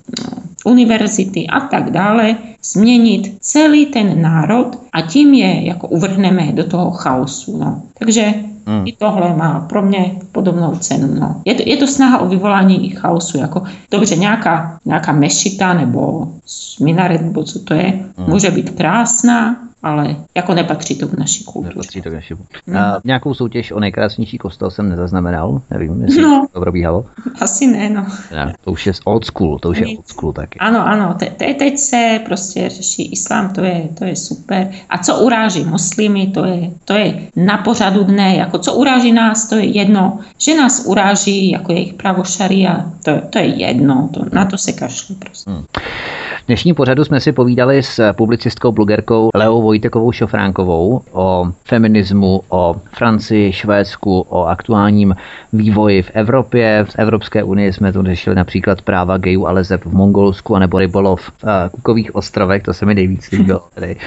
univerzity a tak dále změnit celý ten národ a tím je jako uvrhneme do toho chaosu. No. Takže Hmm. i tohle má pro mě podobnou cenu. No. Je, to, je to snaha o vyvolání chaosu. Jako, dobře, nějaká, nějaká mešita nebo minaret, nebo co to je, hmm. může být krásná, ale jako nepatří to k naší kultuře. Nepatří to k naší kultuře. Hmm. A nějakou soutěž o nejkrásnější kostel jsem nezaznamenal. Nevím, jestli no, to probíhalo. Asi ne, no. Ne, to už je old school, to už je old school taky. Ano, ano, te, te, teď se prostě řeší islám, to je, to je super. A co uráží muslimy, to je, to je na pořadu dne, jako co uráží nás, to je jedno. Že nás uráží, jako jejich právo šaria, to, to je jedno, to, na to se kašlu prostě. Hmm. V dnešním pořadu jsme si povídali s publicistkou, blogerkou Leou Vojtekovou Šofránkovou o feminismu, o Francii, Švédsku, o aktuálním vývoji v Evropě. V Evropské unii jsme tu řešili například práva gayů a leseb v Mongolsku anebo rybolov v Cookových ostrovech, to se mi nejvíc líbilo.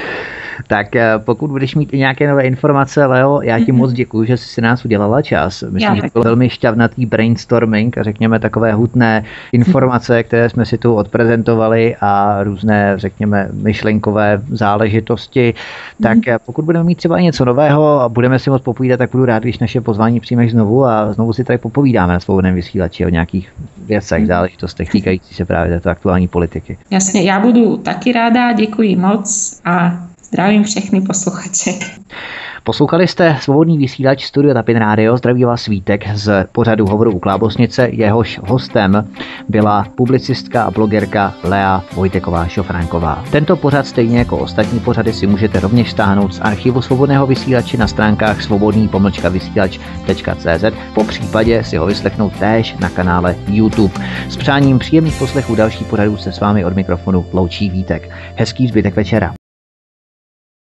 Tak pokud budeš mít i nějaké nové informace, Leo, já ti moc děkuji, že jsi si nás udělala čas. Myslím, že to byl velmi šťavnatý brainstorming a řekněme takové hutné informace, které jsme si tu odprezentovali a různé, řekněme, myšlenkové záležitosti. Tak pokud budeme mít třeba něco nového a budeme si moc popovídat, tak budu rád, když naše pozvání přijmeš znovu a znovu si tady popovídáme na Svobodném vysílači o nějakých věcech, záležitostech týkající se právě této aktuální politiky. Jasně, já budu taky ráda, děkuji moc a zdravím všechny posluchače. Poslouchali jste Svobodný vysílač Studio Tapin Radio, zdraví vás Vítek z pořadu Hovoru u Klábosnice, jehož hostem byla publicistka a blogerka Lea Vojteková Šofránková. Tento pořad stejně jako ostatní pořady si můžete rovněž stáhnout z archivu Svobodného vysílače na stránkách svobodný pomlčka vysílač tečka cé zet, po případě si ho vyslechnout též na kanále YouTube. S přáním příjemných poslechů dalších pořadů se s vámi od mikrofonu loučí Vítek. Hezký zbytek večera.